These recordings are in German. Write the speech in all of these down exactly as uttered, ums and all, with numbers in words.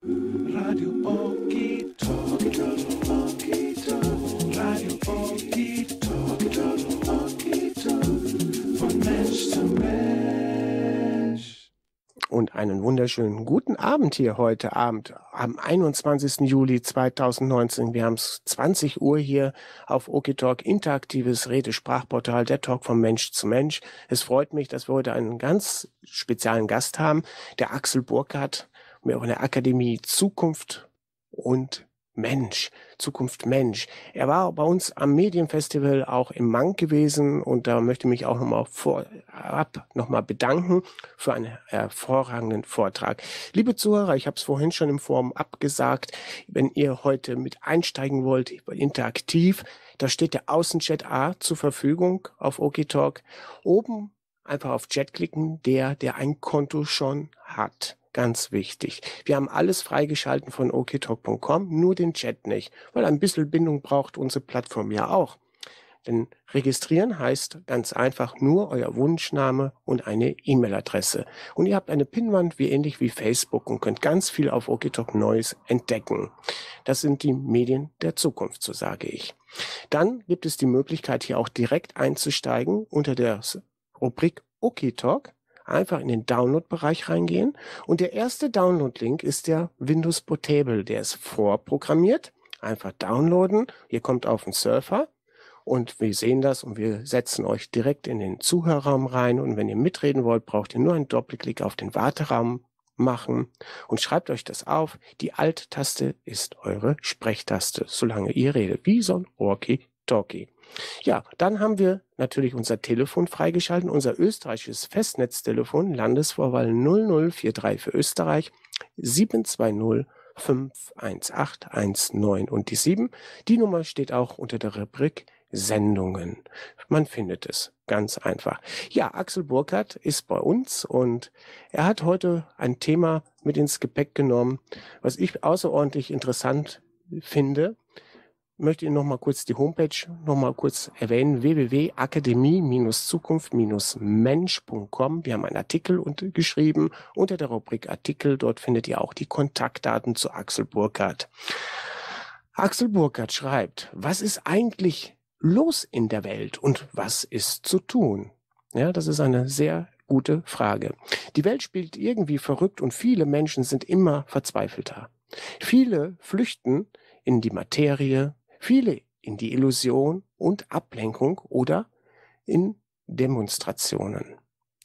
Radio Okie Talk, Okie Talk, Radio Okie Talk, Okie Talk, von Mensch zu Mensch. Und einen wunderschönen guten Abend hier heute Abend am einundzwanzigsten Juli zweitausendneunzehn. Wir haben es zwanzig Uhr hier auf Okie Talk, interaktives Rede-Sprachportal, der Talk von Mensch zu Mensch. Es freut mich, dass wir heute einen ganz speziellen Gast haben, der Axel Burkhardt, von der Akademie Zukunft und Mensch, Zukunft Mensch. Er war bei uns am Medienfestival auch im Mank gewesen und da möchte ich mich auch nochmal vorab nochmal bedanken für einen hervorragenden Vortrag. Liebe Zuhörer, ich habe es vorhin schon im Forum abgesagt, wenn ihr heute mit einsteigen wollt, interaktiv, da steht der Außenchat A zur Verfügung auf Okie Talk. Oben einfach auf Chat klicken, der, der ein Konto schon hat. Ganz wichtig. Wir haben alles freigeschalten von okie talk punkt com, nur den Chat nicht, weil ein bisschen Bindung braucht unsere Plattform ja auch. Denn registrieren heißt ganz einfach nur euer Wunschname und eine E-Mail-Adresse. Und ihr habt eine Pinnwand wie ähnlich wie Facebook und könnt ganz viel auf Okie Talk Neues entdecken. Das sind die Medien der Zukunft, so sage ich. Dann gibt es die Möglichkeit, hier auch direkt einzusteigen unter der Rubrik Okie Talk. Einfach in den Download-Bereich reingehen und der erste Download-Link ist der Windows Portable, der ist vorprogrammiert. Einfach downloaden, ihr kommt auf den Surfer und wir sehen das und wir setzen euch direkt in den Zuhörerraum rein und wenn ihr mitreden wollt, braucht ihr nur einen Doppelklick auf den Warteraum machen und schreibt euch das auf. Die Alt-Taste ist eure Sprechtaste, solange ihr redet, wie so ein Walkie-Talkie. Ja, dann haben wir natürlich unser Telefon freigeschalten, unser österreichisches Festnetztelefon, Landesvorwahl null null vier drei für Österreich, sieben zwei null fünf eins acht eins neun und die sieben. Die Nummer steht auch unter der Rubrik Sendungen. Man findet es ganz einfach. Ja, Axel Burkhardt ist bei uns und er hat heute ein Thema mit ins Gepäck genommen, was ich außerordentlich interessant finde. Ich möchte Ihnen noch mal kurz die Homepage noch mal kurz erwähnen, w w w punkt akademie zukunft mensch punkt com. Wir haben einen Artikel und, geschrieben unter der Rubrik Artikel. Dort findet ihr auch die Kontaktdaten zu Axel Burkhardt. Axel Burkhardt schreibt, was ist eigentlich los in der Welt und was ist zu tun? Ja, das ist eine sehr gute Frage. Die Welt spielt irgendwie verrückt und viele Menschen sind immer verzweifelter. Viele flüchten in die Materie, viele in die Illusion und Ablenkung oder in Demonstrationen.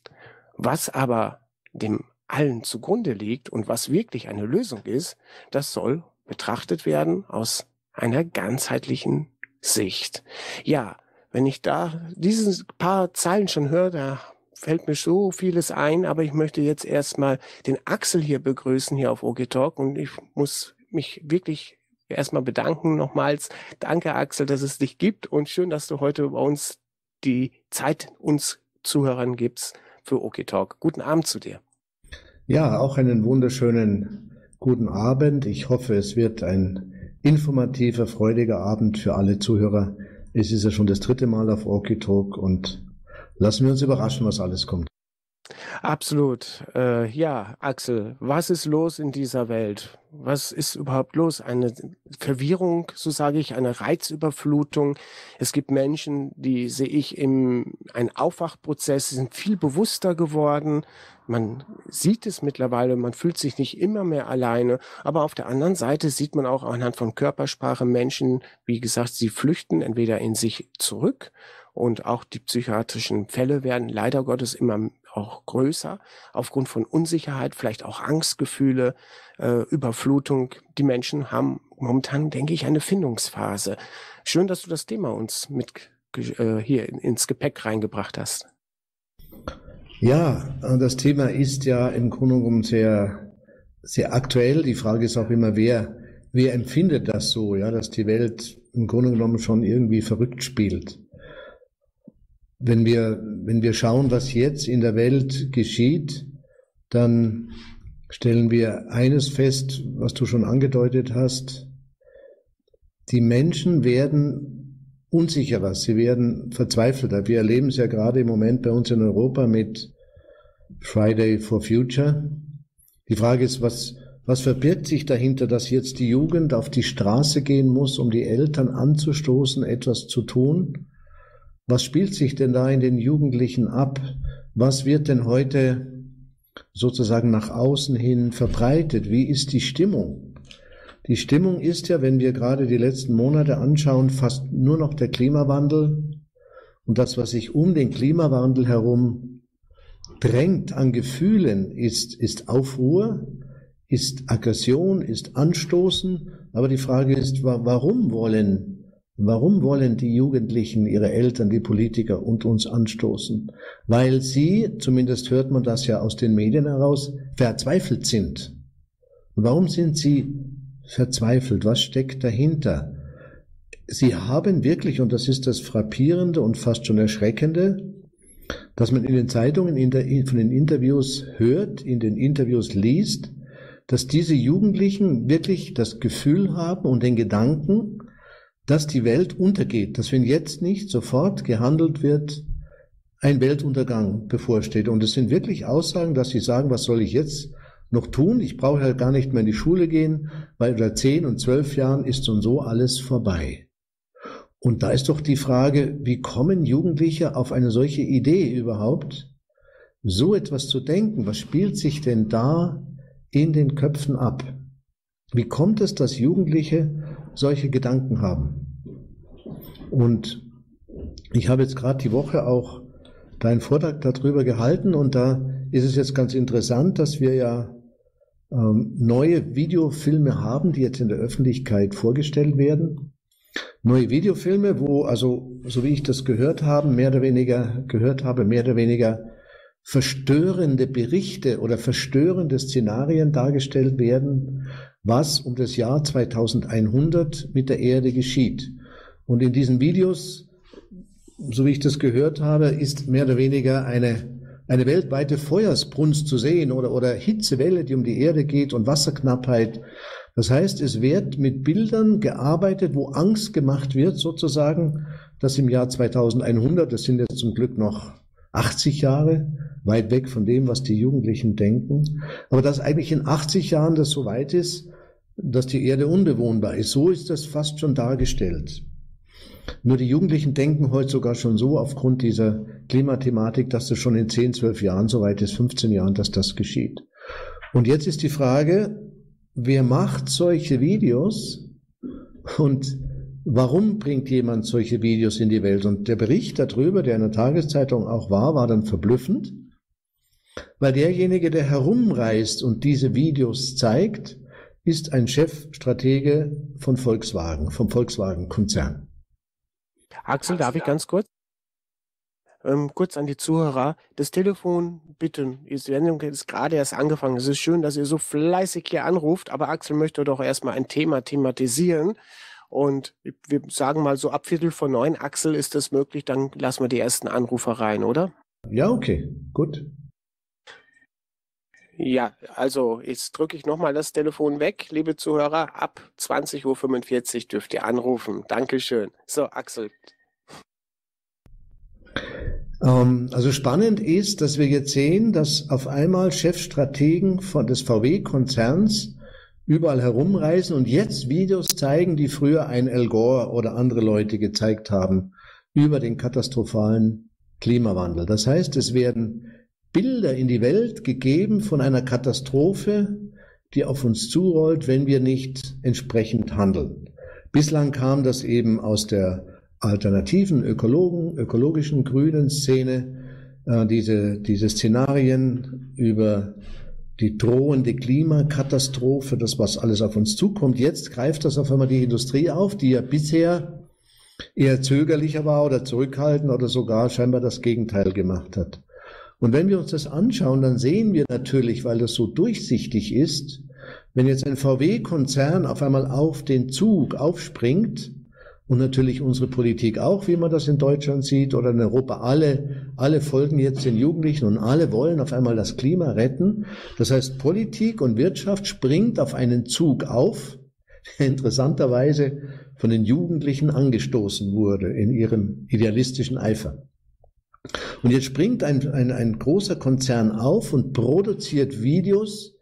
Was aber dem allen zugrunde liegt und was wirklich eine Lösung ist, das soll betrachtet werden aus einer ganzheitlichen Sicht. Ja, wenn ich da diese paar Zeilen schon höre, da fällt mir so vieles ein, aber ich möchte jetzt erstmal den Axel hier begrüßen, hier auf Okie Talk und ich muss mich wirklich erstmal bedanken nochmals. Danke, Axel, dass es dich gibt und schön, dass du heute bei uns die Zeit uns Zuhörern gibst für Okie Talk. Guten Abend zu dir. Ja, auch einen wunderschönen guten Abend. Ich hoffe, es wird ein informativer, freudiger Abend für alle Zuhörer. Es ist ja schon das dritte Mal auf Okie Talk und lassen wir uns überraschen, was alles kommt. Absolut. Äh, ja, Axel, was ist los in dieser Welt? Was ist überhaupt los? Eine Verwirrung, so sage ich, eine Reizüberflutung. Es gibt Menschen, die sehe ich im ein Aufwachprozess, sind viel bewusster geworden. Man sieht es mittlerweile, man fühlt sich nicht immer mehr alleine. Aber auf der anderen Seite sieht man auch anhand von Körpersprache Menschen, wie gesagt, sie flüchten entweder in sich zurück und auch die psychiatrischen Fälle werden leider Gottes immer auch größer, aufgrund von Unsicherheit, vielleicht auch Angstgefühle, äh, Überflutung. Die Menschen haben momentan, denke ich, eine Findungsphase. Schön, dass du das Thema uns mit äh, hier in, ins Gepäck reingebracht hast. Ja, das Thema ist ja im Grunde genommen sehr, sehr aktuell. Die Frage ist auch immer, wer, wer empfindet das so, ja, dass die Welt im Grunde genommen schon irgendwie verrückt spielt. Wenn wir, wenn wir schauen, was jetzt in der Welt geschieht, dann stellen wir eines fest, was du schon angedeutet hast. Die Menschen werden unsicherer, sie werden verzweifelter. Wir erleben es ja gerade im Moment bei uns in Europa mit Friday for Future. Die Frage ist, was, Was verbirgt sich dahinter, dass jetzt die Jugend auf die Straße gehen muss, um die Eltern anzustoßen, etwas zu tun? Was spielt sich denn da in den Jugendlichen ab? Was wird denn heute sozusagen nach außen hin verbreitet? Wie ist die Stimmung? Die Stimmung ist ja, wenn wir gerade die letzten Monate anschauen, fast nur noch der Klimawandel und das, was sich um den Klimawandel herum drängt an Gefühlen, ist, ist Aufruhr, ist Aggression, ist Anstoßen. Aber die Frage ist, warum wollen, warum wollen die Jugendlichen, ihre Eltern, die Politiker und uns anstoßen? Weil sie, zumindest hört man das ja aus den Medien heraus, verzweifelt sind. Und warum sind sie verzweifelt? Was steckt dahinter? Sie haben wirklich, und das ist das Frappierende und fast schon Erschreckende, dass man in den Zeitungen in der, von den Interviews hört, in den Interviews liest, dass diese Jugendlichen wirklich das Gefühl haben und den Gedanken, dass die Welt untergeht, dass wenn jetzt nicht sofort gehandelt wird, ein Weltuntergang bevorsteht. Und es sind wirklich Aussagen, dass sie sagen, was soll ich jetzt noch tun? Ich brauche halt gar nicht mehr in die Schule gehen, weil unter zehn und zwölf Jahren ist und so alles vorbei. Und da ist doch die Frage, wie kommen Jugendliche auf eine solche Idee überhaupt, so etwas zu denken? Was spielt sich denn da in den Köpfen ab? Wie kommt es, dass Jugendliche solche Gedanken haben? Und ich habe jetzt gerade die Woche auch deinen Vortrag darüber gehalten und da ist es jetzt ganz interessant, dass wir ja ähm, neue Videofilme haben, die jetzt in der Öffentlichkeit vorgestellt werden. Neue Videofilme, wo also, so wie ich das gehört habe, mehr oder weniger gehört habe, mehr oder weniger verstörende Berichte oder verstörende Szenarien dargestellt werden, was um das Jahr zweitausendeinhundert mit der Erde geschieht. Und in diesen Videos, so wie ich das gehört habe, ist mehr oder weniger eine, eine weltweite Feuersbrunst zu sehen oder, oder Hitzewelle, die um die Erde geht und Wasserknappheit. Das heißt, es wird mit Bildern gearbeitet, wo Angst gemacht wird, sozusagen, dass im Jahr zweitausendeinhundert, das sind jetzt zum Glück noch achtzig Jahre, weit weg von dem, was die Jugendlichen denken, aber dass eigentlich in achtzig Jahren das so weit ist, dass die Erde unbewohnbar ist. So ist das fast schon dargestellt. Nur die Jugendlichen denken heute sogar schon so aufgrund dieser Klimathematik, dass das schon in zehn, zwölf Jahren so weit ist, fünfzehn Jahren, dass das geschieht. Und jetzt ist die Frage, wer macht solche Videos und warum bringt jemand solche Videos in die Welt? Und der Bericht darüber, der in der Tageszeitung auch war, war dann verblüffend, weil derjenige, der herumreist und diese Videos zeigt, ist ein Chefstratege von Volkswagen, vom Volkswagen-Konzern. Axel, darf ich ganz kurz? Ähm, kurz an die Zuhörer. Das Telefon, bitte, die Sendung ist gerade erst angefangen. Es ist schön, dass ihr so fleißig hier anruft, aber Axel möchte doch erstmal ein Thema thematisieren. Und wir sagen mal so ab Viertel vor neun, Axel, ist das möglich? Dann lassen wir die ersten Anrufer rein, oder? Ja, okay, gut. Ja, also jetzt drücke ich nochmal das Telefon weg, liebe Zuhörer. Ab zwanzig Uhr fünfundvierzig dürft ihr anrufen. Dankeschön. So, Axel. Ähm, also spannend ist, dass wir jetzt sehen, dass auf einmal Chefstrategen von des V W-Konzerns überall herumreisen und jetzt Videos zeigen, die früher ein Al Gore oder andere Leute gezeigt haben über den katastrophalen Klimawandel. Das heißt, es werden Bilder in die Welt gegeben von einer Katastrophe, die auf uns zurollt, wenn wir nicht entsprechend handeln. Bislang kam das eben aus der alternativen Ökologen, ökologischen grünen Szene, äh, diese, diese Szenarien über die drohende Klimakatastrophe, das, was alles auf uns zukommt. Jetzt greift das auf einmal die Industrie auf, die ja bisher eher zögerlicher war oder zurückhaltend oder sogar scheinbar das Gegenteil gemacht hat. Und wenn wir uns das anschauen, dann sehen wir natürlich, weil das so durchsichtig ist, wenn jetzt ein V W-Konzern auf einmal auf den Zug aufspringt und natürlich unsere Politik auch, wie man das in Deutschland sieht oder in Europa, alle, alle folgen jetzt den Jugendlichen und alle wollen auf einmal das Klima retten. Das heißt, Politik und Wirtschaft springt auf einen Zug auf, der interessanterweise von den Jugendlichen angestoßen wurde in ihrem idealistischen Eifer. Und jetzt springt ein, ein, ein großer Konzern auf und produziert Videos,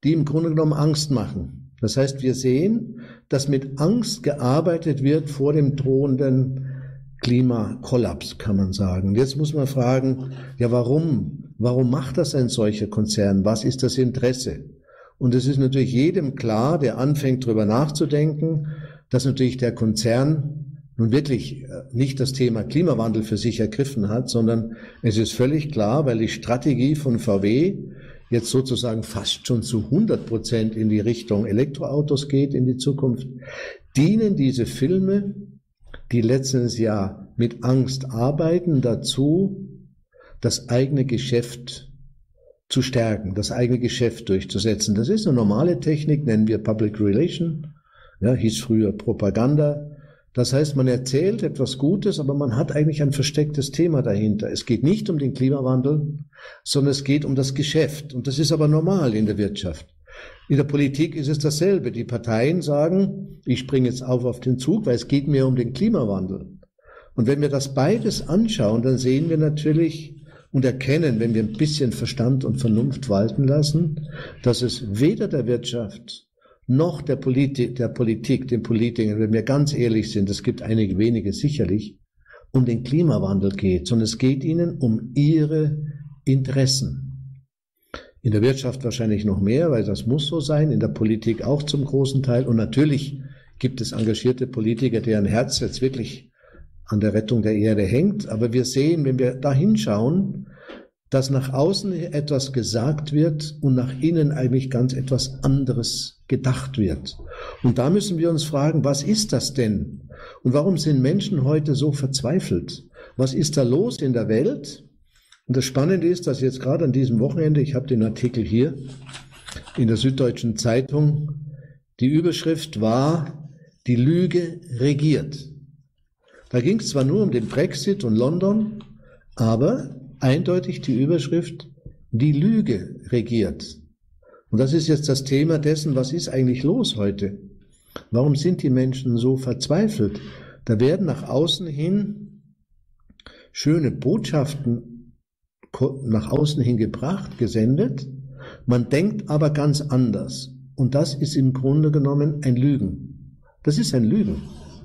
die im Grunde genommen Angst machen. Das heißt, wir sehen, dass mit Angst gearbeitet wird vor dem drohenden Klimakollaps, kann man sagen. Jetzt muss man fragen, ja, warum? Warum macht das ein solcher Konzern? Was ist das Interesse? Und es ist natürlich jedem klar, der anfängt, darüber nachzudenken, dass natürlich der Konzern nun wirklich nicht das Thema Klimawandel für sich ergriffen hat, sondern es ist völlig klar, weil die Strategie von V W jetzt sozusagen fast schon zu hundert Prozent in die Richtung Elektroautos geht in die Zukunft, dienen diese Filme, die letztes Jahr mit Angst arbeiten, dazu, das eigene Geschäft zu stärken, das eigene Geschäft durchzusetzen. Das ist eine normale Technik, nennen wir Public Relation, ja, hieß früher Propaganda. Das heißt, man erzählt etwas Gutes, aber man hat eigentlich ein verstecktes Thema dahinter. Es geht nicht um den Klimawandel, sondern es geht um das Geschäft. Und das ist aber normal in der Wirtschaft. In der Politik ist es dasselbe. Die Parteien sagen, ich springe jetzt auf auf den Zug, weil es geht mir um den Klimawandel. Und wenn wir das beides anschauen, dann sehen wir natürlich und erkennen, wenn wir ein bisschen Verstand und Vernunft walten lassen, dass es weder der Wirtschaft noch der Politik, der Politik, den Politikern, wenn wir ganz ehrlich sind, es gibt einige wenige sicherlich, um den Klimawandel geht, sondern es geht ihnen um ihre Interessen. In der Wirtschaft wahrscheinlich noch mehr, weil das muss so sein, in der Politik auch zum großen Teil. Und natürlich gibt es engagierte Politiker, deren Herz jetzt wirklich an der Rettung der Erde hängt. Aber wir sehen, wenn wir da hinschauen, dass nach außen etwas gesagt wird und nach innen eigentlich ganz etwas anderes gedacht wird. Und da müssen wir uns fragen, was ist das denn? Und warum sind Menschen heute so verzweifelt? Was ist da los in der Welt? Und das Spannende ist, dass jetzt gerade an diesem Wochenende, ich habe den Artikel hier in der Süddeutschen Zeitung, die Überschrift war, die Lüge regiert. Da ging es zwar nur um den Brexit und London, aber eindeutig die Überschrift, die Lüge regiert. Und das ist jetzt das Thema dessen, was ist eigentlich los heute? Warum sind die Menschen so verzweifelt? Da werden nach außen hin schöne Botschaften nach außen hin gebracht, gesendet. Man denkt aber ganz anders. Und das ist im Grunde genommen ein Lügen. Das ist ein Lügen.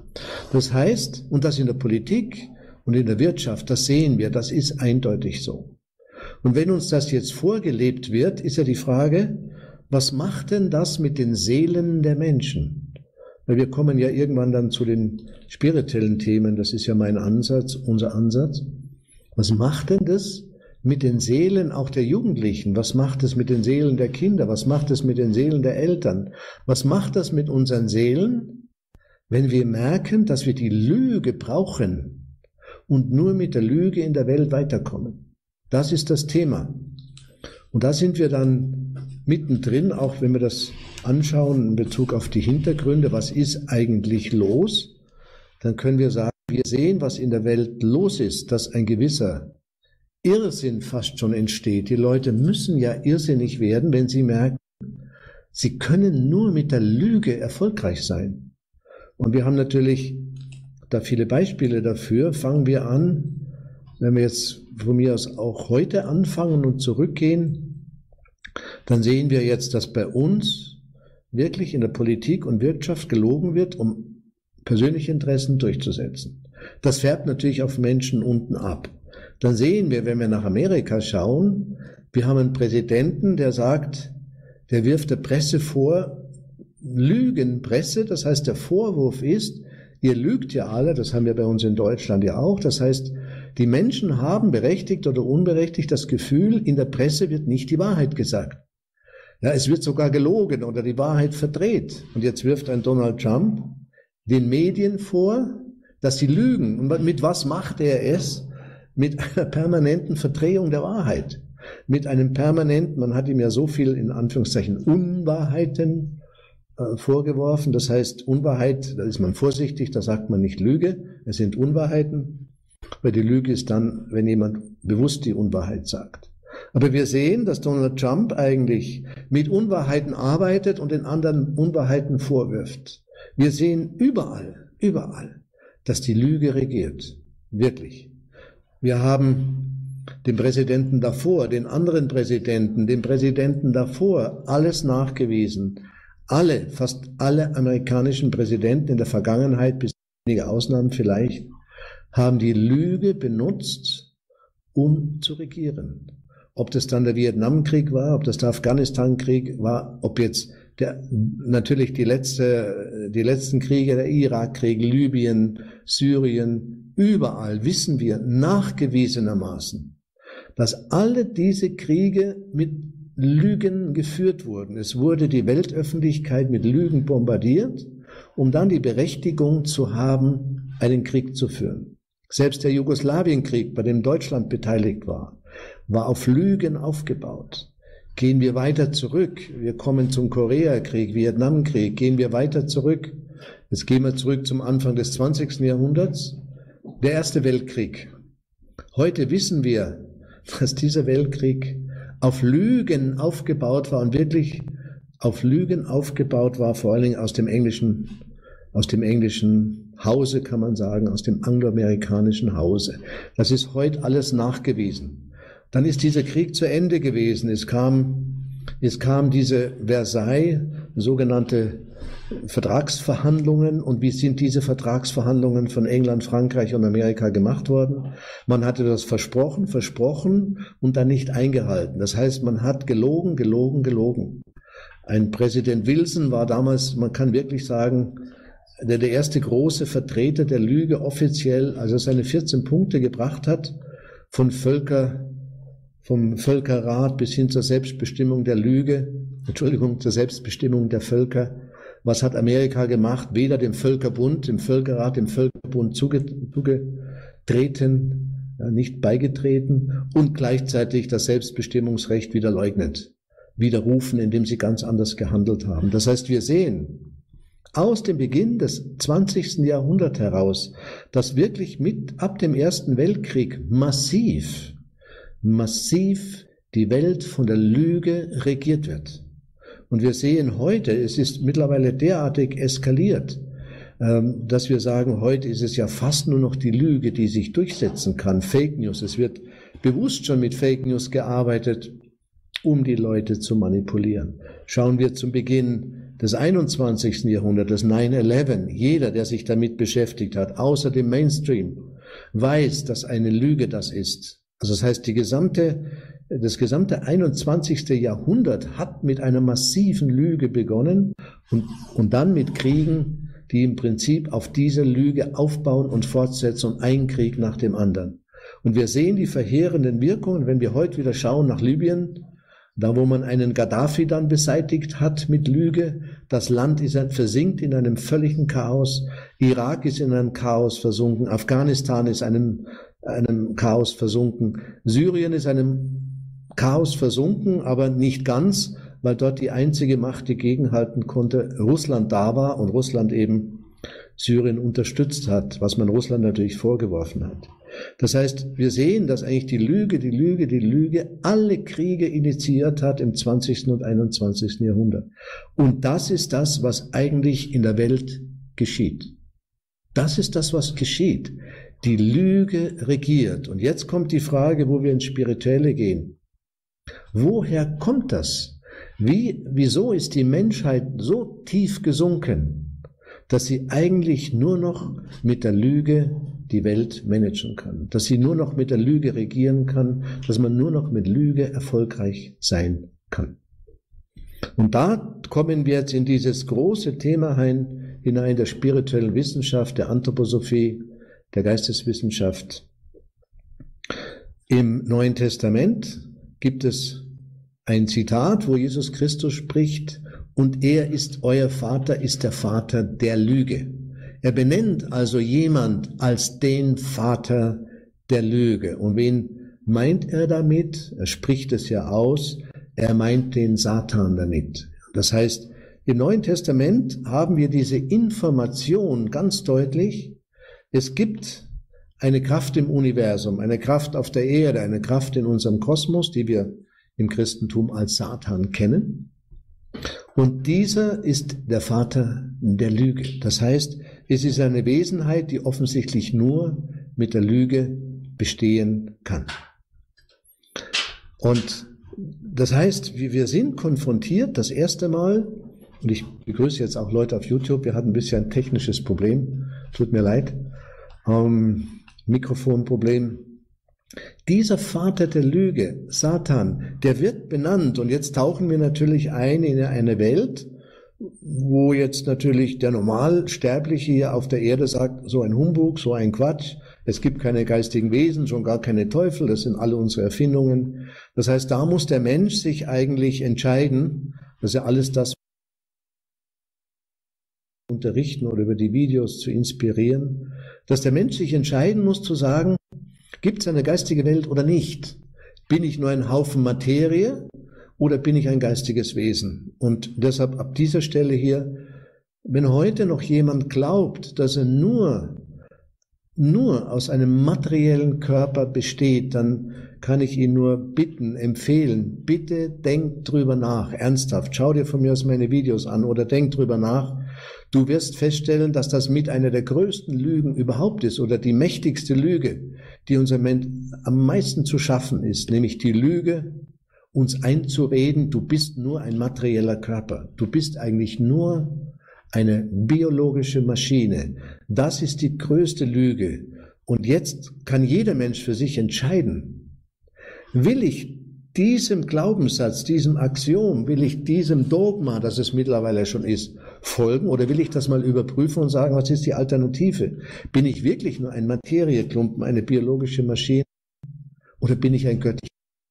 Das heißt, und das in der Politik und in der Wirtschaft, das sehen wir, das ist eindeutig so. Und wenn uns das jetzt vorgelebt wird, ist ja die Frage, was macht denn das mit den Seelen der Menschen? Weil wir kommen ja irgendwann dann zu den spirituellen Themen, das ist ja mein Ansatz, unser Ansatz. Was macht denn das mit den Seelen auch der Jugendlichen? Was macht es mit den Seelen der Kinder? Was macht es mit den Seelen der Eltern? Was macht das mit unseren Seelen, wenn wir merken, dass wir die Lüge brauchen und nur mit der Lüge in der Welt weiterkommen? Das ist das Thema. Und da sind wir dann mittendrin, auch wenn wir das anschauen in Bezug auf die Hintergründe, was ist eigentlich los, dann können wir sagen, wir sehen, was in der Welt los ist, dass ein gewisser Irrsinn fast schon entsteht. Die Leute müssen ja irrsinnig werden, wenn sie merken, sie können nur mit der Lüge erfolgreich sein. Und wir haben natürlich da viele Beispiele dafür. Fangen wir an, wenn wir jetzt von mir aus auch heute anfangen und zurückgehen, dann sehen wir jetzt, dass bei uns wirklich in der Politik und Wirtschaft gelogen wird, um persönliche Interessen durchzusetzen. Das färbt natürlich auf Menschen unten ab. Dann sehen wir, wenn wir nach Amerika schauen, wir haben einen Präsidenten, der sagt, der wirft der Presse vor, Lügenpresse, das heißt, der Vorwurf ist, ihr lügt ja alle, das haben wir bei uns in Deutschland ja auch, das heißt, die Menschen haben berechtigt oder unberechtigt das Gefühl, in der Presse wird nicht die Wahrheit gesagt. Ja, es wird sogar gelogen oder die Wahrheit verdreht. Und jetzt wirft ein Donald Trump den Medien vor, dass sie lügen. Und mit was macht er es? Mit einer permanenten Verdrehung der Wahrheit. Mit einem permanenten, man hat ihm ja so viel in Anführungszeichen Unwahrheiten äh, vorgeworfen. Das heißt, Unwahrheit, da ist man vorsichtig, da sagt man nicht Lüge, es sind Unwahrheiten. Weil die Lüge ist dann, wenn jemand bewusst die Unwahrheit sagt. Aber wir sehen, dass Donald Trump eigentlich mit Unwahrheiten arbeitet und den anderen Unwahrheiten vorwirft. Wir sehen überall, überall, dass die Lüge regiert. Wirklich. Wir haben dem Präsidenten davor, den anderen Präsidenten, dem Präsidenten davor, alles nachgewiesen. Alle, fast alle amerikanischen Präsidenten in der Vergangenheit, bis wenige Ausnahmen vielleicht, haben die Lüge benutzt, um zu regieren. Ob das dann der Vietnamkrieg war, ob das der Afghanistan-Krieg war, ob jetzt der, natürlich die letzte, die letzten Kriege, der Irakkrieg, Libyen, Syrien, überall wissen wir nachgewiesenermaßen, dass alle diese Kriege mit Lügen geführt wurden. Es wurde die Weltöffentlichkeit mit Lügen bombardiert, um dann die Berechtigung zu haben, einen Krieg zu führen. Selbst der Jugoslawienkrieg, bei dem Deutschland beteiligt war, war auf Lügen aufgebaut. Gehen wir weiter zurück, wir kommen zum Koreakrieg, Vietnamkrieg, gehen wir weiter zurück. Jetzt gehen wir zurück zum Anfang des zwanzigsten Jahrhunderts, der Erste Weltkrieg. Heute wissen wir, dass dieser Weltkrieg auf Lügen aufgebaut war und wirklich auf Lügen aufgebaut war, vor allen Dingen aus dem englischen, aus dem englischen Hause, kann man sagen, aus dem angloamerikanischen Hause. Das ist heute alles nachgewiesen. Dann ist dieser Krieg zu Ende gewesen. Es kam, es kam diese Versailles, sogenannte Vertragsverhandlungen. Und wie sind diese Vertragsverhandlungen von England, Frankreich und Amerika gemacht worden? Man hatte das versprochen, versprochen und dann nicht eingehalten. Das heißt, man hat gelogen, gelogen, gelogen. Ein Präsident Wilson war damals, man kann wirklich sagen, der, der erste große Vertreter der Lüge offiziell, also seine vierzehn Punkte gebracht hat, von Völker, vom Völkerrat bis hin zur Selbstbestimmung der Lüge, Entschuldigung, zur Selbstbestimmung der Völker. Was hat Amerika gemacht? Weder dem Völkerbund, dem Völkerrat, dem Völkerbund zugetreten, ja, nicht beigetreten und gleichzeitig das Selbstbestimmungsrecht wieder leugnet, widerrufen, indem sie ganz anders gehandelt haben. Das heißt, wir sehen aus dem Beginn des zwanzigsten Jahrhunderts heraus, dass wirklich mit ab dem Ersten Weltkrieg massiv, massiv die Welt von der Lüge regiert wird. Und wir sehen heute, es ist mittlerweile derartig eskaliert, dass wir sagen, heute ist es ja fast nur noch die Lüge, die sich durchsetzen kann. Fake News. Es wird bewusst schon mit Fake News gearbeitet, um die Leute zu manipulieren. Schauen wir zum Beginn des einundzwanzigsten Jahrhunderts, des nine eleven. Jeder, der sich damit beschäftigt hat, außer dem Mainstream, weiß, dass eine Lüge das ist. Also das heißt, die gesamte, das gesamte einundzwanzigste Jahrhundert hat mit einer massiven Lüge begonnen und, und dann mit Kriegen, die im Prinzip auf dieser Lüge aufbauen und fortsetzen und ein Krieg nach dem anderen. Und wir sehen die verheerenden Wirkungen, wenn wir heute wieder schauen nach Libyen, da wo man einen Gaddafi dann beseitigt hat mit Lüge, das Land ist, versinkt in einem völligen Chaos, Irak ist in einem Chaos versunken, Afghanistan ist einem, einem Chaos versunken, Syrien ist einem Chaos versunken, aber nicht ganz, weil dort die einzige Macht, die gegenhalten konnte, Russland da war und Russland eben Syrien unterstützt hat, was man Russland natürlich vorgeworfen hat. Das heißt, wir sehen, dass eigentlich die Lüge, die Lüge, die Lüge alle Kriege initiiert hat im zwanzigsten und einundzwanzigsten Jahrhundert. Und das ist das, was eigentlich in der Welt geschieht. Das ist das, was geschieht. Die Lüge regiert. Und jetzt kommt die Frage, wo wir ins Spirituelle gehen. Woher kommt das? Wie, wieso ist die Menschheit so tief gesunken, dass sie eigentlich nur noch mit der Lüge die Welt managen kann, dass sie nur noch mit der Lüge regieren kann, dass man nur noch mit Lüge erfolgreich sein kann. Und da kommen wir jetzt in dieses große Thema hinein der spirituellen Wissenschaft, der Anthroposophie, der Geisteswissenschaft. Im Neuen Testament gibt es ein Zitat, wo Jesus Christus spricht, und er ist euer Vater, ist der Vater der Lüge. Er benennt also jemand als den Vater der Lüge. Und wen meint er damit? Er spricht es ja aus. Er meint den Satan damit. Das heißt, im Neuen Testament haben wir diese Information ganz deutlich. Es gibt eine Kraft im Universum, eine Kraft auf der Erde, eine Kraft in unserem Kosmos, die wir im Christentum als Satan kennen. Und dieser ist der Vater der Lüge. Das heißt, es ist eine Wesenheit, die offensichtlich nur mit der Lüge bestehen kann. Und das heißt, wir sind konfrontiert das erste Mal, und ich begrüße jetzt auch Leute auf YouTube, wir hatten ein bisschen ein technisches Problem, tut mir leid, ähm, Mikrofonproblem. Dieser Vater der Lüge, Satan, der wird benannt, und jetzt tauchen wir natürlich ein in eine Welt, wo jetzt natürlich der Normalsterbliche hier auf der Erde sagt, so ein Humbug, so ein Quatsch, es gibt keine geistigen Wesen, schon gar keine Teufel, das sind alle unsere Erfindungen. Das heißt, da muss der Mensch sich eigentlich entscheiden, dass er alles das unterrichten oder über die Videos zu inspirieren, dass der Mensch sich entscheiden muss zu sagen, gibt es eine geistige Welt oder nicht? Bin ich nur ein Haufen Materie oder bin ich ein geistiges Wesen? Und deshalb ab dieser Stelle hier, wenn heute noch jemand glaubt, dass er nur, nur aus einem materiellen Körper besteht, dann kann ich ihn nur bitten, empfehlen, bitte denk drüber nach, ernsthaft, schau dir von mir aus meine Videos an oder denk drüber nach. Du wirst feststellen, dass das mit einer der größten Lügen überhaupt ist oder die mächtigste Lüge, die uns am meisten zu schaffen ist, nämlich die Lüge, uns einzureden, du bist nur ein materieller Körper, du bist eigentlich nur eine biologische Maschine. Das ist die größte Lüge. Und jetzt kann jeder Mensch für sich entscheiden, will ich diesem Glaubenssatz, diesem Axiom, will ich diesem Dogma, das es mittlerweile schon ist, folgen, oder will ich das mal überprüfen und sagen, was ist die Alternative? Bin ich wirklich nur ein Materieklumpen, eine biologische Maschine, oder bin ich ein göttliches?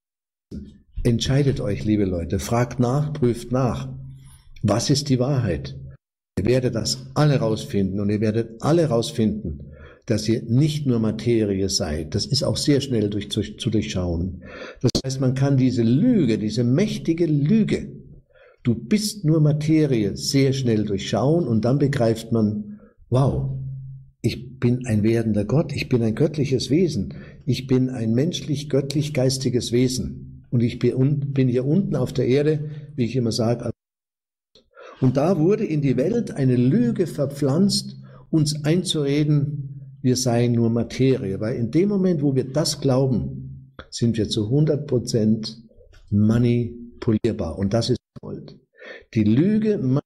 Entscheidet euch, liebe Leute, fragt nach, prüft nach. Was ist die Wahrheit? Ihr werdet das alle rausfinden, und ihr werdet alle rausfinden, dass ihr nicht nur Materie seid. Das ist auch sehr schnell durch, zu, zu durchschauen. Das heißt, man kann diese Lüge, diese mächtige Lüge, du bist nur Materie, sehr schnell durchschauen, und dann begreift man, wow, ich bin ein werdender Gott, ich bin ein göttliches Wesen, ich bin ein menschlich-göttlich-geistiges Wesen, und ich bin, bin hier unten auf der Erde, wie ich immer sage, und da wurde in die Welt eine Lüge verpflanzt, uns einzureden, wir seien nur Materie, weil in dem Moment, wo wir das glauben, sind wir zu hundert Prozent manipulierbar, und das ist Gold. Die Lüge.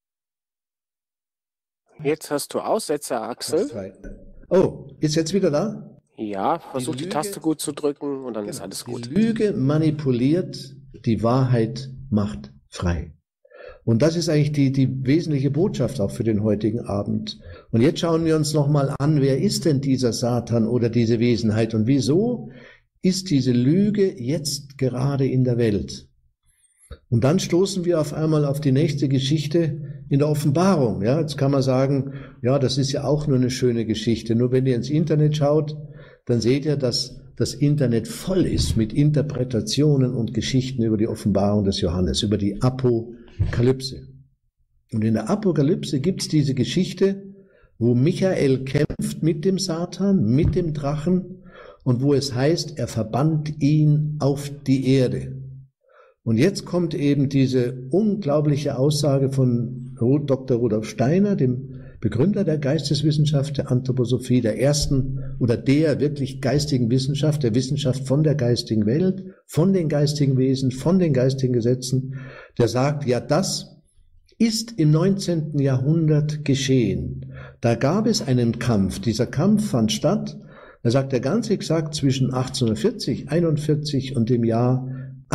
Jetzt hast du Aussetzer, Axel. Oh, ist jetzt wieder da? Ja, versuch die, die Taste gut zu drücken, und dann genau, ist alles gut. Die Lüge manipuliert, die Wahrheit macht frei. Und das ist eigentlich die, die wesentliche Botschaft auch für den heutigen Abend. Und jetzt schauen wir uns nochmal an, wer ist denn dieser Satan oder diese Wesenheit, und wieso ist diese Lüge jetzt gerade in der Welt? Und dann stoßen wir auf einmal auf die nächste Geschichte in der Offenbarung. Ja, jetzt kann man sagen, ja, das ist ja auch nur eine schöne Geschichte. Nur wenn ihr ins Internet schaut, dann seht ihr, dass das Internet voll ist mit Interpretationen und Geschichten über die Offenbarung des Johannes, über die Apokalypse. Und in der Apokalypse gibt es diese Geschichte, wo Michael kämpft mit dem Satan, mit dem Drachen, und wo es heißt, er verbannt ihn auf die Erde. Und jetzt kommt eben diese unglaubliche Aussage von Doktor Rudolf Steiner, dem Begründer der Geisteswissenschaft, der Anthroposophie, der ersten oder der wirklich geistigen Wissenschaft, der Wissenschaft von der geistigen Welt, von den geistigen Wesen, von den geistigen Gesetzen, der sagt, ja, das ist im neunzehnten Jahrhundert geschehen. Da gab es einen Kampf. Dieser Kampf fand statt, er sagt er ganz exakt, zwischen achtzehnhundertvierzig, einundvierzig und dem Jahr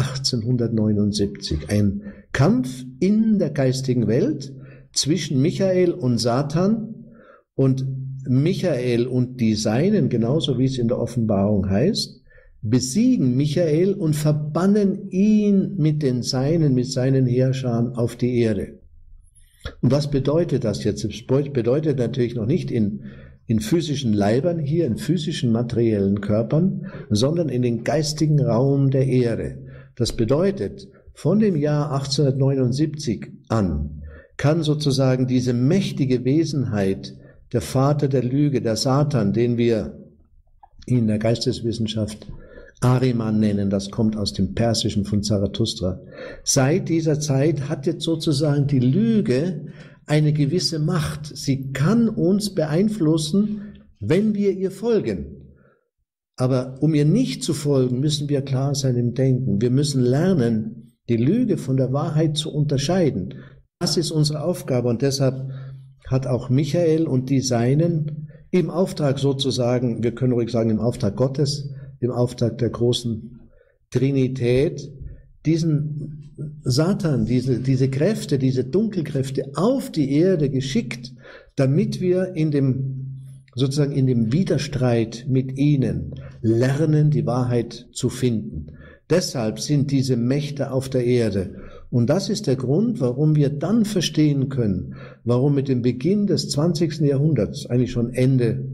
achtzehnhundertneunundsiebzig. Ein Kampf in der geistigen Welt zwischen Michael und Satan, und Michael und die Seinen, genauso wie es in der Offenbarung heißt, besiegen Michael und verbannen ihn mit den Seinen, mit seinen Heerscharen auf die Erde. Und was bedeutet das jetzt? Das bedeutet natürlich noch nicht in, in physischen Leibern hier, in physischen materiellen Körpern, sondern in den geistigen Raum der Erde. Das bedeutet, von dem Jahr achtzehnhundertneunundsiebzig an kann sozusagen diese mächtige Wesenheit, der Vater der Lüge, der Satan, den wir in der Geisteswissenschaft Ahriman nennen, das kommt aus dem Persischen von Zarathustra. Seit dieser Zeit hat jetzt sozusagen die Lüge eine gewisse Macht. Sie kann uns beeinflussen, wenn wir ihr folgen. Aber um ihr nicht zu folgen, müssen wir klar sein im Denken. Wir müssen lernen, die Lüge von der Wahrheit zu unterscheiden. Das ist unsere Aufgabe und deshalb hat auch Michael und die Seinen im Auftrag sozusagen, wir können ruhig sagen im Auftrag Gottes, im Auftrag der großen Trinität, diesen Satan, diese, diese Kräfte, diese Dunkelkräfte auf die Erde geschickt, damit wir in dem, sozusagen in dem Widerstreit mit ihnen lernen, die Wahrheit zu finden. Deshalb sind diese Mächte auf der Erde. Und das ist der Grund, warum wir dann verstehen können, warum mit dem Beginn des zwanzigsten Jahrhunderts, eigentlich schon Ende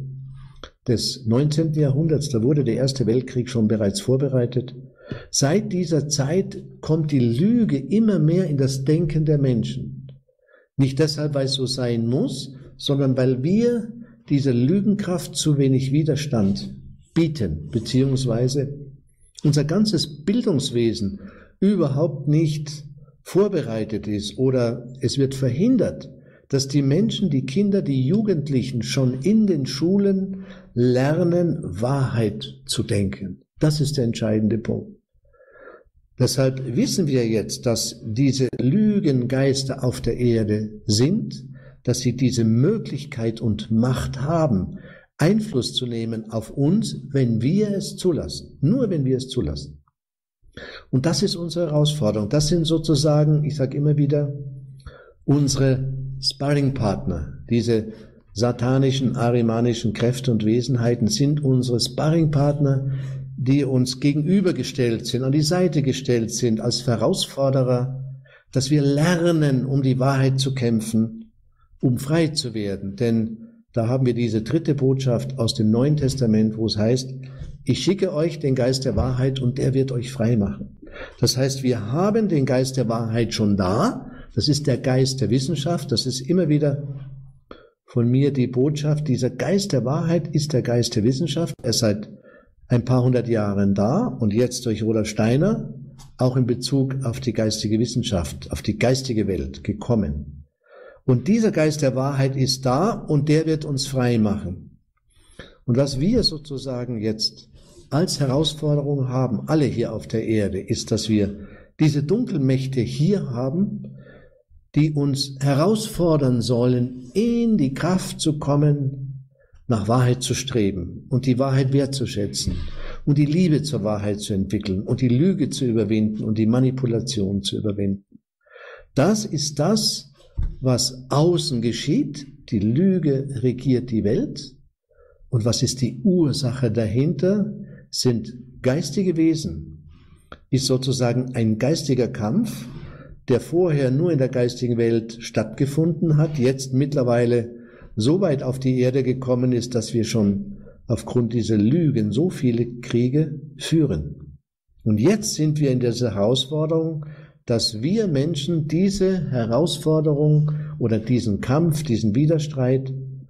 des neunzehnten Jahrhunderts, da wurde der Erste Weltkrieg schon bereits vorbereitet, seit dieser Zeit kommt die Lüge immer mehr in das Denken der Menschen. Nicht deshalb, weil es so sein muss, sondern weil wir dieser Lügenkraft zu wenig Widerstand bieten, beziehungsweise unser ganzes Bildungswesen überhaupt nicht vorbereitet ist oder es wird verhindert, dass die Menschen, die Kinder, die Jugendlichen schon in den Schulen lernen, Wahrheit zu denken. Das ist der entscheidende Punkt. Deshalb wissen wir jetzt, dass diese Lügengeister auf der Erde sind, dass sie diese Möglichkeit und Macht haben, Einfluss zu nehmen auf uns, wenn wir es zulassen. Nur wenn wir es zulassen. Und das ist unsere Herausforderung. Das sind sozusagen, ich sage immer wieder, unsere Sparringpartner. Diese satanischen, arimanischen Kräfte und Wesenheiten sind unsere Sparringpartner, die uns gegenübergestellt sind, an die Seite gestellt sind, als Herausforderer, dass wir lernen, um die Wahrheit zu kämpfen, um frei zu werden. Denn da haben wir diese dritte Botschaft aus dem Neuen Testament, wo es heißt, ich schicke euch den Geist der Wahrheit und der wird euch frei machen. Das heißt, wir haben den Geist der Wahrheit schon da. Das ist der Geist der Wissenschaft. Das ist immer wieder von mir die Botschaft. Dieser Geist der Wahrheit ist der Geist der Wissenschaft. Er ist seit ein paar hundert Jahren da und jetzt durch Rudolf Steiner auch in Bezug auf die geistige Wissenschaft, auf die geistige Welt gekommen. Und dieser Geist der Wahrheit ist da und der wird uns frei machen. Und was wir sozusagen jetzt als Herausforderung haben, alle hier auf der Erde, ist, dass wir diese Dunkelmächte hier haben, die uns herausfordern sollen, in die Kraft zu kommen, nach Wahrheit zu streben und die Wahrheit wertzuschätzen und die Liebe zur Wahrheit zu entwickeln und die Lüge zu überwinden und die Manipulation zu überwinden. Das ist das, was außen geschieht. Die Lüge regiert die Welt. Und was ist die Ursache dahinter? Sind geistige Wesen. Ist sozusagen ein geistiger Kampf, der vorher nur in der geistigen Welt stattgefunden hat, jetzt mittlerweile so weit auf die Erde gekommen ist, dass wir schon aufgrund dieser Lügen so viele Kriege führen. Und jetzt sind wir in dieser Herausforderung, dass wir Menschen diese Herausforderung oder diesen Kampf, diesen Widerstreit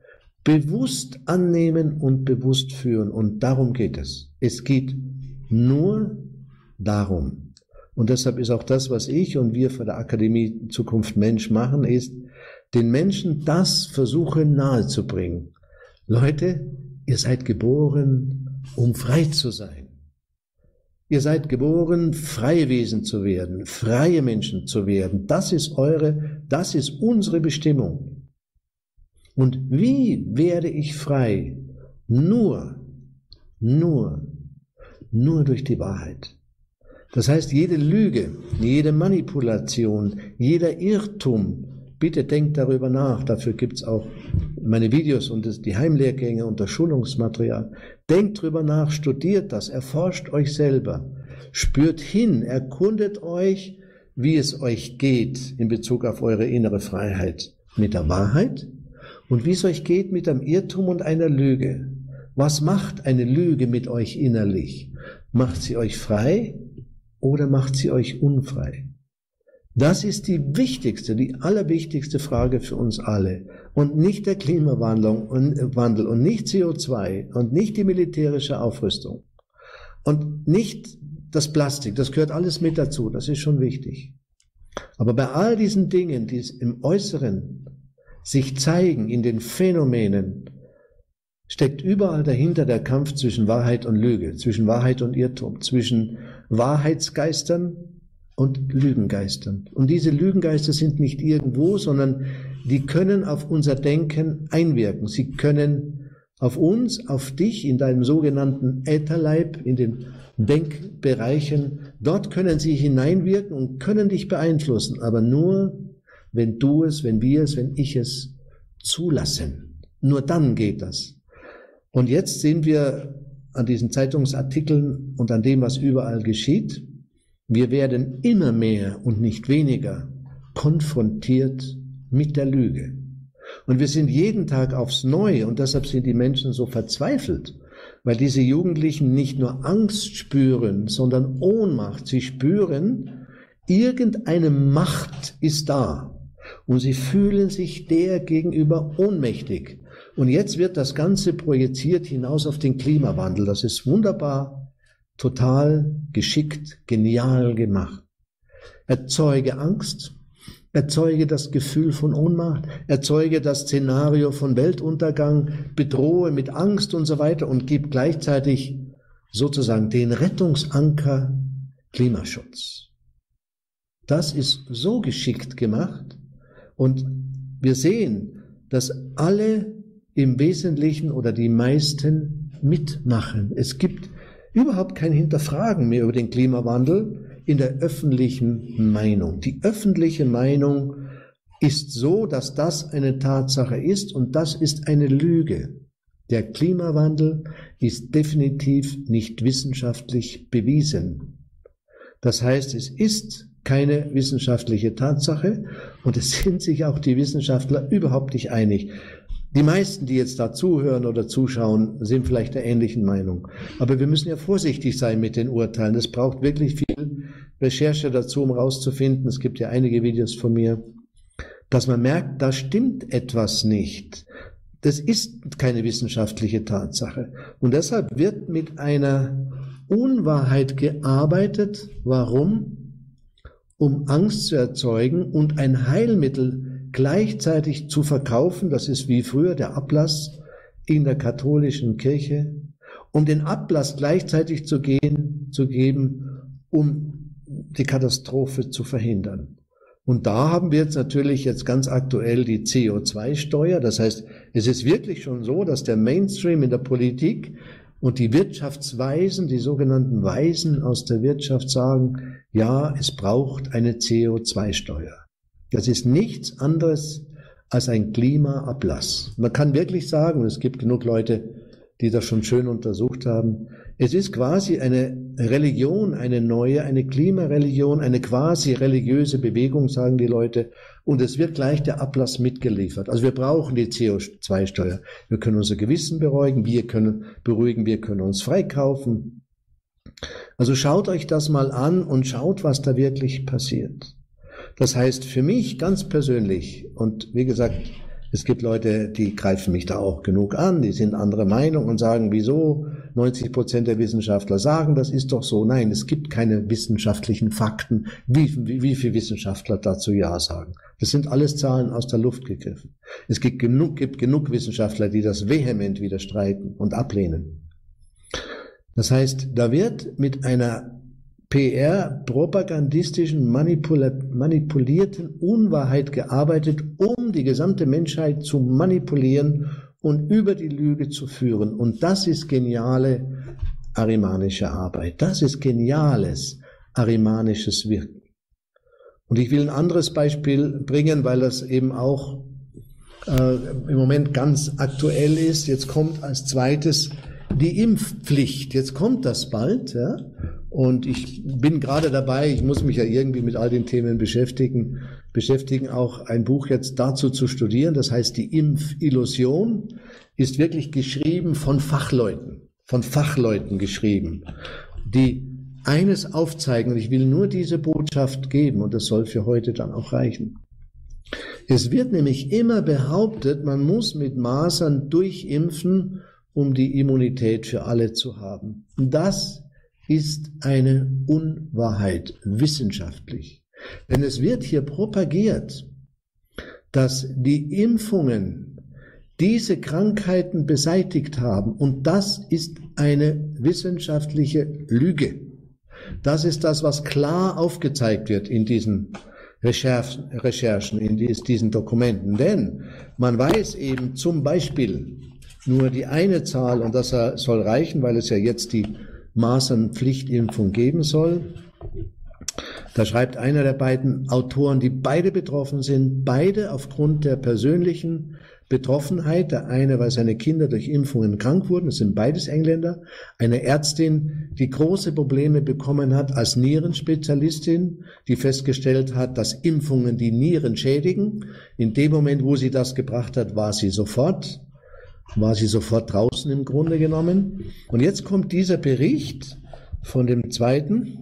bewusst annehmen und bewusst führen. Und darum geht es. Es geht nur darum. Und deshalb ist auch das, was ich und wir von der Akademie Zukunft Mensch machen, ist, den Menschen das versuchen nahezubringen. Leute, ihr seid geboren, um frei zu sein. Ihr seid geboren, freie Wesen zu werden, freie Menschen zu werden. Das ist eure, das ist unsere Bestimmung. Und wie werde ich frei? Nur, nur, nur durch die Wahrheit. Das heißt, jede Lüge, jede Manipulation, jeder Irrtum, bitte denkt darüber nach, dafür gibt's auch meine Videos und das, die Heimlehrgänge und das Schulungsmaterial. Denkt drüber nach, studiert das, erforscht euch selber, spürt hin, erkundet euch, wie es euch geht in Bezug auf eure innere Freiheit mit der Wahrheit und wie es euch geht mit einem Irrtum und einer Lüge. Was macht eine Lüge mit euch innerlich? Macht sie euch frei oder macht sie euch unfrei? Das ist die wichtigste, die allerwichtigste Frage für uns alle. Und nicht der Klimawandel und, Wandel und nicht C O zwei und nicht die militärische Aufrüstung und nicht das Plastik. Das gehört alles mit dazu, das ist schon wichtig. Aber bei all diesen Dingen, die im Äußeren sich zeigen, in den Phänomenen, steckt überall dahinter der Kampf zwischen Wahrheit und Lüge, zwischen Wahrheit und Irrtum, zwischen Wahrheitsgeistern und Lügengeistern. Und diese Lügengeister sind nicht irgendwo, sondern die können auf unser Denken einwirken. Sie können auf uns, auf dich, in deinem sogenannten Ätherleib, in den Denkbereichen, dort können sie hineinwirken und können dich beeinflussen, aber nur, wenn du es, wenn wir es, wenn ich es zulassen. Nur dann geht das. Und jetzt sehen wir an diesen Zeitungsartikeln und an dem, was überall geschieht, wir werden immer mehr und nicht weniger konfrontiert mit der Lüge. Und wir sind jeden Tag aufs Neue, und deshalb sind die Menschen so verzweifelt, weil diese Jugendlichen nicht nur Angst spüren, sondern Ohnmacht. Sie spüren, irgendeine Macht ist da und sie fühlen sich der gegenüber ohnmächtig. Und jetzt wird das Ganze projiziert hinaus auf den Klimawandel. Das ist wunderbar, total geschickt, genial gemacht. Erzeuge Angst, erzeuge das Gefühl von Ohnmacht, erzeuge das Szenario von Weltuntergang, bedrohe mit Angst und so weiter und gib gleichzeitig sozusagen den Rettungsanker Klimaschutz. Das ist so geschickt gemacht und wir sehen, dass alle im Wesentlichen oder die meisten mitmachen. Es gibt überhaupt kein Hinterfragen mehr über den Klimawandel in der öffentlichen Meinung. Die öffentliche Meinung ist so, dass das eine Tatsache ist und das ist eine Lüge. Der Klimawandel ist definitiv nicht wissenschaftlich bewiesen. Das heißt, es ist keine wissenschaftliche Tatsache und es sind sich auch die Wissenschaftler überhaupt nicht einig. Die meisten, die jetzt da zuhören oder zuschauen, sind vielleicht der ähnlichen Meinung. Aber wir müssen ja vorsichtig sein mit den Urteilen. Es braucht wirklich viel Recherche dazu, um rauszufinden, es gibt ja einige Videos von mir, dass man merkt, da stimmt etwas nicht. Das ist keine wissenschaftliche Tatsache. Und deshalb wird mit einer Unwahrheit gearbeitet. Warum? Um Angst zu erzeugen und ein Heilmittel gleichzeitig zu verkaufen, das ist wie früher der Ablass in der katholischen Kirche, um den Ablass gleichzeitig zu gehen, zu geben, um die Katastrophe zu verhindern. Und da haben wir jetzt natürlich jetzt ganz aktuell die C O zwei Steuer. Das heißt, es ist wirklich schon so, dass der Mainstream in der Politik und die Wirtschaftsweisen, die sogenannten Weisen aus der Wirtschaft sagen, ja, es braucht eine C O zwei Steuer. Das ist nichts anderes als ein Klimaablass. Man kann wirklich sagen, und es gibt genug Leute, die das schon schön untersucht haben, es ist quasi eine Religion, eine neue, eine Klimareligion, eine quasi religiöse Bewegung, sagen die Leute, und es wird gleich der Ablass mitgeliefert. Also wir brauchen die C O zwei Steuer. Wir können unser Gewissen beruhigen, wir können beruhigen, wir können uns freikaufen. Also schaut euch das mal an und schaut, was da wirklich passiert. Das heißt, für mich ganz persönlich, und wie gesagt, es gibt Leute, die greifen mich da auch genug an, die sind anderer Meinung und sagen, wieso? neunzig Prozent der Wissenschaftler sagen, das ist doch so. Nein, es gibt keine wissenschaftlichen Fakten, wie, wie, wie viele Wissenschaftler dazu Ja sagen. Das sind alles Zahlen aus der Luft gegriffen. Es gibt genug, gibt genug Wissenschaftler, die das vehement widerstreiten und ablehnen. Das heißt, da wird mit einer P R-propagandistischen, manipulierten Unwahrheit gearbeitet, um die gesamte Menschheit zu manipulieren und über die Lüge zu führen. Und das ist geniale arimanische Arbeit. Das ist geniales arimanisches Wirken. Und ich will ein anderes Beispiel bringen, weil das eben auch äh, im Moment ganz aktuell ist. Jetzt kommt als zweites die Impfpflicht. Jetzt kommt das bald, ja. Und ich bin gerade dabei, ich muss mich ja irgendwie mit all den Themen beschäftigen, beschäftigen, auch ein Buch jetzt dazu zu studieren. Das heißt, die Impfillusion ist wirklich geschrieben von Fachleuten, von Fachleuten geschrieben, die eines aufzeigen. Und ich will nur diese Botschaft geben und das soll für heute dann auch reichen. Es wird nämlich immer behauptet, man muss mit Masern durchimpfen, um die Immunität für alle zu haben. Und das ist eine Unwahrheit, wissenschaftlich. Denn es wird hier propagiert, dass die Impfungen diese Krankheiten beseitigt haben. Und das ist eine wissenschaftliche Lüge. Das ist das, was klar aufgezeigt wird in diesen Recherchen, Recherchen in diesen Dokumenten. Denn man weiß eben zum Beispiel nur die eine Zahl, und das soll reichen, weil es ja jetzt die Masernpflichtimpfung geben soll. Da schreibt einer der beiden Autoren, die beide betroffen sind, beide aufgrund der persönlichen Betroffenheit. Der eine, weil seine Kinder durch Impfungen krank wurden, das sind beides Engländer. Eine Ärztin, die große Probleme bekommen hat als Nierenspezialistin, die festgestellt hat, dass Impfungen die Nieren schädigen. In dem Moment, wo sie das gebracht hat, war sie sofort, war sie sofort draußen im Grunde genommen. Und jetzt kommt dieser Bericht von dem zweiten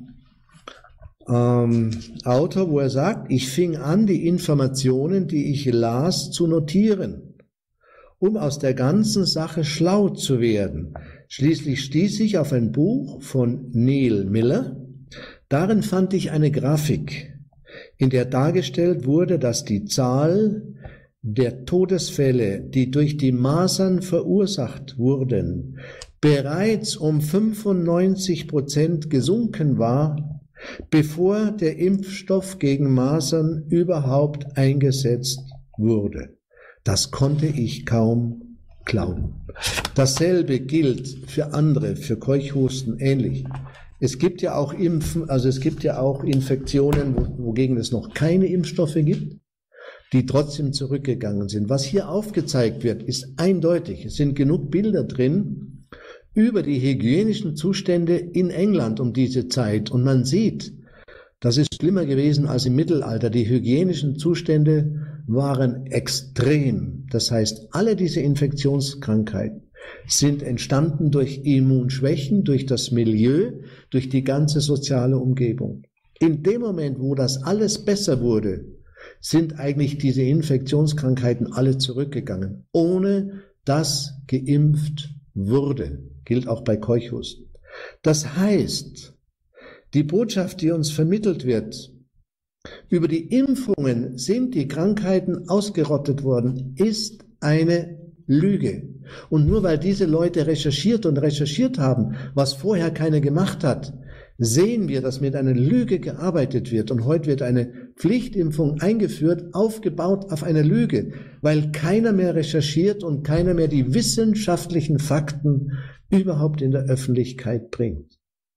Ähm, Autor, wo er sagt, ich fing an, die Informationen, die ich las, zu notieren, um aus der ganzen Sache schlau zu werden. Schließlich stieß ich auf ein Buch von Neil Miller. Darin fand ich eine Grafik, in der dargestellt wurde, dass die Zahl der Todesfälle, die durch die Masern verursacht wurden, bereits um fünfundneunzig Prozent gesunken war, bevor der Impfstoff gegen Masern überhaupt eingesetzt wurde. Das konnte ich kaum glauben. Dasselbe gilt für andere, für Keuchhusten ähnlich. Es gibt ja auch Impfen, also es gibt ja auch Infektionen, wogegen es noch keine Impfstoffe gibt, die trotzdem zurückgegangen sind. Was hier aufgezeigt wird, ist eindeutig. Es sind genug Bilder drin über die hygienischen Zustände in England um diese Zeit. Und man sieht, das ist schlimmer gewesen als im Mittelalter. Die hygienischen Zustände waren extrem. Das heißt, alle diese Infektionskrankheiten sind entstanden durch Immunschwächen, durch das Milieu, durch die ganze soziale Umgebung. In dem Moment, wo das alles besser wurde, sind eigentlich diese Infektionskrankheiten alle zurückgegangen, ohne dass geimpft wurde. Gilt auch bei Keuchhusten. Das heißt, die Botschaft, die uns vermittelt wird, über die Impfungen sind die Krankheiten ausgerottet worden, ist eine Lüge. Und nur weil diese Leute recherchiert und recherchiert haben, was vorher keiner gemacht hat, sehen wir, dass mit einer Lüge gearbeitet wird. Und heute wird eine Pflichtimpfung eingeführt, aufgebaut auf einer Lüge, weil keiner mehr recherchiert und keiner mehr die wissenschaftlichen Fakten überhaupt in der Öffentlichkeit bringt.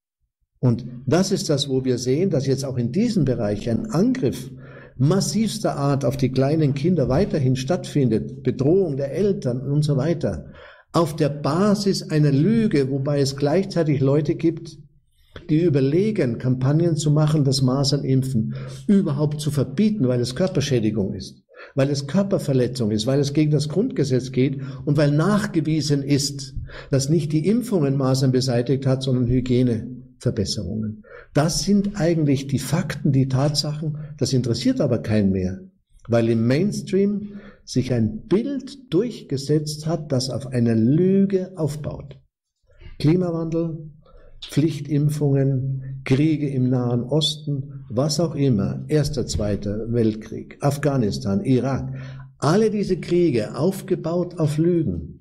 Und das ist das, wo wir sehen, dass jetzt auch in diesem Bereich ein Angriff massivster Art auf die kleinen Kinder weiterhin stattfindet, Bedrohung der Eltern und so weiter, auf der Basis einer Lüge, wobei es gleichzeitig Leute gibt, die überlegen, Kampagnen zu machen, das Masernimpfen überhaupt zu verbieten, weil es Körperschädigung ist, weil es Körperverletzung ist, weil es gegen das Grundgesetz geht und weil nachgewiesen ist, dass nicht die Impfungen Masern beseitigt hat, sondern Hygieneverbesserungen. Das sind eigentlich die Fakten, die Tatsachen, das interessiert aber keinen mehr, weil im Mainstream sich ein Bild durchgesetzt hat, das auf einer Lüge aufbaut. Klimawandel, Pflichtimpfungen, Kriege im Nahen Osten, was auch immer, Erster, Zweiter Weltkrieg, Afghanistan, Irak, alle diese Kriege aufgebaut auf Lügen.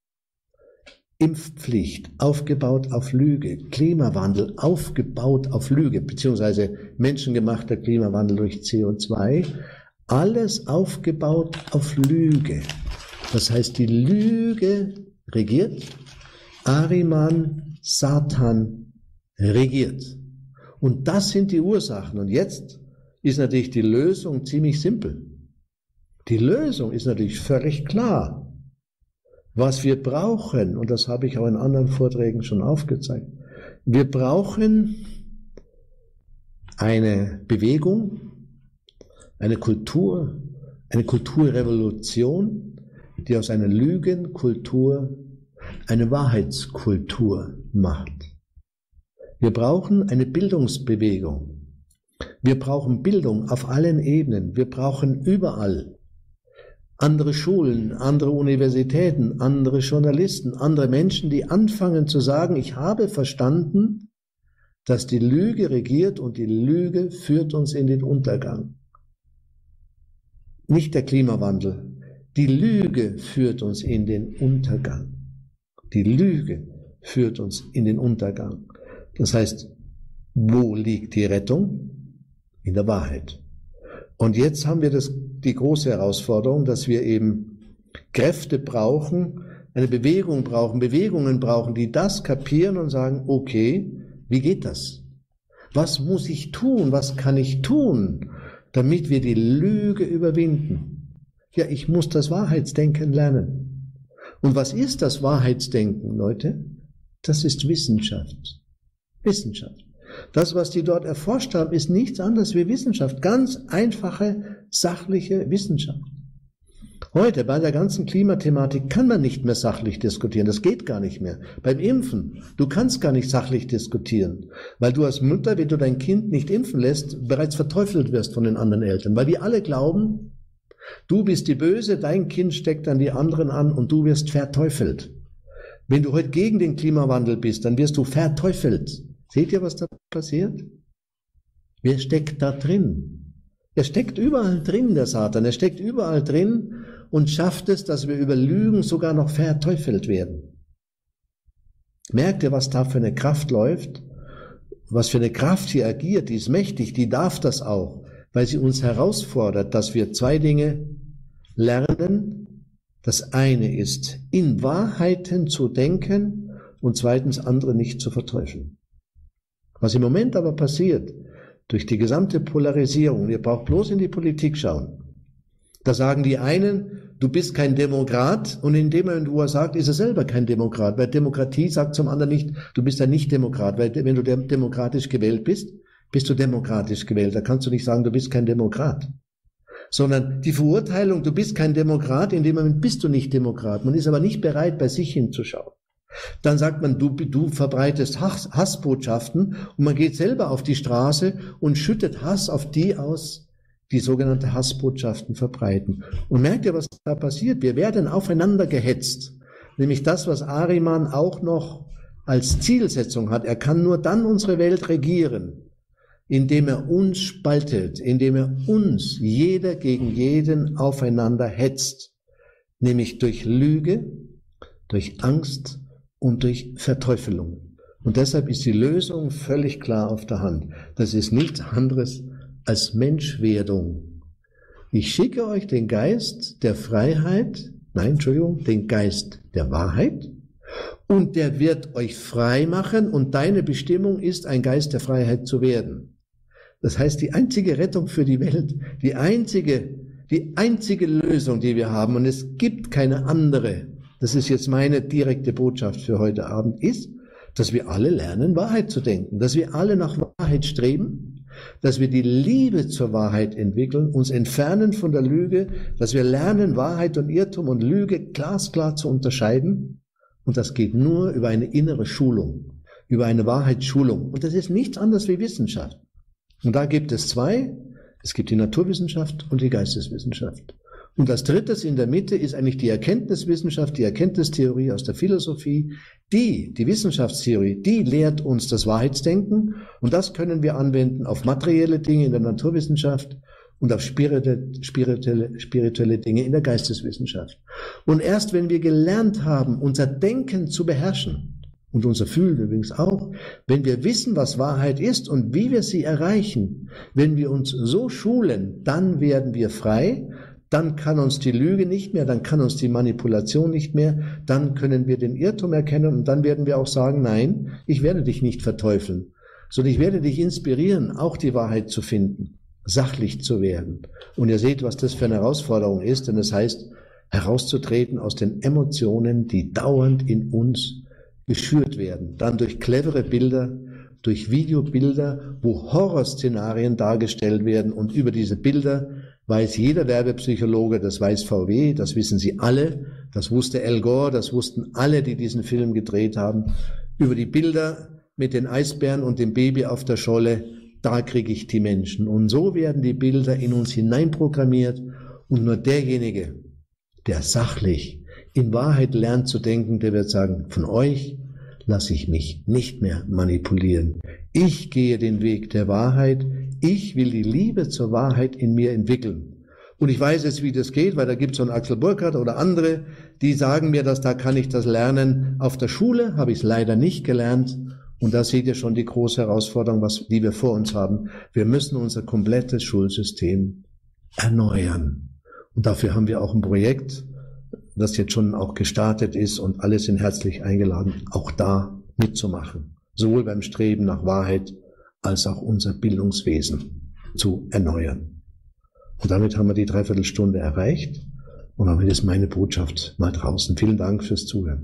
Impfpflicht aufgebaut auf Lüge, Klimawandel aufgebaut auf Lüge, beziehungsweise menschengemachter Klimawandel durch C O zwei, alles aufgebaut auf Lüge. Das heißt, die Lüge regiert, Ahriman, Satan regiert. Und das sind die Ursachen. Und jetzt ist natürlich die Lösung ziemlich simpel. Die Lösung ist natürlich völlig klar. Was wir brauchen, und das habe ich auch in anderen Vorträgen schon aufgezeigt, wir brauchen eine Bewegung, eine Kultur, eine Kulturrevolution, die aus einer Lügenkultur eine Wahrheitskultur macht. Wir brauchen eine Bildungsbewegung. Wir brauchen Bildung auf allen Ebenen. Wir brauchen überall andere Schulen, andere Universitäten, andere Journalisten, andere Menschen, die anfangen zu sagen, ich habe verstanden, dass die Lüge regiert und die Lüge führt uns in den Untergang. Nicht der Klimawandel, Die Lüge führt uns in den Untergang. Die Lüge führt uns in den Untergang. Das heißt, wo liegt die Rettung? In der Wahrheit. Und jetzt haben wir das, die große Herausforderung, dass wir eben Kräfte brauchen, eine Bewegung brauchen, Bewegungen brauchen, die das kapieren und sagen, okay, wie geht das? Was muss ich tun? Was kann ich tun, damit wir die Lüge überwinden? Ja, ich muss das Wahrheitsdenken lernen. Und was ist das Wahrheitsdenken, Leute? Das ist Wissenschaft. Wissenschaft. Das, was die dort erforscht haben, ist nichts anderes wie Wissenschaft. Ganz einfache, sachliche Wissenschaft. Heute bei der ganzen Klimathematik kann man nicht mehr sachlich diskutieren. Das geht gar nicht mehr. Beim Impfen, du kannst gar nicht sachlich diskutieren, weil du als Mutter, wenn du dein Kind nicht impfen lässt, bereits verteufelt wirst von den anderen Eltern, weil die alle glauben, du bist die Böse, dein Kind steckt dann die anderen an und du wirst verteufelt. Wenn du heute gegen den Klimawandel bist, dann wirst du verteufelt. Seht ihr, was da passiert? Wer steckt da drin? Er steckt überall drin, der Satan. Er steckt überall drin und schafft es, dass wir über Lügen sogar noch verteufelt werden. Merkt ihr, was da für eine Kraft läuft? Was für eine Kraft hier agiert? Die ist mächtig, die darf das auch, weil sie uns herausfordert, dass wir zwei Dinge lernen. Das eine ist, in Wahrheiten zu denken und zweitens andere nicht zu verteufeln. Was im Moment aber passiert, durch die gesamte Polarisierung, ihr braucht bloß in die Politik schauen, da sagen die einen, du bist kein Demokrat und in dem Moment, wo er sagt, ist er selber kein Demokrat, weil Demokratie sagt zum anderen nicht, du bist ein Nicht-Demokrat, weil wenn du demokratisch gewählt bist, bist du demokratisch gewählt, da kannst du nicht sagen, du bist kein Demokrat. Sondern die Verurteilung, du bist kein Demokrat, in dem Moment bist du nicht Demokrat. Man ist aber nicht bereit, bei sich hinzuschauen. Dann sagt man, du, du verbreitest Hass, Hassbotschaften und man geht selber auf die Straße und schüttet Hass auf die aus, die sogenannte Hassbotschaften verbreiten. Und merkt ihr, was da passiert? Wir werden aufeinander gehetzt. Nämlich das, was Ahriman auch noch als Zielsetzung hat. Er kann nur dann unsere Welt regieren, indem er uns spaltet, indem er uns, jeder gegen jeden, aufeinander hetzt, nämlich durch Lüge, durch Angst und durch Verteufelung. Und deshalb ist die Lösung völlig klar auf der Hand. Das ist nichts anderes als Menschwerdung. Ich schicke euch den Geist der Freiheit, nein, Entschuldigung, den Geist der Wahrheit, und der wird euch frei machen, und deine Bestimmung ist, ein Geist der Freiheit zu werden. Das heißt, die einzige Rettung für die Welt, die einzige, die einzige Lösung, die wir haben, und es gibt keine andere, das ist jetzt meine direkte Botschaft für heute Abend, ist, dass wir alle lernen, Wahrheit zu denken, dass wir alle nach Wahrheit streben, dass wir die Liebe zur Wahrheit entwickeln, uns entfernen von der Lüge, dass wir lernen, Wahrheit und Irrtum und Lüge glasklar zu unterscheiden. Und das geht nur über eine innere Schulung, über eine Wahrheitsschulung. Und das ist nichts anderes wie Wissenschaft. Und da gibt es zwei, es gibt die Naturwissenschaft und die Geisteswissenschaft. Und das Drittes in der Mitte ist eigentlich die Erkenntniswissenschaft, die Erkenntnistheorie aus der Philosophie. Die, die Wissenschaftstheorie, die lehrt uns das Wahrheitsdenken, und das können wir anwenden auf materielle Dinge in der Naturwissenschaft und auf spirituelle, spirituelle, spirituelle Dinge in der Geisteswissenschaft. Und erst wenn wir gelernt haben, unser Denken zu beherrschen, und unser Fühlen übrigens auch, wenn wir wissen, was Wahrheit ist und wie wir sie erreichen, wenn wir uns so schulen, dann werden wir frei, dann kann uns die Lüge nicht mehr, dann kann uns die Manipulation nicht mehr, dann können wir den Irrtum erkennen und dann werden wir auch sagen, nein, ich werde dich nicht verteufeln, sondern ich werde dich inspirieren, auch die Wahrheit zu finden, sachlich zu werden. Und ihr seht, was das für eine Herausforderung ist, denn es heißt, herauszutreten aus den Emotionen, die dauernd in uns geschürt werden, dann durch clevere Bilder, durch Videobilder, wo Horrorszenarien dargestellt werden, und über diese Bilder weiß jeder Werbepsychologe, das weiß V W, das wissen sie alle, das wusste Al Gore, das wussten alle, die diesen Film gedreht haben, über die Bilder mit den Eisbären und dem Baby auf der Scholle, da kriege ich die Menschen. Und so werden die Bilder in uns hineinprogrammiert, und nur derjenige, der sachlich in Wahrheit lernt zu denken, der wird sagen, von euch lasse ich mich nicht mehr manipulieren. Ich gehe den Weg der Wahrheit. Ich will die Liebe zur Wahrheit in mir entwickeln. Und ich weiß jetzt, wie das geht, weil da gibt es so einen Axel Burkhardt oder andere, die sagen mir, dass da kann ich das lernen. Auf der Schule habe ich es leider nicht gelernt. Und da seht ihr schon die große Herausforderung, was, die wir vor uns haben. Wir müssen unser komplettes Schulsystem erneuern. Und dafür haben wir auch ein Projekt, das jetzt schon auch gestartet ist, und alle sind herzlich eingeladen, auch da mitzumachen. Sowohl beim Streben nach Wahrheit als auch unser Bildungswesen zu erneuern. Und damit haben wir die Dreiviertelstunde erreicht. Und damit ist meine Botschaft mal draußen. Vielen Dank fürs Zuhören.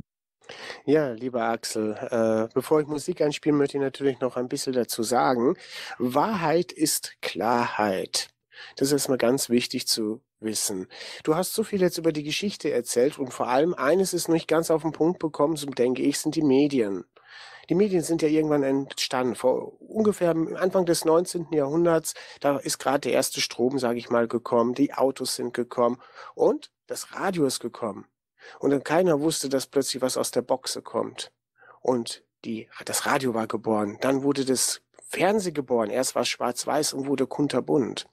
Ja, lieber Axel, äh, bevor ich Musik einspiele, möchte ich natürlich noch ein bisschen dazu sagen. Wahrheit ist Klarheit. Das ist mal ganz wichtig zu wissen. Du hast so viel jetzt über die Geschichte erzählt und vor allem eines ist nicht ganz auf den Punkt bekommen, so denke ich, sind die Medien. Die Medien sind ja irgendwann entstanden, vor ungefähr Anfang des neunzehnten Jahrhunderts, da ist gerade der erste Strom, sage ich mal, gekommen, die Autos sind gekommen und das Radio ist gekommen. Und dann keiner wusste, dass plötzlich was aus der Boxe kommt. Und die, das Radio war geboren, dann wurde das Fernsehen geboren, erst war schwarz-weiß und wurde kunterbunt.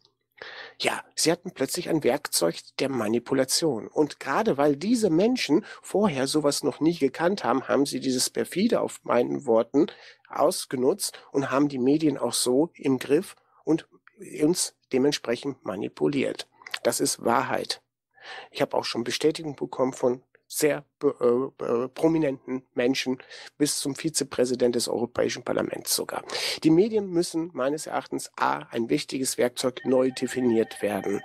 Ja, sie hatten plötzlich ein Werkzeug der Manipulation. Und gerade weil diese Menschen vorher sowas noch nie gekannt haben, haben sie dieses perfide, auf meinen Worten, ausgenutzt und haben die Medien auch so im Griff und uns dementsprechend manipuliert. Das ist Wahrheit. Ich habe auch schon Bestätigung bekommen von sehr äh, äh, prominenten Menschen bis zum Vizepräsident des Europäischen Parlaments sogar. Die Medien müssen meines Erachtens A, ein wichtiges Werkzeug, neu definiert werden.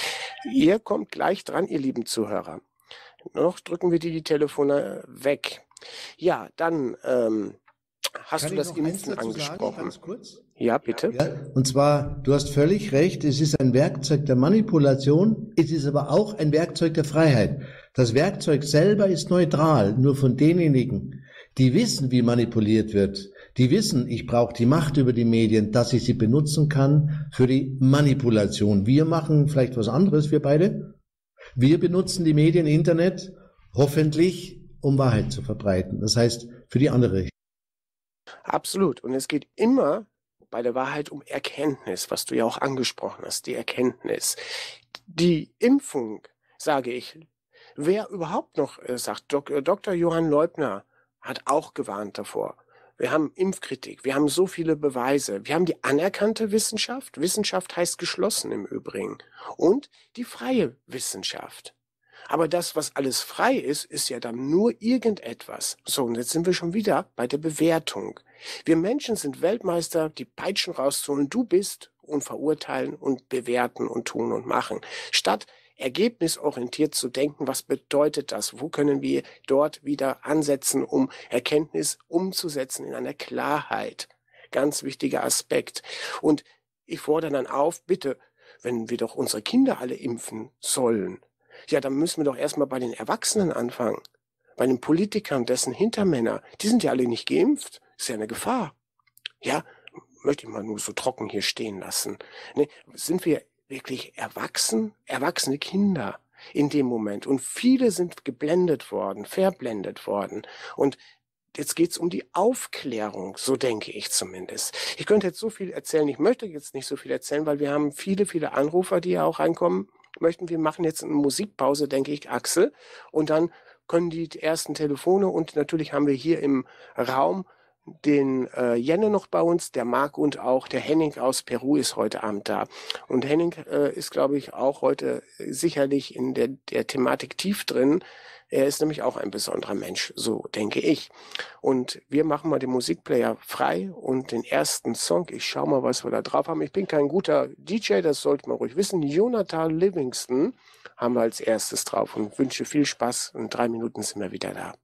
Ihr kommt gleich dran, ihr lieben Zuhörer. Noch drücken wir die, die Telefone weg. Ja, dann ähm, hast Kann du ich das noch eins Impfen dazu angesprochen. Sagen, ganz kurz? Ja, bitte. Ja, und zwar, du hast völlig recht, es ist ein Werkzeug der Manipulation, es ist aber auch ein Werkzeug der Freiheit. Das Werkzeug selber ist neutral, nur von denjenigen, die wissen, wie manipuliert wird, die wissen, ich brauche die Macht über die Medien, dass ich sie benutzen kann für die Manipulation. Wir machen vielleicht was anderes, wir beide. Wir benutzen die Medien, Internet, hoffentlich, um Wahrheit zu verbreiten. Das heißt, für die andere Richtung. Absolut. Und es geht immer bei der Wahrheit um Erkenntnis, was du ja auch angesprochen hast, die Erkenntnis. Die Impfung, sage ich, wer überhaupt noch äh, sagt, Dok Doktor Johann Leubner hat auch gewarnt davor. Wir haben Impfkritik, wir haben so viele Beweise, wir haben die anerkannte Wissenschaft, Wissenschaft heißt geschlossen im Übrigen, und die freie Wissenschaft. Aber das, was alles frei ist, ist ja dann nur irgendetwas. So, und jetzt sind wir schon wieder bei der Bewertung. Wir Menschen sind Weltmeister, die Peitschen rauszuholen. Du bist und verurteilen und bewerten und tun und machen. Statt ergebnisorientiert zu denken, was bedeutet das? Wo können wir dort wieder ansetzen, um Erkenntnis umzusetzen in einer Klarheit? Ganz wichtiger Aspekt. Und ich fordere dann auf, bitte, wenn wir doch unsere Kinder alle impfen sollen, ja, dann müssen wir doch erstmal bei den Erwachsenen anfangen. Bei den Politikern, dessen Hintermänner, die sind ja alle nicht geimpft. Ist ja eine Gefahr. Ja, möchte ich mal nur so trocken hier stehen lassen. Ne, sind wir wirklich erwachsen, erwachsene Kinder in dem Moment? Und viele sind geblendet worden, verblendet worden. Und jetzt geht's um die Aufklärung, so denke ich zumindest. Ich könnte jetzt so viel erzählen, ich möchte jetzt nicht so viel erzählen, weil wir haben viele, viele Anrufer, die ja auch reinkommen möchten. Wir machen jetzt eine Musikpause, denke ich, Axel, und dann können die ersten Telefone, und natürlich haben wir hier im Raum den äh, Jenne noch bei uns, der Marc und auch der Henning aus Peru ist heute Abend da. Und Henning äh, ist, glaube ich, auch heute sicherlich in der, der Thematik tief drin. Er ist nämlich auch ein besonderer Mensch, so denke ich. Und wir machen mal den Musikplayer frei und den ersten Song, ich schau mal, was wir da drauf haben. Ich bin kein guter D J, das sollte man ruhig wissen. Jonathan Livingston haben wir als erstes drauf und wünsche viel Spaß. In drei Minuten sind wir wieder da.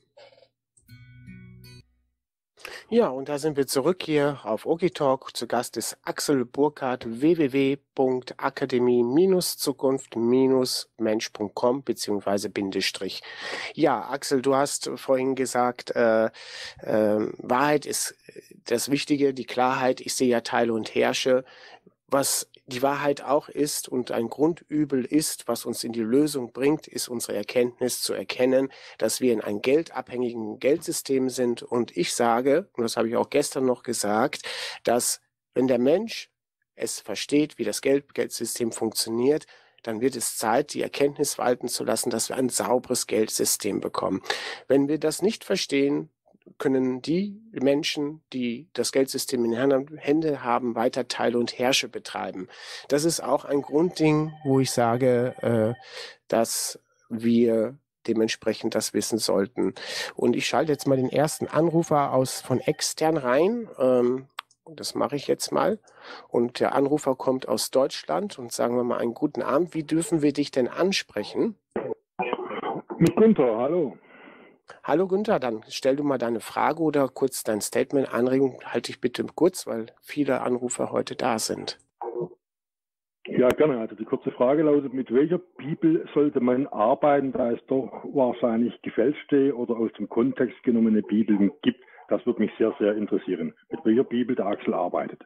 Ja, und da sind wir zurück hier auf Okitalk. Zu Gast ist Axel Burkhardt, w w w punkt akademie Zukunft Mensch punkt com beziehungsweise Bindestrich. Ja, Axel, du hast vorhin gesagt, äh, äh, Wahrheit ist das Wichtige, die Klarheit. Ich sehe ja Teile und herrsche. Was die Wahrheit auch ist und ein Grundübel ist, was uns in die Lösung bringt, ist unsere Erkenntnis zu erkennen, dass wir in einem geldabhängigen Geldsystem sind. Und ich sage, und das habe ich auch gestern noch gesagt, dass wenn der Mensch es versteht, wie das Geld Geldsystem funktioniert, dann wird es Zeit, die Erkenntnis walten zu lassen, dass wir ein sauberes Geldsystem bekommen. Wenn wir das nicht verstehen, können die Menschen, die das Geldsystem in den Händen haben, weiter Teile und Herrsche betreiben. Das ist auch ein Grundding, wo ich sage, äh, dass wir dementsprechend das wissen sollten. Und ich schalte jetzt mal den ersten Anrufer aus von extern rein. Ähm, das mache ich jetzt mal. Und der Anrufer kommt aus Deutschland und sagen wir mal einen guten Abend. Wie dürfen wir dich denn ansprechen? Mit Günther, hallo. Hallo Günther, dann stell du mal deine Frage oder kurz dein Statement, Anregung, halte dich bitte kurz, weil viele Anrufer heute da sind. Ja, gerne. Also die kurze Frage lautet, mit welcher Bibel sollte man arbeiten, da es doch wahrscheinlich gefälschte oder aus dem Kontext genommene Bibeln gibt? Das würde mich sehr, sehr interessieren. Mit welcher Bibel der Axel arbeitet?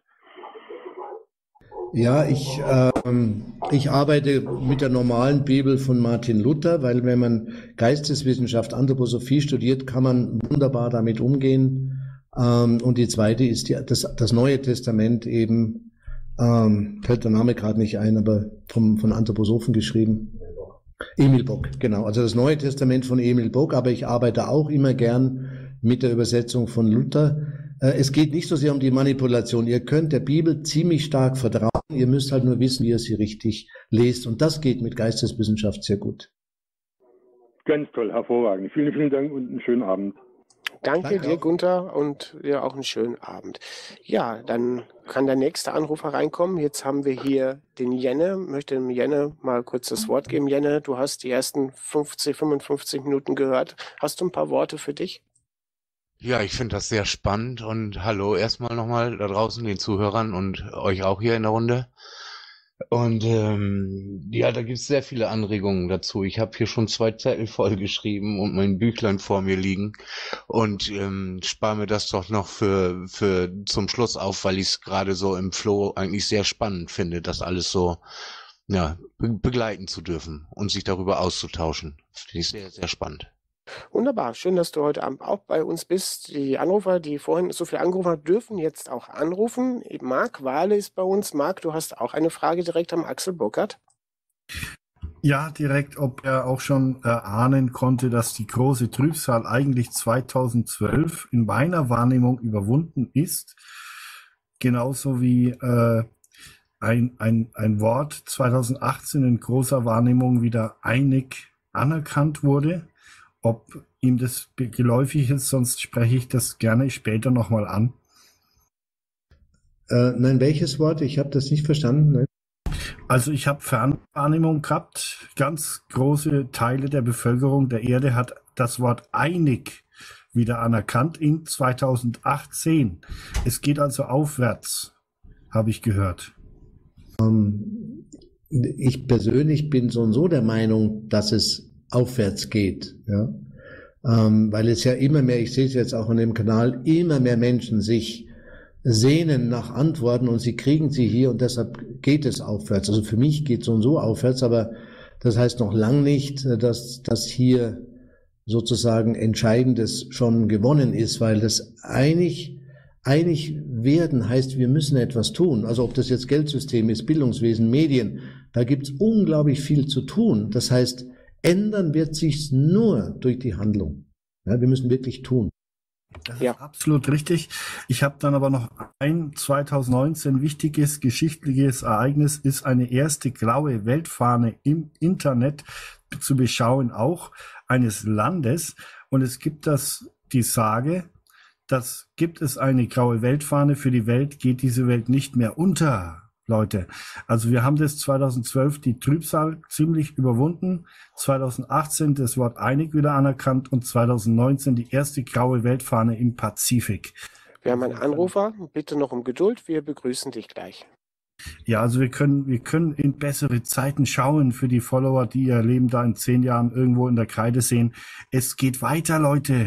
Ja, ich, ähm, ich arbeite mit der normalen Bibel von Martin Luther, weil wenn man Geisteswissenschaft, Anthroposophie studiert, kann man wunderbar damit umgehen. Ähm, und die zweite ist die, das, das Neue Testament eben, ähm, fällt der Name gerade nicht ein, aber vom, von Anthroposophen geschrieben. Emil Bock, genau. Also das Neue Testament von Emil Bock, aber ich arbeite auch immer gern mit der Übersetzung von Luther. Es geht nicht so sehr um die Manipulation. Ihr könnt der Bibel ziemlich stark vertrauen. Ihr müsst halt nur wissen, wie ihr sie richtig lest. Und das geht mit Geisteswissenschaft sehr gut. Ganz toll, hervorragend. Vielen, vielen Dank und einen schönen Abend. Danke, Danke dir, auch. Gunther, und dir auch einen schönen Abend. Ja, dann kann der nächste Anrufer reinkommen. Jetzt haben wir hier den Jenne. Möchte dem Jenne mal kurz das Wort geben. Jenne, du hast die ersten fünfzig, fünfundfünfzig Minuten gehört. Hast du ein paar Worte für dich? Ja, ich finde das sehr spannend und hallo erstmal nochmal da draußen den Zuhörern und euch auch hier in der Runde. Und ähm, ja, da gibt es sehr viele Anregungen dazu. Ich habe hier schon zwei Zettel vollgeschrieben und mein Büchlein vor mir liegen und ähm, spare mir das doch noch für für zum Schluss auf, weil ich es gerade so im Flow eigentlich sehr spannend finde, das alles so ja be begleiten zu dürfen und sich darüber auszutauschen. Finde ich sehr, sehr spannend. Wunderbar, schön, dass du heute Abend auch bei uns bist. Die Anrufer, die vorhin so viele angerufen haben, dürfen jetzt auch anrufen. Marc Wahle ist bei uns. Marc, du hast auch eine Frage direkt am Axel Burkhardt. Ja, direkt, ob er auch schon erahnen konnte, dass die große Trübsal eigentlich zweitausendzwölf in meiner Wahrnehmung überwunden ist. Genauso wie äh, ein, ein, ein Wort zweitausendachtzehn in großer Wahrnehmung wieder einig anerkannt wurde. Ob ihm das geläufig ist, sonst spreche ich das gerne später nochmal an. Äh, nein, welches Wort? Ich habe das nicht verstanden. Ne? Also ich habe Fernwahrnehmung gehabt. Ganz große Teile der Bevölkerung der Erde hat das Wort einig wieder anerkannt in zweitausendachtzehn. Es geht also aufwärts, habe ich gehört. Ähm, ich persönlich bin so und so der Meinung, dass es aufwärts geht, ja, ähm, weil es ja immer mehr, ich sehe es jetzt auch an dem Kanal, immer mehr Menschen sich sehnen nach Antworten und sie kriegen sie hier und deshalb geht es aufwärts. Also für mich geht es so und so aufwärts, aber das heißt noch lang nicht, dass, dass hier sozusagen Entscheidendes schon gewonnen ist, weil das einig, einig werden heißt, wir müssen etwas tun. Also ob das jetzt Geldsystem ist, Bildungswesen, Medien, da gibt es unglaublich viel zu tun. Das heißt, ändern wird sich's nur durch die Handlung. Ja, wir müssen wirklich tun. Das Ja. ist absolut richtig. Ich habe dann aber noch ein zweitausendneunzehn wichtiges geschichtliches Ereignis, ist eine erste graue Weltfahne im Internet zu beschauen, auch eines Landes. Und es gibt das, die Sage, dass gibt es eine graue Weltfahne für die Welt, geht diese Welt nicht mehr unter. Leute, also wir haben das zweitausendzwölf die Trübsal ziemlich überwunden, zweitausendachtzehn das Wort einig wieder anerkannt und zweitausendneunzehn die erste graue Weltfahne im Pazifik. Wir haben einen Anrufer. Bitte noch um Geduld. Wir begrüßen dich gleich. Ja, also wir können, wir können in bessere Zeiten schauen für die Follower, die ihr Leben da in zehn Jahren irgendwo in der Kreide sehen. Es geht weiter, Leute.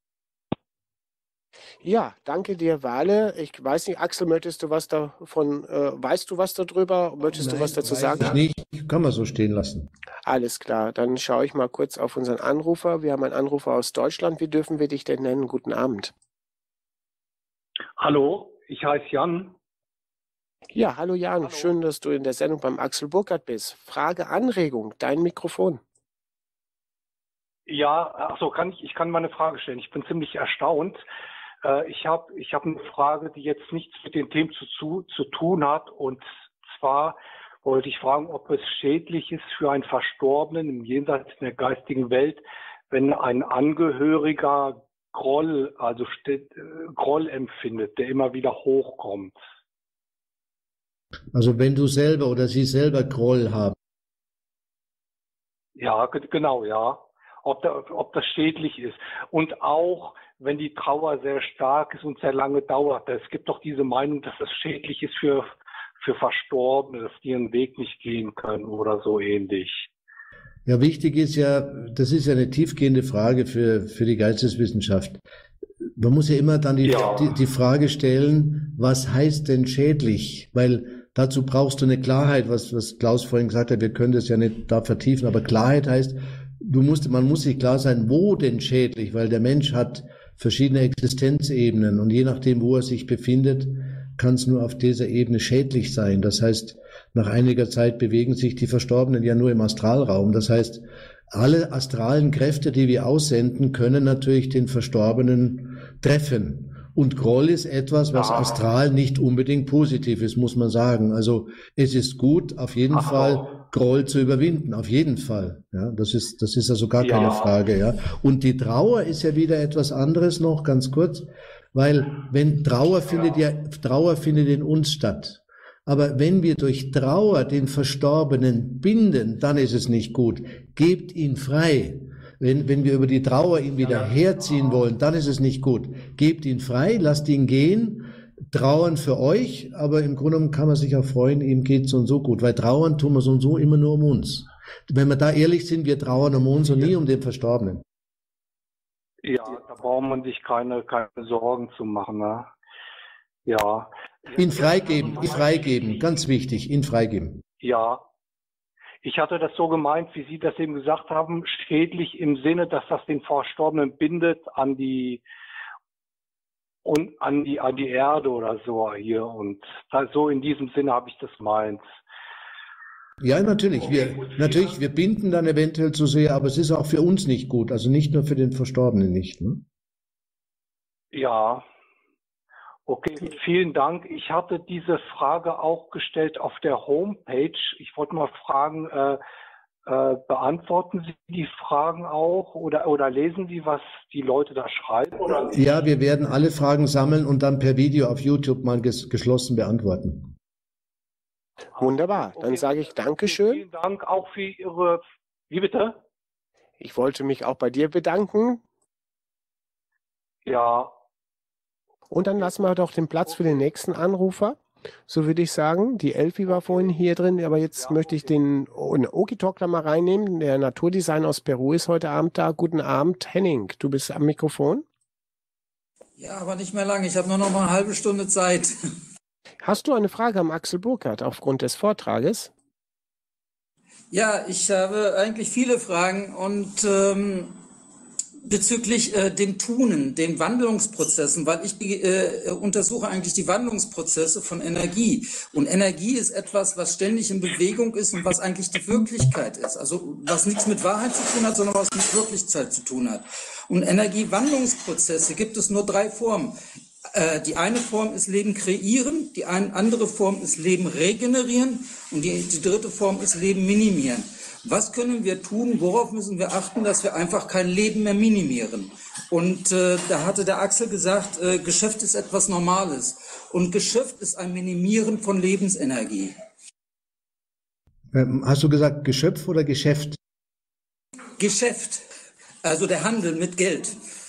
Ja, danke dir, Wale. Ich weiß nicht, Axel, möchtest du was davon, äh, weißt du was darüber? Möchtest Nein, du was dazu weiß sagen? ich nicht, kann man so stehen lassen. Alles klar, dann schaue ich mal kurz auf unseren Anrufer. Wir haben einen Anrufer aus Deutschland. Wie dürfen wir dich denn nennen? Guten Abend. Hallo, ich heiße Jan. Ja, hallo Jan, schön, dass du in der Sendung beim Axel Burkhardt bist. Frage, Anregung, dein Mikrofon. Ja, achso, kann ich, ich kann mal eine Frage stellen. Ich bin ziemlich erstaunt. Äh, ich habe ich hab eine Frage, die jetzt nichts mit den Themen zu, zu, zu tun hat. Und zwar wollte ich fragen, ob es schädlich ist für einen Verstorbenen im Jenseits der geistigen Welt, wenn ein Angehöriger Groll, also steht, äh, Groll empfindet, der immer wieder hochkommt. Also wenn du selber oder sie selber Groll haben. Ja, ge- genau, ja. Ob, da, ob das schädlich ist. Und auch, wenn die Trauer sehr stark ist und sehr lange dauert. Es gibt doch diese Meinung, dass das schädlich ist für, für Verstorbene, dass die ihren Weg nicht gehen können oder so ähnlich. Ja, wichtig ist ja, das ist ja eine tiefgehende Frage für, für die Geisteswissenschaft. Man muss ja immer dann die, Ja. die, die Frage stellen, was heißt denn schädlich? Weil dazu brauchst du eine Klarheit, was, was Klaus vorhin gesagt hat, wir können das ja nicht da vertiefen, aber Klarheit heißt, du musst, man muss sich klar sein, wo denn schädlich, weil der Mensch hat verschiedene Existenzebenen und je nachdem, wo er sich befindet, kann es nur auf dieser Ebene schädlich sein. Das heißt, nach einiger Zeit bewegen sich die Verstorbenen ja nur im Astralraum. Das heißt, alle astralen Kräfte, die wir aussenden, können natürlich den Verstorbenen treffen. Und Groll ist etwas, was Ah. astral nicht unbedingt positiv ist, muss man sagen. Also es ist gut, auf jeden Ah. Fall Groll zu überwinden, auf jeden Fall. Ja, das ist, das ist also gar Ja. keine Frage. Ja. Und die Trauer ist ja wieder etwas anderes noch, ganz kurz, weil wenn Trauer findet ja, Trauer findet in uns statt. Aber wenn wir durch Trauer den Verstorbenen binden, dann ist es nicht gut. Gebt ihn frei. Wenn, wenn wir über die Trauer ihn wieder herziehen wollen, dann ist es nicht gut. Gebt ihn frei, lasst ihn gehen, trauern für euch, aber im Grunde genommen kann man sich auch freuen, ihm geht so und so gut, weil trauern tun wir so und so immer nur um uns. Wenn wir da ehrlich sind, wir trauern um uns und nie um den Verstorbenen. Ja, da braucht man sich keine, keine Sorgen zu machen. Ne? Ja. Ihn freigeben, ihn freigeben, ganz wichtig, ihn freigeben. Ja. Ich hatte das so gemeint, wie Sie das eben gesagt haben, schädlich im Sinne, dass das den Verstorbenen bindet an die und an die an die Erde oder so hier und da, so in diesem Sinne habe ich das gemeint. Ja, natürlich, wir, natürlich, wir binden dann eventuell zu sehr, aber es ist auch für uns nicht gut, also nicht nur für den Verstorbenen nicht. Ne? Ja. Okay, vielen Dank. Ich hatte diese Frage auch gestellt auf der Homepage. Ich wollte mal fragen, äh, äh, beantworten Sie die Fragen auch oder, oder lesen Sie, was die Leute da schreiben? Oder nicht? Ja, wir werden alle Fragen sammeln und dann per Video auf YouTube mal ges geschlossen beantworten. Wunderbar, dann Okay, sage ich Dankeschön. Vielen Dank auch für Ihre, wie bitte? Ich wollte mich auch bei dir bedanken. Ja, Und dann lassen wir doch den Platz für den nächsten Anrufer. So würde ich sagen, die Elfi war vorhin hier drin, aber jetzt möchte ich den Okitalkler mal reinnehmen. Der Naturdesigner aus Peru ist heute Abend da. Guten Abend, Henning, du bist am Mikrofon. Ja, aber nicht mehr lange. Ich habe nur noch mal eine halbe Stunde Zeit. Hast du eine Frage am Axel Burkhardt aufgrund des Vortrages? Ja, ich habe eigentlich viele Fragen und ähm, bezüglich äh, dem Tunen, den Wandlungsprozessen, weil ich äh, untersuche eigentlich die Wandlungsprozesse von Energie. Und Energie ist etwas, was ständig in Bewegung ist und was eigentlich die Wirklichkeit ist. Also was nichts mit Wahrheit zu tun hat, sondern was mit Wirklichkeit zu tun hat. Und Energiewandlungsprozesse gibt es nur drei Formen. Äh, die eine Form ist Leben kreieren, die eine andere Form ist Leben regenerieren und die, die dritte Form ist Leben minimieren. Was können wir tun? Worauf müssen wir achten, dass wir einfach kein Leben mehr minimieren? Und äh, da hatte der Axel gesagt, äh, Geschäft ist etwas Normales. Und Geschäft ist ein Minimieren von Lebensenergie. Ähm, hast du gesagt Geschöpf oder Geschäft? Geschäft, also der Handel mit Geld.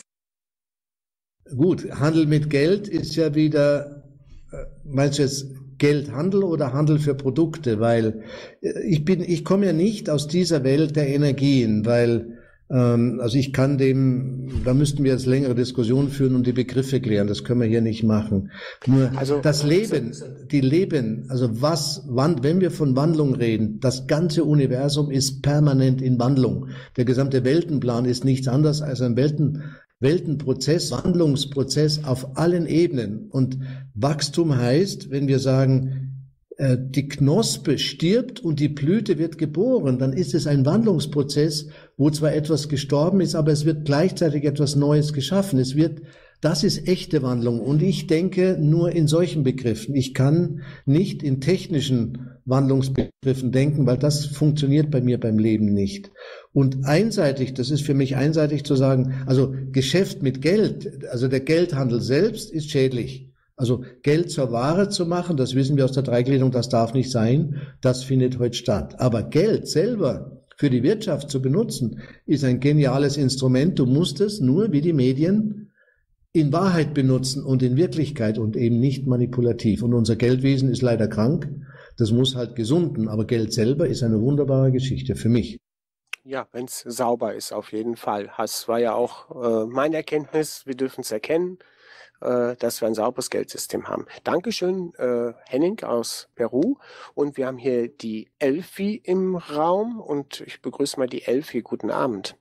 Gut, Handel mit Geld ist ja wieder, äh, meinst du jetzt Geldhandel oder Handel für Produkte? Weil äh, ich bin, ich komme ja nicht aus dieser Welt der Energien, weil ähm, also ich kann dem, da müssten wir jetzt längere Diskussionen führen und die Begriffe klären. Das können wir hier nicht machen. Nur Also- das Leben, die Leben, also was, wann, wenn wir von Wandlung reden, das ganze Universum ist permanent in Wandlung. Der gesamte Weltenplan ist nichts anderes als ein Welten Weltenprozess, Wandlungsprozess auf allen Ebenen. Und Wachstum heißt, wenn wir sagen, äh, die Knospe stirbt und die Blüte wird geboren, dann ist es ein Wandlungsprozess, wo zwar etwas gestorben ist, aber es wird gleichzeitig etwas Neues geschaffen. Es wird, das ist echte Wandlung. Und ich denke nur in solchen Begriffen. Ich kann nicht in technischen Wandlungsbegriffen denken, weil das funktioniert bei mir beim Leben nicht. Und einseitig, das ist für mich einseitig zu sagen, also Geschäft mit Geld, also der Geldhandel selbst ist schädlich. Also Geld zur Ware zu machen, das wissen wir aus der Dreigliederung, das darf nicht sein, das findet heute statt. Aber Geld selber für die Wirtschaft zu benutzen, ist ein geniales Instrument. Du musst es nur wie die Medien in Wahrheit benutzen und in Wirklichkeit und eben nicht manipulativ. Und unser Geldwesen ist leider krank, das muss halt gesunden, aber Geld selber ist eine wunderbare Geschichte für mich. Ja, wenn es sauber ist, auf jeden Fall. Das war ja auch äh, meine Erkenntnis. Wir dürfen es erkennen, äh, dass wir ein sauberes Geldsystem haben. Dankeschön, äh, Henning aus Peru. Und wir haben hier die Elfi im Raum. Und ich begrüße mal die Elfi. Guten Abend.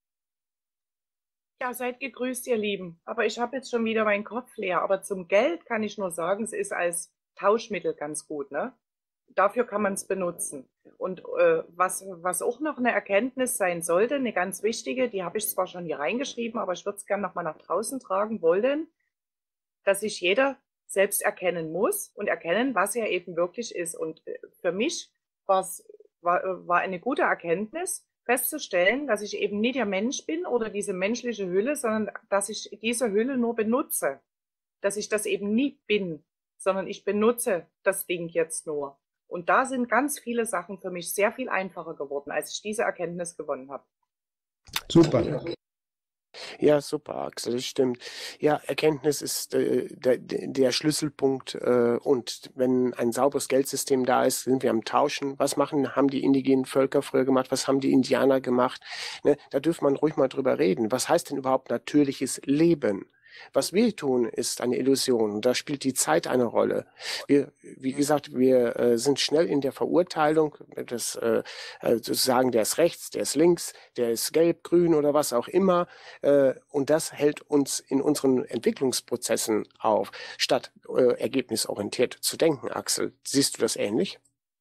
Ja, seid gegrüßt, ihr Lieben. Aber ich habe jetzt schon wieder meinen Kopf leer. Aber zum Geld kann ich nur sagen, es ist als Tauschmittel ganz gut, ne? Dafür kann man es benutzen. Und äh, was, was auch noch eine Erkenntnis sein sollte, eine ganz wichtige, die habe ich zwar schon hier reingeschrieben, aber ich würde es gerne nochmal nach draußen tragen wollen, dass sich jeder selbst erkennen muss und erkennen, was er eben wirklich ist. Und äh, für mich war's, war, war eine gute Erkenntnis, festzustellen, dass ich eben nicht der Mensch bin oder diese menschliche Hülle, sondern dass ich diese Hülle nur benutze. Dass ich das eben nie bin, sondern ich benutze das Ding jetzt nur. Und da sind ganz viele Sachen für mich sehr viel einfacher geworden, als ich diese Erkenntnis gewonnen habe. Super. Ja, super, Axel, das stimmt. Ja, Erkenntnis ist äh, der, der Schlüsselpunkt. Äh, und wenn ein sauberes Geldsystem da ist, sind wir am Tauschen. Was machen, haben die indigenen Völker früher gemacht? Was haben die Indianer gemacht? Ne, da dürfte man ruhig mal drüber reden. Was heißt denn überhaupt natürliches Leben? Was wir tun, ist eine Illusion. Da spielt die Zeit eine Rolle. Wir, wie gesagt, wir äh, sind schnell in der Verurteilung, das äh, äh, zu sagen, der ist rechts, der ist links, der ist gelb, grün oder was auch immer. Äh, und das hält uns in unseren Entwicklungsprozessen auf, statt äh, ergebnisorientiert zu denken. Axel, siehst du das ähnlich?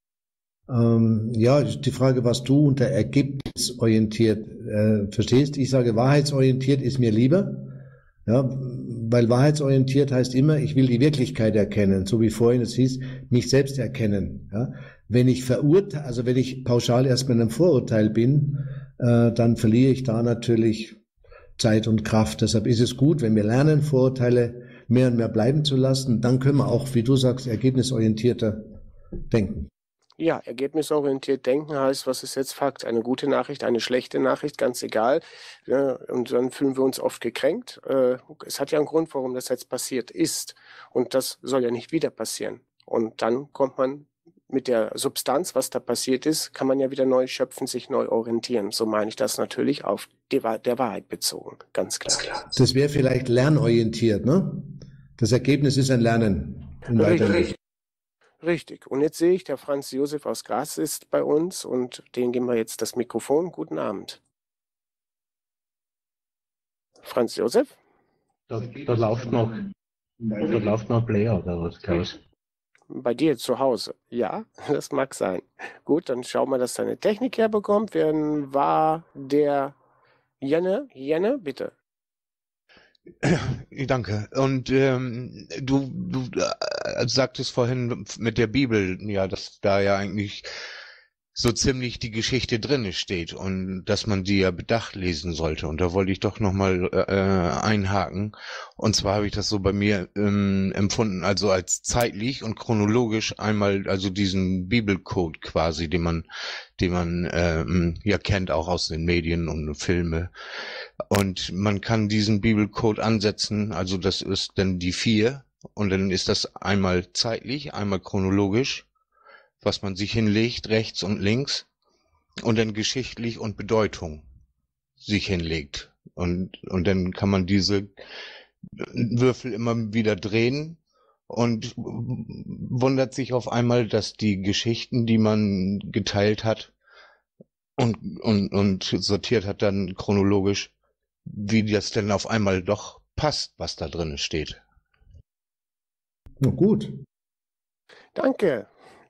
Ähm, ja, die Frage, was du unter ergebnisorientiert äh, verstehst. Ich sage, wahrheitsorientiert ist mir lieber. Ja, weil wahrheitsorientiert heißt immer, ich will die Wirklichkeit erkennen, so wie vorhin es hieß, mich selbst erkennen. Ja, wenn ich verurteile, also wenn ich pauschal erstmal in einem Vorurteil bin, äh, dann verliere ich da natürlich Zeit und Kraft. Deshalb ist es gut, wenn wir lernen, Vorurteile mehr und mehr bleiben zu lassen, dann können wir auch, wie du sagst, ergebnisorientierter denken. Ja, ergebnisorientiert denken heißt, was ist jetzt Fakt? Eine gute Nachricht, eine schlechte Nachricht, ganz egal. Ja, und dann fühlen wir uns oft gekränkt. Äh, es hat ja einen Grund, warum das jetzt passiert ist. Und das soll ja nicht wieder passieren. Und dann kommt man mit der Substanz, was da passiert ist, kann man ja wieder neu schöpfen, sich neu orientieren. So meine ich das natürlich auf die, der Wahrheit bezogen, ganz klar. Das wäre vielleicht lernorientiert, ne? Das Ergebnis ist ein Lernen. Richtig. Richtig. Und jetzt sehe ich, der Franz Josef aus Graz ist bei uns und den geben wir jetzt das Mikrofon. Guten Abend. Franz Josef? Da, da läuft noch, da läuft noch Player oder was, Klaus? Bei dir zu Hause? Ja, das mag sein. Gut, dann schauen wir, dass deine Technik herbekommt. Wer war der Jenne? Jenne, bitte. Danke. Und ähm, du, du äh, sagtest vorhin mit der Bibel, ja, dass da ja eigentlich so ziemlich die Geschichte drin steht und dass man die ja bedacht lesen sollte. Und da wollte ich doch nochmal äh, einhaken. Und zwar habe ich das so bei mir ähm, empfunden, also als zeitlich und chronologisch einmal, also diesen Bibelcode quasi, den man, den man ähm, ja kennt, auch aus den Medien und Filme. Und man kann diesen Bibelcode ansetzen, also das ist dann die vier. Und dann ist das einmal zeitlich, einmal chronologisch, was man sich hinlegt, rechts und links, und dann geschichtlich und Bedeutung sich hinlegt. Und, und dann kann man diese Würfel immer wieder drehen und wundert sich auf einmal, dass die Geschichten, die man geteilt hat und, und, und sortiert hat, dann chronologisch, wie das denn auf einmal doch passt, was da drin steht. Na gut. Danke.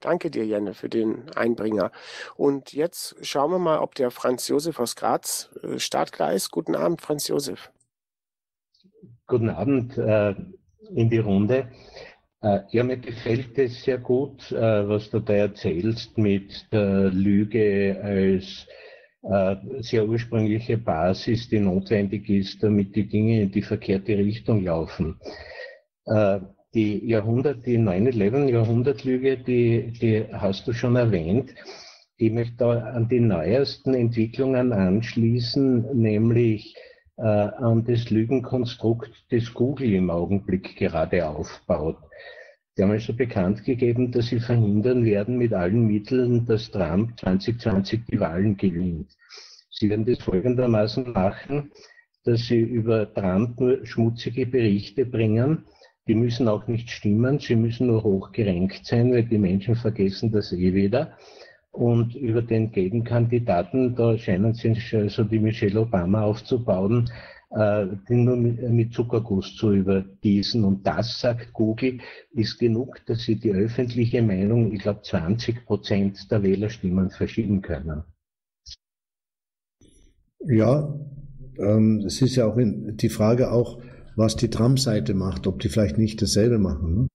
Danke dir, Janne, für den Einbringer. Und jetzt schauen wir mal, ob der Franz Josef aus Graz äh, startklar ist. Guten Abend, Franz Josef. Guten Abend äh, in die Runde. Äh, ja, mir gefällt es sehr gut, äh, was du da erzählst mit der Lüge als äh, sehr ursprüngliche Basis, die notwendig ist, damit die Dinge in die verkehrte Richtung laufen. Äh, die Jahrhundert, die neun elf Jahrhundertlüge, die, die hast du schon erwähnt. Ich möchte da an die neuesten Entwicklungen anschließen, nämlich äh, an das Lügenkonstrukt, das Google im Augenblick gerade aufbaut. Die haben also bekannt gegeben, dass sie verhindern werden mit allen Mitteln, dass Trump zwanzig zwanzig die Wahlen gewinnt. Sie werden das folgendermaßen machen, dass sie über Trump nur schmutzige Berichte bringen. Die müssen auch nicht stimmen, sie müssen nur hoch gerankt sein, weil die Menschen vergessen das eh wieder. Und über den Gegenkandidaten, da scheinen sie also die Michelle Obama aufzubauen, äh, die nur mit, mit Zuckerguss zu übergießen. Und das, sagt Google, ist genug, dass sie die öffentliche Meinung, ich glaube, zwanzig Prozent der Wählerstimmen verschieben können. Ja, ähm, es ist ja auch in, die Frage auch, was die Trump-Seite macht, ob die vielleicht nicht dasselbe machen. Ne?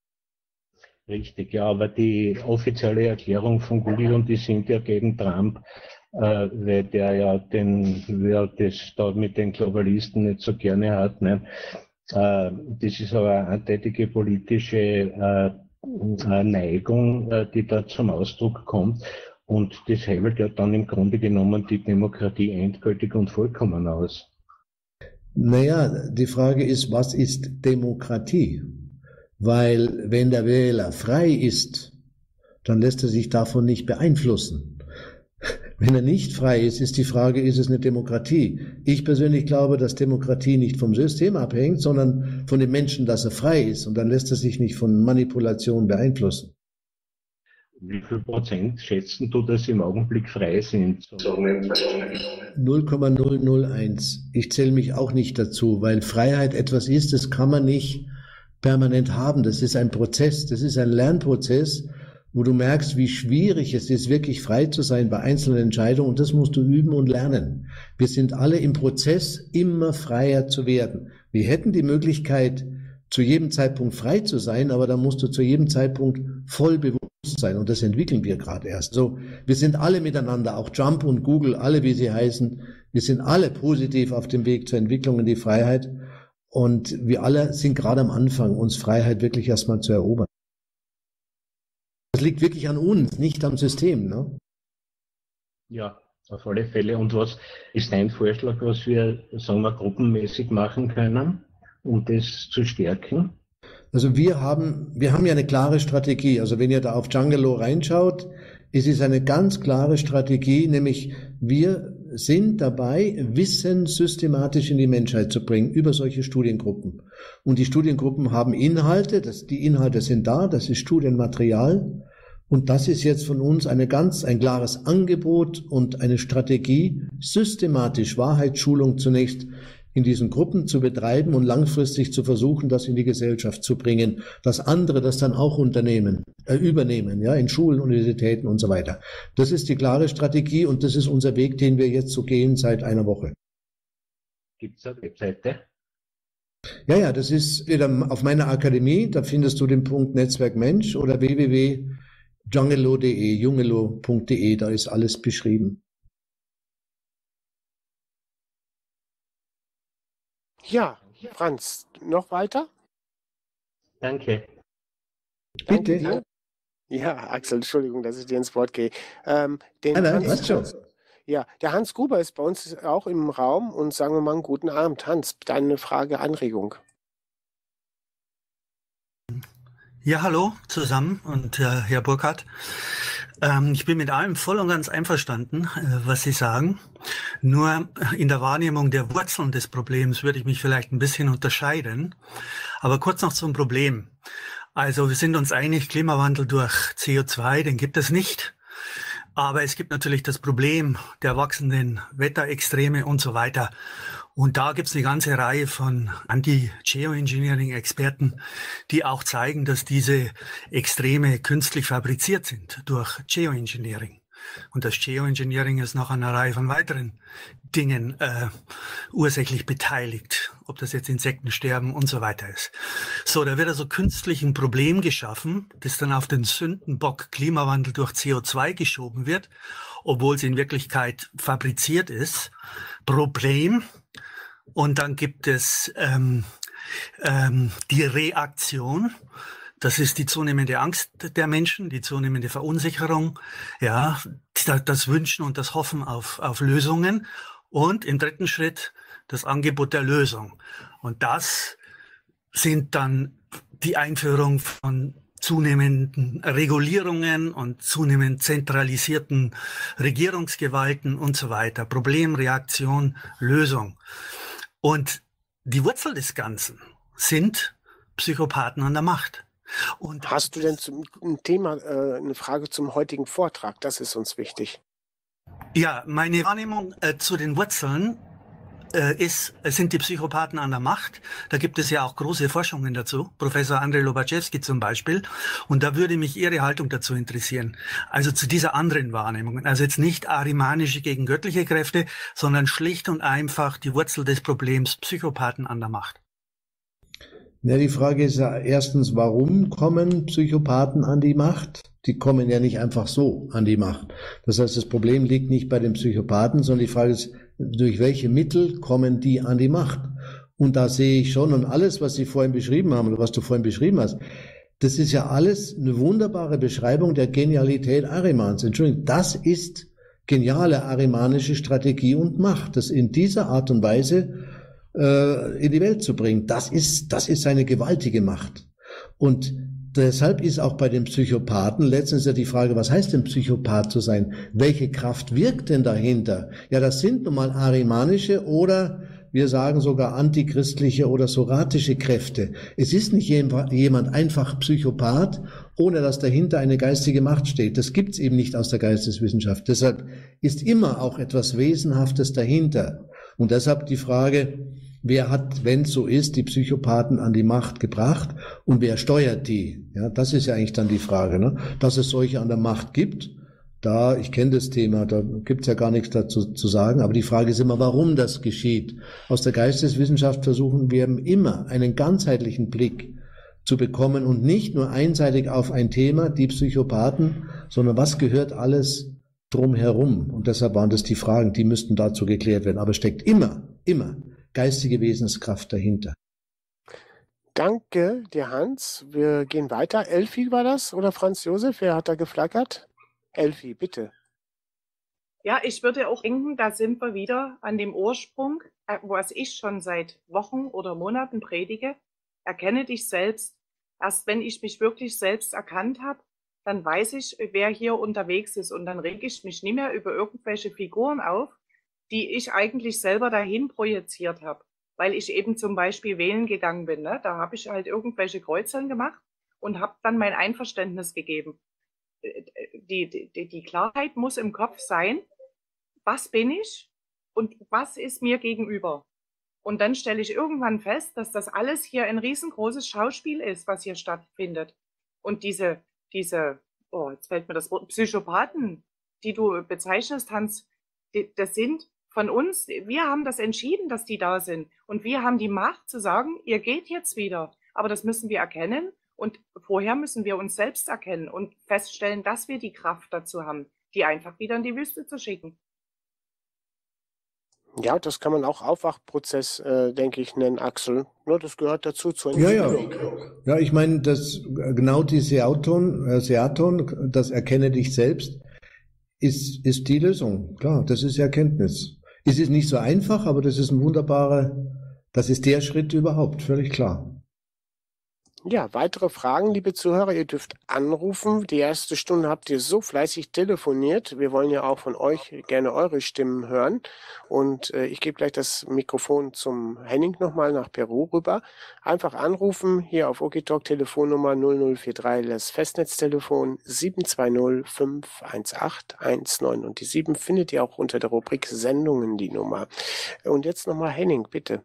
Richtig, ja, aber die offizielle Erklärung von Google, und die sind ja gegen Trump, äh, weil der ja den, wer das da mit den Globalisten nicht so gerne hat, ne? Äh, das ist aber eine eindeutige politische äh, Neigung, äh, die da zum Ausdruck kommt. Und das hebelt ja dann im Grunde genommen die Demokratie endgültig und vollkommen aus. Naja, die Frage ist, was ist Demokratie? Weil wenn der Wähler frei ist, dann lässt er sich davon nicht beeinflussen. Wenn er nicht frei ist, ist die Frage, ist es eine Demokratie? Ich persönlich glaube, dass Demokratie nicht vom System abhängt, sondern von dem Menschen, dass er frei ist. Und dann lässt er sich nicht von Manipulation beeinflussen. Wie viel Prozent schätzen du, dass im Augenblick frei sind? null Komma null null eins. Ich zähle mich auch nicht dazu, weil Freiheit etwas ist, das kann man nicht permanent haben. Das ist ein Prozess, das ist ein Lernprozess, wo du merkst, wie schwierig es ist, wirklich frei zu sein bei einzelnen Entscheidungen. Und das musst du üben und lernen. Wir sind alle im Prozess, immer freier zu werden. Wir hätten die Möglichkeit, zu jedem Zeitpunkt frei zu sein, aber da musst du zu jedem Zeitpunkt voll bewusst sein. Und das entwickeln wir gerade erst. So, wir sind alle miteinander, auch Trump und Google, alle wie sie heißen. Wir sind alle positiv auf dem Weg zur Entwicklung in die Freiheit. Und wir alle sind gerade am Anfang, uns Freiheit wirklich erstmal zu erobern. Das liegt wirklich an uns, nicht am System, ne? Ja, auf alle Fälle. Und was ist dein Vorschlag, was wir, sagen wir, gruppenmäßig machen können, um das zu stärken? Also wir haben, wir haben ja eine klare Strategie. Also wenn ihr da auf Jungelo reinschaut, es ist eine ganz klare Strategie, nämlich wir sind dabei, Wissen systematisch in die Menschheit zu bringen über solche Studiengruppen. Und die Studiengruppen haben Inhalte, das, die Inhalte sind da, das ist Studienmaterial. Und das ist jetzt von uns eine ganz, ein klares Angebot und eine Strategie, systematisch Wahrheitsschulung zunächst in diesen Gruppen zu betreiben und langfristig zu versuchen, das in die Gesellschaft zu bringen, dass andere das dann auch unternehmen, äh, übernehmen, ja, in Schulen, Universitäten und so weiter. Das ist die klare Strategie und das ist unser Weg, den wir jetzt so gehen seit einer Woche. Gibt es eine Webseite? Ja, ja, das ist wieder auf meiner Akademie, da findest du den Punkt Netzwerk Mensch oder w w w punkt jungelo punkt de, jungelo punkt de, da ist alles beschrieben. Ja, Franz, noch weiter? Danke. Danke Bitte. dir. Ja, Axel, Entschuldigung, dass ich dir ins Wort gehe. Ähm, den Nein, nein, Hans, passt schon. Ja, der Hans Gruber ist bei uns auch im Raum und sagen wir mal einen guten Abend. Hans, deine Frage, Anregung. Ja, hallo zusammen und äh, Herr Burkhardt. Ähm, ich bin mit allem voll und ganz einverstanden, äh, was Sie sagen. Nur in der Wahrnehmung der Wurzeln des Problems würde ich mich vielleicht ein bisschen unterscheiden. Aber kurz noch zum Problem. Also wir sind uns einig, Klimawandel durch C O zwei, den gibt es nicht. Aber es gibt natürlich das Problem der wachsenden Wetterextreme und so weiter. Und da gibt's eine ganze Reihe von Anti-Geoengineering-Experten, die auch zeigen, dass diese Extreme künstlich fabriziert sind durch Geoengineering. Und das Geoengineering ist noch an einer Reihe von weiteren Dingen äh, ursächlich beteiligt, ob das jetzt Insektensterben und so weiter ist. So, da wird also künstlich ein Problem geschaffen, das dann auf den Sündenbock Klimawandel durch C O zwei geschoben wird, obwohl es in Wirklichkeit fabriziert ist. Problem. Und dann gibt es ähm, ähm, die Reaktion. Das ist die zunehmende Angst der Menschen, die zunehmende Verunsicherung, ja, das Wünschen und das Hoffen auf, auf Lösungen. Und im dritten Schritt das Angebot der Lösung. Und das sind dann die Einführung von zunehmenden Regulierungen und zunehmend zentralisierten Regierungsgewalten und so weiter. Problem, Reaktion, Lösung. Und die Wurzel des Ganzen sind Psychopathen an der Macht. Und hast du denn zum ein Thema, äh, eine Frage zum heutigen Vortrag? Das ist uns wichtig. Ja, meine Wahrnehmung äh, zu den Wurzeln äh, ist, es sind die Psychopathen an der Macht. Da gibt es ja auch große Forschungen dazu. Professor Andrei Lobatschewski zum Beispiel. Und da würde mich Ihre Haltung dazu interessieren. Also zu dieser anderen Wahrnehmung. Also jetzt nicht arimanische gegen göttliche Kräfte, sondern schlicht und einfach die Wurzel des Problems Psychopathen an der Macht. Ja, die Frage ist ja erstens, warum kommen Psychopathen an die Macht? Die kommen ja nicht einfach so an die Macht. Das heißt, das Problem liegt nicht bei den Psychopathen, sondern die Frage ist, durch welche Mittel kommen die an die Macht? Und da sehe ich schon, und alles, was Sie vorhin beschrieben haben, oder was du vorhin beschrieben hast, das ist ja alles eine wunderbare Beschreibung der Genialität Arimans. Entschuldigung, das ist geniale arimanische Strategie und Macht, das in dieser Art und Weise in die Welt zu bringen. Das ist, das ist eine gewaltige Macht. Und deshalb ist auch bei den Psychopathen letztens ja die Frage, was heißt denn Psychopath zu sein? Welche Kraft wirkt denn dahinter? Ja, das sind nun mal arimanische oder wir sagen sogar antichristliche oder soratische Kräfte. Es ist nicht jemand einfach Psychopath, ohne dass dahinter eine geistige Macht steht. Das gibt's eben nicht aus der Geisteswissenschaft. Deshalb ist immer auch etwas Wesenhaftes dahinter. Und deshalb die Frage, wer hat, wenn es so ist, die Psychopathen an die Macht gebracht und wer steuert die? Ja, das ist ja eigentlich dann die Frage, ne? Dass es solche an der Macht gibt, da, ich kenne das Thema, da gibt's ja gar nichts dazu zu sagen, aber die Frage ist immer, warum das geschieht. Aus der Geisteswissenschaft versuchen wir immer einen ganzheitlichen Blick zu bekommen und nicht nur einseitig auf ein Thema, die Psychopathen, sondern was gehört alles drumherum. Und deshalb waren das die Fragen, die müssten dazu geklärt werden. Aber es steckt immer, immer geistige Wesenskraft dahinter. Danke dir, Hans. Wir gehen weiter. Elfi war das oder Franz Josef? Wer hat da geflackert? Elfi, bitte. Ja, ich würde auch denken, da sind wir wieder an dem Ursprung, was ich schon seit Wochen oder Monaten predige. Erkenne dich selbst. Erst wenn ich mich wirklich selbst erkannt habe, dann weiß ich, wer hier unterwegs ist. Und dann reg ich mich nicht mehr über irgendwelche Figuren auf, die ich eigentlich selber dahin projiziert habe. Weil ich eben zum Beispiel wählen gegangen bin. Ne? Da habe ich halt irgendwelche Kreuzeln gemacht und habe dann mein Einverständnis gegeben. Die, die, die Klarheit muss im Kopf sein, was bin ich und was ist mir gegenüber. Und dann stelle ich irgendwann fest, dass das alles hier ein riesengroßes Schauspiel ist, was hier stattfindet. Und diese, diese, oh, jetzt fällt mir das Wort, Psychopathen, die du bezeichnest, Hans, die, das sind von uns, wir haben das entschieden, dass die da sind. Und wir haben die Macht zu sagen, ihr geht jetzt wieder. Aber das müssen wir erkennen. Und vorher müssen wir uns selbst erkennen und feststellen, dass wir die Kraft dazu haben, die einfach wieder in die Wüste zu schicken. Ja, das kann man auch Aufwachprozess, äh, denke ich, nennen, Axel. Nur das gehört dazu zur Entwicklung. Ja, ja. Ja, ich meine, das genau die Seaton, äh, Seaton, das Erkenne dich selbst, ist, ist die Lösung. Klar, das ist Erkenntnis. Es ist nicht so einfach, aber das ist ein wunderbarer, das ist der Schritt überhaupt, völlig klar. Ja, weitere Fragen, liebe Zuhörer, ihr dürft anrufen. Die erste Stunde habt ihr so fleißig telefoniert. Wir wollen ja auch von euch gerne eure Stimmen hören. Und äh, ich gebe gleich das Mikrofon zum Henning nochmal nach Peru rüber. Einfach anrufen, hier auf OKTalk Telefonnummer null null vier drei, das Festnetztelefon sieben zwei null fünf eins acht eins neun. Und die sieben findet ihr auch unter der Rubrik Sendungen, die Nummer. Und jetzt nochmal Henning, bitte.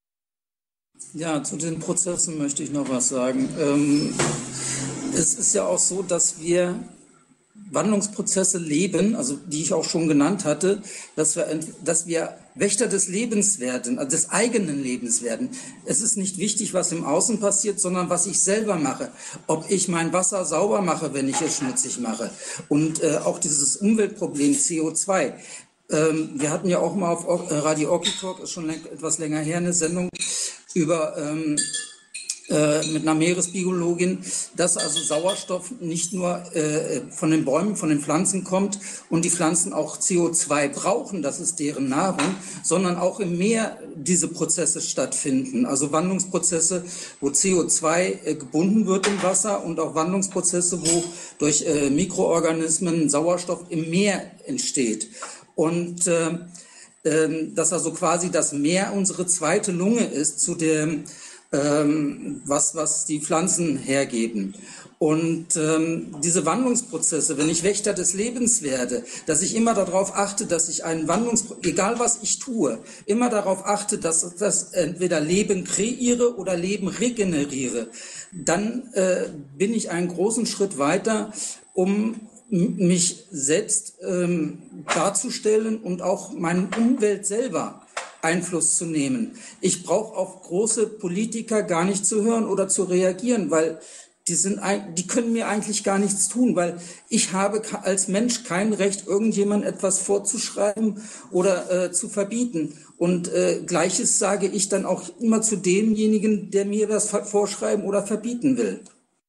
Ja, zu den Prozessen möchte ich noch was sagen. Ähm, es ist ja auch so, dass wir Wandlungsprozesse leben, also die ich auch schon genannt hatte, dass wir, dass wir Wächter des Lebens werden, also des eigenen Lebens werden. Es ist nicht wichtig, was im Außen passiert, sondern was ich selber mache. Ob ich mein Wasser sauber mache, wenn ich es schmutzig mache. Und äh, auch dieses Umweltproblem C O zwei. Ähm, wir hatten ja auch mal auf Radio OKTalk, ist schon etwas länger her, eine Sendung über ähm, äh, mit einer Meeresbiologin, dass also Sauerstoff nicht nur äh, von den Bäumen, von den Pflanzen kommt und die Pflanzen auch C O zwei brauchen, das ist deren Nahrung, sondern auch im Meer diese Prozesse stattfinden. Also Wandlungsprozesse, wo C O zwei äh, gebunden wird im Wasser und auch Wandlungsprozesse, wo durch äh, Mikroorganismen Sauerstoff im Meer entsteht. Und äh, äh, dass also quasi das Meer unsere zweite Lunge ist zu dem, ähm, was, was die Pflanzen hergeben. Und ähm, diese Wandlungsprozesse, wenn ich Wächter des Lebens werde, dass ich immer darauf achte, dass ich einen Wandlungsprozess, egal was ich tue, immer darauf achte, dass das entweder Leben kreiere oder Leben regeneriere, dann äh, bin ich einen großen Schritt weiter, um mich selbst ähm, darzustellen und auch meine Umwelt selber Einfluss zu nehmen. Ich brauche auf große Politiker gar nicht zu hören oder zu reagieren, weil die sind, die können mir eigentlich gar nichts tun, weil ich habe als Mensch kein Recht, irgendjemand etwas vorzuschreiben oder äh, zu verbieten. Und äh, Gleiches sage ich dann auch immer zu demjenigen, der mir was vorschreiben oder verbieten will.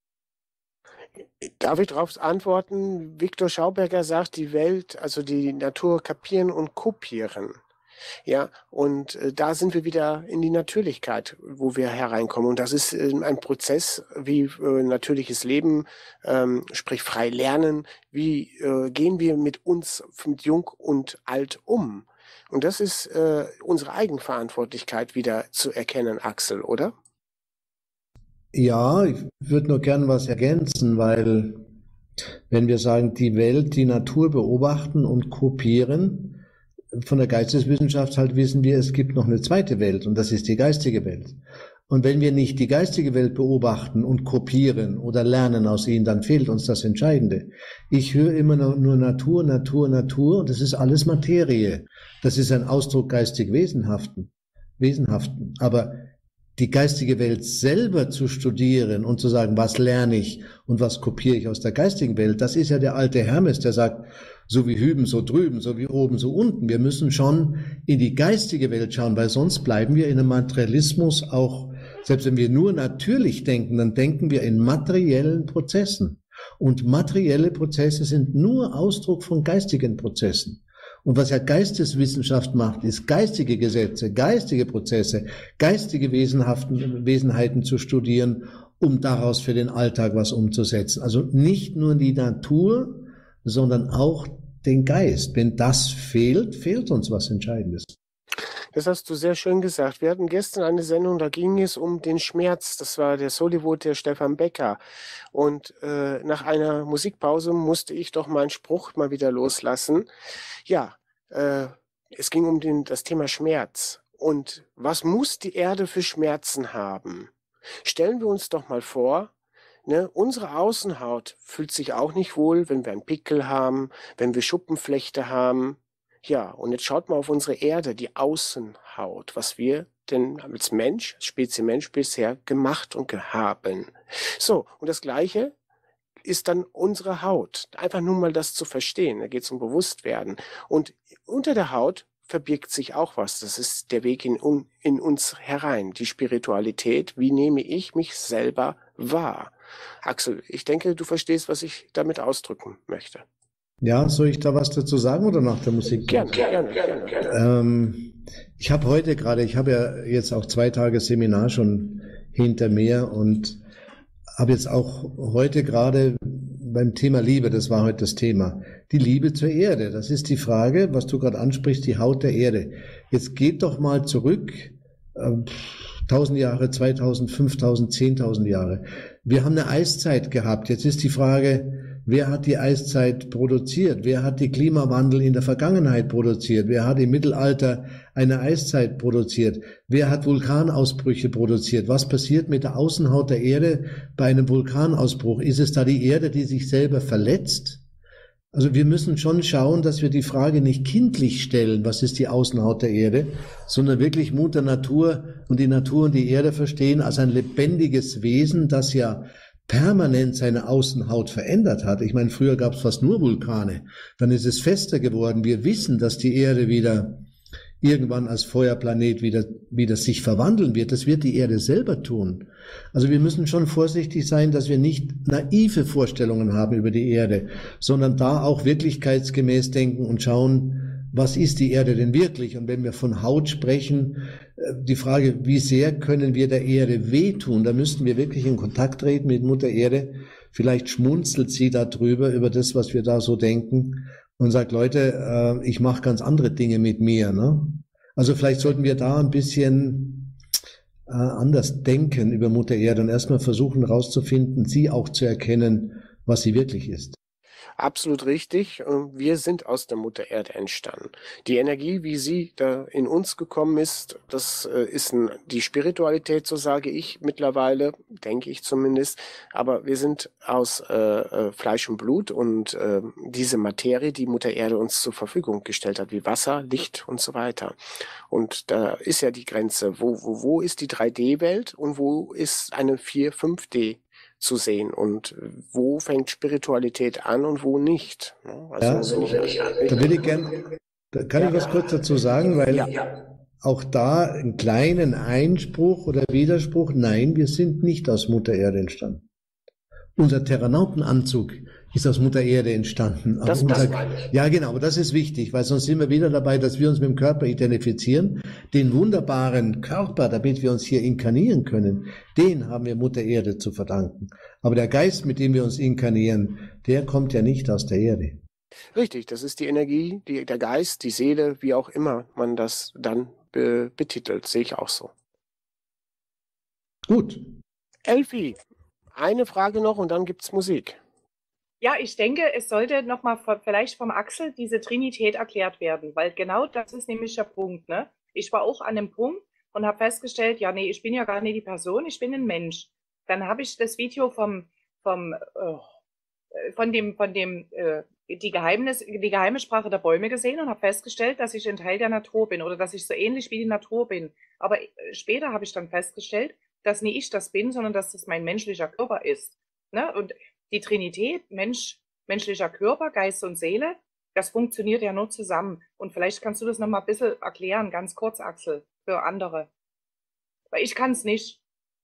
Darf ich darauf antworten? Viktor Schauberger sagt, die Welt, also die Natur kapieren und kopieren. Ja, und äh, da sind wir wieder in die Natürlichkeit, wo wir hereinkommen. Und das ist äh, ein Prozess wie äh, natürliches Leben, ähm, sprich frei lernen. Wie äh, gehen wir mit uns, mit Jung und Alt um? Und das ist äh, unsere Eigenverantwortlichkeit wieder zu erkennen, Axel, oder? Ja, ich würde nur gern was ergänzen, weil wenn wir sagen, die Welt, die Natur beobachten und kopieren, von der Geisteswissenschaft halt wissen wir, es gibt noch eine zweite Welt und das ist die geistige Welt. Und wenn wir nicht die geistige Welt beobachten und kopieren oder lernen aus ihnen, dann fehlt uns das Entscheidende. Ich höre immer nur Natur, Natur, Natur und das ist alles Materie. Das ist ein Ausdruck geistig Wesenhaften, Wesenhaften. Aber die geistige Welt selber zu studieren und zu sagen, was lerne ich und was kopiere ich aus der geistigen Welt, das ist ja der alte Hermes, der sagt, so wie hüben, so drüben, so wie oben, so unten. Wir müssen schon in die geistige Welt schauen, weil sonst bleiben wir in einem Materialismus auch, selbst wenn wir nur natürlich denken, dann denken wir in materiellen Prozessen. Und materielle Prozesse sind nur Ausdruck von geistigen Prozessen. Und was ja Geisteswissenschaft macht, ist geistige Gesetze, geistige Prozesse, geistige Wesenhaften, Wesenheiten zu studieren, um daraus für den Alltag was umzusetzen. Also nicht nur die Natur, sondern auch den Geist. Wenn das fehlt, fehlt uns was Entscheidendes. Das hast du sehr schön gesagt. Wir hatten gestern eine Sendung, da ging es um den Schmerz. Das war der Solivot, der Stefan Becker. Und äh, nach einer Musikpause musste ich doch meinen Spruch mal wieder loslassen. Ja, äh, es ging um den, das Thema Schmerz. Und was muss die Erde für Schmerzen haben? Stellen wir uns doch mal vor, ne, unsere Außenhaut fühlt sich auch nicht wohl, wenn wir einen Pickel haben, wenn wir Schuppenflechte haben. Ja, und jetzt schaut mal auf unsere Erde, die Außenhaut, was wir denn als Mensch, als Spezies Mensch bisher gemacht und haben. So, und das Gleiche ist dann unsere Haut. Einfach nur mal das zu verstehen, da geht es um Bewusstwerden. Und unter der Haut verbirgt sich auch was. Das ist der Weg in, in uns herein, die Spiritualität. Wie nehme ich mich selber wahr? Axel, ich denke, du verstehst, was ich damit ausdrücken möchte. Ja, soll ich da was dazu sagen oder nach der Musik? Gerne, gerne, gerne. gerne. Ähm, ich habe heute gerade, ich habe ja jetzt auch zwei Tage Seminar schon hinter mir und habe jetzt auch heute gerade beim Thema Liebe, das war heute das Thema, die Liebe zur Erde. Das ist die Frage, was du gerade ansprichst, die Haut der Erde. Jetzt geht doch mal zurück, äh, tausend Jahre, zweitausend, fünftausend, zehntausend Jahre. Wir haben eine Eiszeit gehabt. Jetzt ist die Frage, wer hat die Eiszeit produziert? Wer hat den Klimawandel in der Vergangenheit produziert? Wer hat im Mittelalter eine Eiszeit produziert? Wer hat Vulkanausbrüche produziert? Was passiert mit der Außenhaut der Erde bei einem Vulkanausbruch? Ist es da die Erde, die sich selber verletzt? Also wir müssen schon schauen, dass wir die Frage nicht kindlich stellen, was ist die Außenhaut der Erde, sondern wirklich Mutter Natur und die Natur und die Erde verstehen als ein lebendiges Wesen, das ja permanent seine Außenhaut verändert hat. Ich meine, früher gab es fast nur Vulkane, dann ist es fester geworden. Wir wissen, dass die Erde wieder irgendwann als Feuerplanet wieder, wieder sich verwandeln wird. Das wird die Erde selber tun. Also wir müssen schon vorsichtig sein, dass wir nicht naive Vorstellungen haben über die Erde, sondern da auch wirklichkeitsgemäß denken und schauen, was ist die Erde denn wirklich? Und wenn wir von Haut sprechen, die Frage, wie sehr können wir der Erde wehtun? Da müssten wir wirklich in Kontakt treten mit Mutter Erde. Vielleicht schmunzelt sie darüber, über das, was wir da so denken und sagt, Leute, äh, ich mache ganz andere Dinge mit mir. Ne? Also vielleicht sollten wir da ein bisschen äh, anders denken über Mutter Erde und erstmal versuchen herauszufinden, sie auch zu erkennen, was sie wirklich ist. Absolut richtig. Wir sind aus der Mutter Erde entstanden. Die Energie, wie sie da in uns gekommen ist, das ist die Spiritualität, so sage ich mittlerweile, denke ich zumindest. Aber wir sind aus äh, Fleisch und Blut und äh, diese Materie, die Mutter Erde uns zur Verfügung gestellt hat, wie Wasser, Licht und so weiter. Und da ist ja die Grenze. Wo, wo, wo ist die drei D Welt und wo ist eine vier, fünf D zu sehen und wo fängt Spiritualität an und wo nicht. Also, ja, ich, da will ich gern, da kann ich was kurz dazu sagen, weil ja. auch da einen kleinen Einspruch oder Widerspruch, nein, wir sind nicht aus Mutter Erde entstanden. Unser Terranautenanzug ist aus Mutter Erde entstanden. Das, unser, das meine ich. Ja, genau, aber das ist wichtig, weil sonst sind wir wieder dabei, dass wir uns mit dem Körper identifizieren. Den wunderbaren Körper, damit wir uns hier inkarnieren können, den haben wir Mutter Erde zu verdanken. Aber der Geist, mit dem wir uns inkarnieren, der kommt ja nicht aus der Erde. Richtig, das ist die Energie, die, der Geist, die Seele, wie auch immer man das dann be, betitelt, sehe ich auch so. Gut. Elfi, eine Frage noch und dann gibt's Musik. Ja, ich denke, es sollte nochmal vielleicht vom Axel diese Trinität erklärt werden, weil genau das ist nämlich der Punkt. Ne? Ich war auch an dem Punkt und habe festgestellt, ja, nee, ich bin ja gar nicht die Person, ich bin ein Mensch. Dann habe ich das Video vom, vom, äh, von dem, von dem, äh, die Geheimnis, die geheime Sprache der Bäume gesehen und habe festgestellt, dass ich ein Teil der Natur bin oder dass ich so ähnlich wie die Natur bin. Aber später habe ich dann festgestellt, dass nie ich das bin, sondern dass das mein menschlicher Körper ist. Ne? Und die Trinität, Mensch, menschlicher Körper, Geist und Seele, das funktioniert ja nur zusammen. Und vielleicht kannst du das nochmal ein bisschen erklären, ganz kurz, Axel, für andere. Weil ich kann es nicht.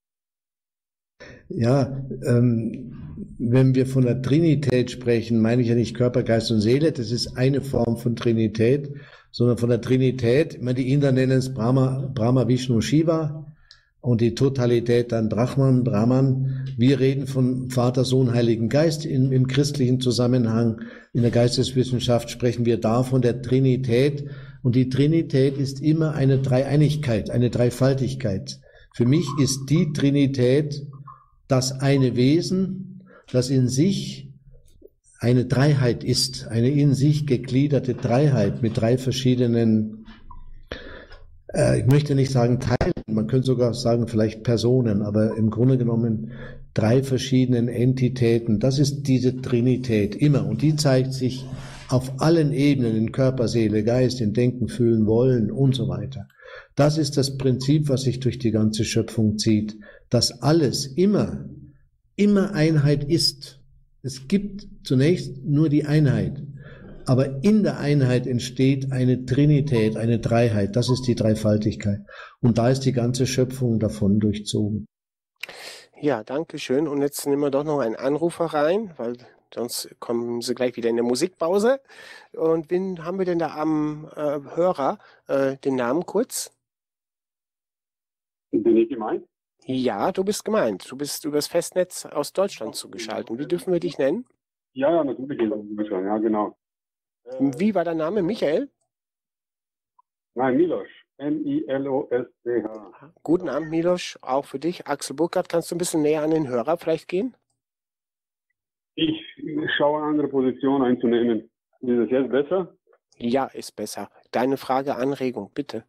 Ja, ähm, wenn wir von der Trinität sprechen, meine ich ja nicht Körper, Geist und Seele, das ist eine Form von Trinität, sondern von der Trinität, ich meine, die Inder nennen es Brahma, Brahma, Vishnu, Shiva, und die Totalität dann Brahman, Brahman. Wir reden von Vater, Sohn, Heiligen Geist im, im christlichen Zusammenhang. In der Geisteswissenschaft sprechen wir da von der Trinität. Und die Trinität ist immer eine Dreieinigkeit, eine Dreifaltigkeit. Für mich ist die Trinität das eine Wesen, das in sich eine Dreiheit ist, eine in sich gegliederte Dreiheit mit drei verschiedenen, äh, ich möchte nicht sagen Teilen, man könnte sogar sagen vielleicht Personen, aber im Grunde genommen drei verschiedenen Entitäten. Das ist diese Trinität immer und die zeigt sich auf allen Ebenen, in Körper, Seele, Geist, in Denken, Fühlen, Wollen und so weiter. Das ist das Prinzip, was sich durch die ganze Schöpfung zieht, dass alles immer, immer Einheit ist. Es gibt zunächst nur die Einheit, aber in der Einheit entsteht eine Trinität, eine Dreiheit, das ist die Dreifaltigkeit. Und da ist die ganze Schöpfung davon durchzogen. Ja, danke schön. Und jetzt nehmen wir doch noch einen Anrufer rein, weil sonst kommen sie gleich wieder in der Musikpause. Und wen haben wir denn da am äh, Hörer? Äh, den Namen kurz? Bin ich gemeint? Ja, du bist gemeint. Du bist übers Festnetz aus Deutschland zugeschaltet. Wie dürfen wir dich nennen? Ja, ja, natürlich. Ja, genau. Wie war dein Name? Michael? Nein, Miloš. M I L O S C H. Guten Abend, Miloš. Auch für dich. Axel Burkhardt, kannst du ein bisschen näher an den Hörer vielleicht gehen? Ich schaue eine andere Position einzunehmen. Ist es jetzt besser? Ja, ist besser. Deine Frage, Anregung, bitte.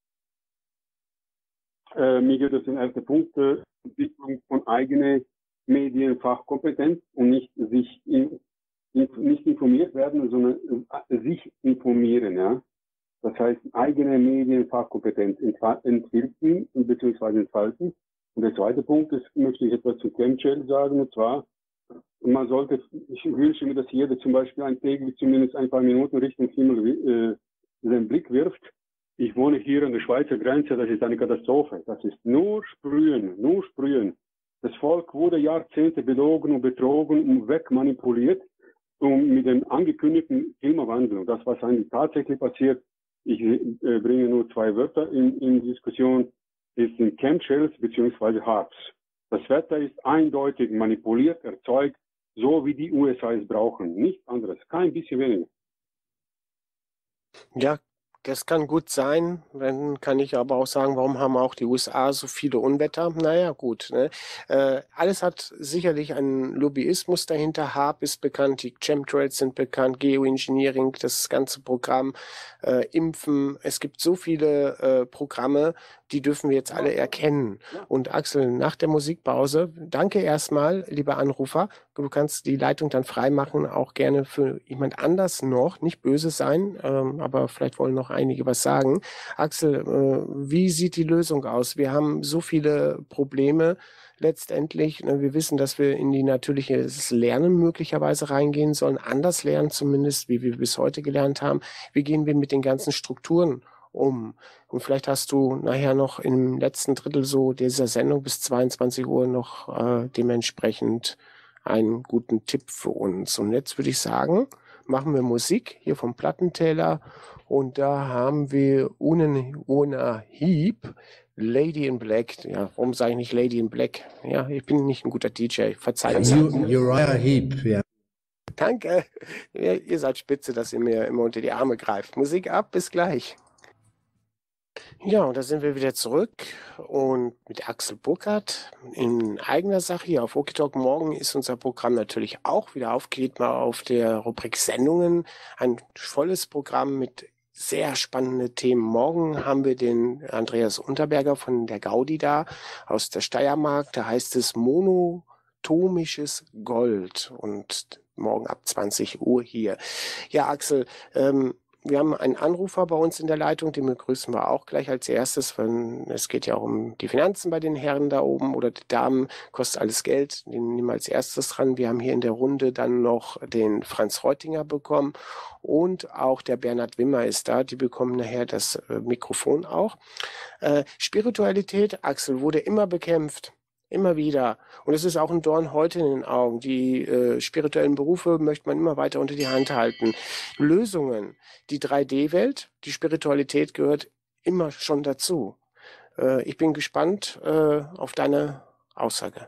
Äh, mir geht es in erster Punkt, äh, Entwicklung von eigener Medienfachkompetenz und nicht sich in, in, nicht informiert werden, sondern äh, sich informieren, ja. Das heißt, eigene Medienfachkompetenz entwickeln bzw. entfalten. Und der zweite Punkt ist, möchte ich etwas zu Chemtrail sagen, und zwar, man sollte, ich wünsche mir, dass jeder zum Beispiel ein täglich zumindest ein paar Minuten Richtung Himmel äh, seinen Blick wirft. Ich wohne hier an der Schweizer Grenze, das ist eine Katastrophe. Das ist nur Sprühen, nur Sprühen. Das Volk wurde Jahrzehnte belogen und betrogen und wegmanipuliert, um mit dem angekündigten Klimawandel. Und das, was eigentlich tatsächlich passiert, ich äh, bringe nur zwei Wörter in, in Diskussion, ist in Chemtrails bzw. Harps. Das Wetter ist eindeutig manipuliert, erzeugt, so wie die U S A es brauchen. Nichts anderes, kein bisschen weniger. Ja, das kann gut sein. Dann kann ich aber auch sagen, warum haben auch die U S A so viele Unwetter? Naja, gut. Ne? Äh, alles hat sicherlich einen Lobbyismus dahinter. Harp ist bekannt, die Chemtrails sind bekannt, Geoengineering, das ganze Programm, äh, Impfen. Es gibt so viele äh, Programme, die dürfen wir jetzt alle erkennen. Und Axel, nach der Musikpause, danke erstmal, lieber Anrufer. Du kannst die Leitung dann freimachen, auch gerne für jemand anders noch, nicht böse sein, ähm, aber vielleicht wollen noch einige was sagen. Axel, äh, wie sieht die Lösung aus? Wir haben so viele Probleme letztendlich. Ne, wir wissen, dass wir in die natürliche Lernen möglicherweise reingehen sollen, anders lernen zumindest, wie wir bis heute gelernt haben. Wie gehen wir mit den ganzen Strukturen um? Und vielleicht hast du nachher noch im letzten Drittel so dieser Sendung bis zweiundzwanzig Uhr noch äh, dementsprechend einen guten Tipp für uns. Und jetzt würde ich sagen, machen wir Musik hier vom Plattenteller und da haben wir Una Heap, Lady in Black. Ja, warum sage ich nicht Lady in Black? Ja, ich bin nicht ein guter D J, verzeiht mir. Uriah Heep, ja. Danke, ihr, ihr seid spitze, dass ihr mir immer unter die Arme greift. Musik ab, bis gleich. Ja, und da sind wir wieder zurück und mit Axel Burkhardt in eigener Sache hier auf Okitalk. Morgen ist unser Programm natürlich auch wieder aufgelegt, mal auf der Rubrik Sendungen. Ein volles Programm mit sehr spannenden Themen. Morgen haben wir den Andreas Unterberger von der Gaudi da aus der Steiermark. Da heißt es monotomisches Gold und morgen ab zwanzig Uhr hier. Ja, Axel, ähm, wir haben einen Anrufer bei uns in der Leitung, den begrüßen wir auch gleich als erstes, weil es geht ja auch um die Finanzen bei den Herren da oben oder die Damen, kostet alles Geld, den nehmen wir als erstes dran. Wir haben hier in der Runde dann noch den Franz Reutinger bekommen und auch der Bernhard Wimmer ist da, die bekommen nachher das äh, Mikrofon auch. Äh, Spiritualität, Axel, wurde immer bekämpft. Immer wieder. Und es ist auch ein Dorn heute in den Augen. Die äh, spirituellen Berufe möchte man immer weiter unter die Hand halten. Lösungen. Die drei D Welt, die Spiritualität gehört immer schon dazu. Äh, ich bin gespannt äh, auf deine Aussage.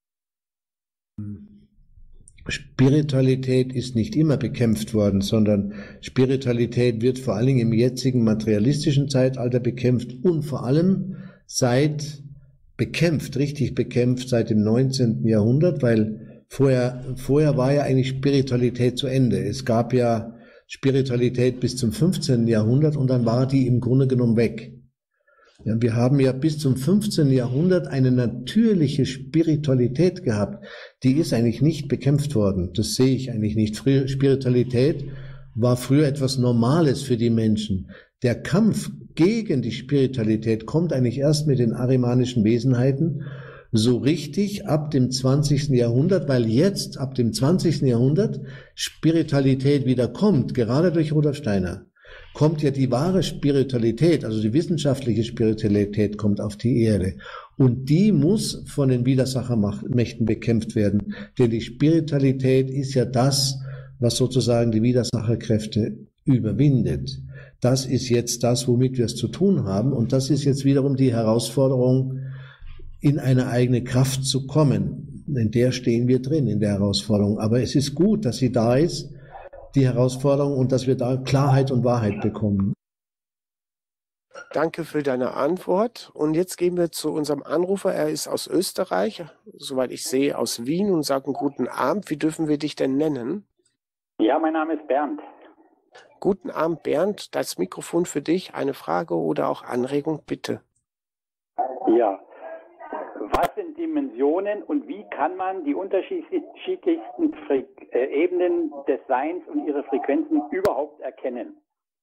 Spiritualität ist nicht immer bekämpft worden, sondern Spiritualität wird vor allen Dingen im jetzigen materialistischen Zeitalter bekämpft und vor allem seit bekämpft, richtig bekämpft seit dem neunzehnten Jahrhundert, weil vorher, vorher war ja eigentlich Spiritualität zu Ende. Es gab ja Spiritualität bis zum fünfzehnten Jahrhundert und dann war die im Grunde genommen weg. Ja, wir haben ja bis zum fünfzehnten Jahrhundert eine natürliche Spiritualität gehabt. Die ist eigentlich nicht bekämpft worden. Das sehe ich eigentlich nicht. Spiritualität war früher etwas Normales für die Menschen. Der Kampf gegen die Spiritualität kommt eigentlich erst mit den arimanischen Wesenheiten so richtig ab dem zwanzigsten Jahrhundert, weil jetzt ab dem zwanzigsten Jahrhundert Spiritualität wieder kommt, gerade durch Rudolf Steiner, kommt ja die wahre Spiritualität, also die wissenschaftliche Spiritualität kommt auf die Erde. Und die muss von den Widersachermächten bekämpft werden, denn die Spiritualität ist ja das, was sozusagen die Widersacherkräfte überwindet. Das ist jetzt das, womit wir es zu tun haben. Und das ist jetzt wiederum die Herausforderung in eine eigene Kraft zu kommen. In der stehen wir drin, in der Herausforderung. Aber es ist gut, dass sie da ist, die Herausforderung, und dass wir da Klarheit und Wahrheit bekommen. Danke für deine Antwort. Und jetzt gehen wir zu unserem Anrufer. Er ist aus Österreich, soweit ich sehe, aus Wien, und sagt einen guten Abend. Wie dürfen wir dich denn nennen? Ja, mein Name ist Bernd. Guten Abend, Bernd. Das Mikrofon für dich. Eine Frage oder auch Anregung, bitte. Ja. Was sind Dimensionen und wie kann man die unterschiedlichsten Fre äh, Ebenen des Seins und ihre Frequenzen überhaupt erkennen?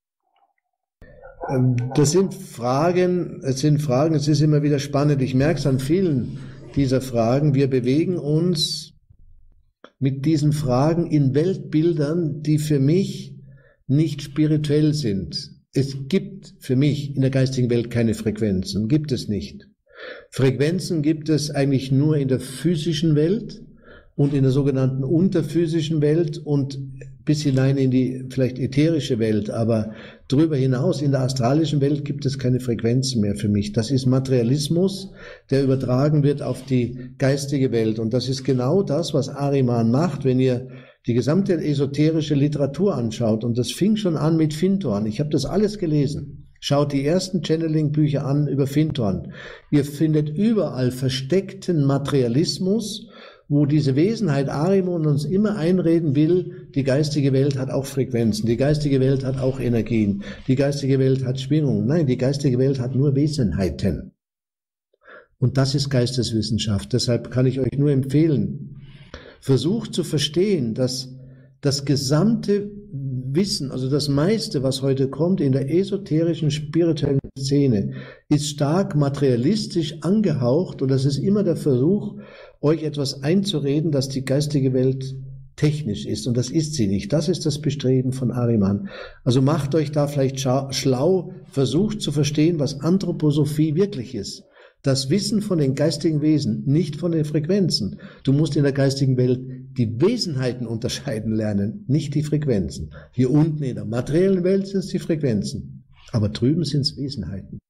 Das sind Fragen, es sind Fragen, es ist immer wieder spannend. Ich merke es an vielen dieser Fragen. Wir bewegen uns mit diesen Fragen in Weltbildern, die für mich nicht spirituell sind. Es gibt für mich in der geistigen Welt keine Frequenzen, gibt es nicht. Frequenzen gibt es eigentlich nur in der physischen Welt und in der sogenannten unterphysischen Welt und bis hinein in die vielleicht ätherische Welt, aber darüber hinaus in der astralischen Welt gibt es keine Frequenzen mehr für mich. Das ist Materialismus, der übertragen wird auf die geistige Welt, und das ist genau das, was Ahriman macht, wenn ihr die gesamte esoterische Literatur anschaut, und das fing schon an mit Fintorn. Ich habe das alles gelesen. Schaut die ersten Channeling-Bücher an über Fintorn. Ihr findet überall versteckten Materialismus, wo diese Wesenheit Ahriman uns immer einreden will, die geistige Welt hat auch Frequenzen, die geistige Welt hat auch Energien, die geistige Welt hat Schwingungen. Nein, die geistige Welt hat nur Wesenheiten. Und das ist Geisteswissenschaft. Deshalb kann ich euch nur empfehlen, versucht zu verstehen, dass das gesamte Wissen, also das meiste, was heute kommt in der esoterischen, spirituellen Szene, ist stark materialistisch angehaucht, und das ist immer der Versuch, euch etwas einzureden, dass die geistige Welt technisch ist, und das ist sie nicht. Das ist das Bestreben von Ahriman. Also macht euch da vielleicht schlau, versucht zu verstehen, was Anthroposophie wirklich ist. Das Wissen von den geistigen Wesen, nicht von den Frequenzen. Du musst in der geistigen Welt die Wesenheiten unterscheiden lernen, nicht die Frequenzen. Hier unten in der materiellen Welt sind es die Frequenzen, aber drüben sind es Wesenheiten.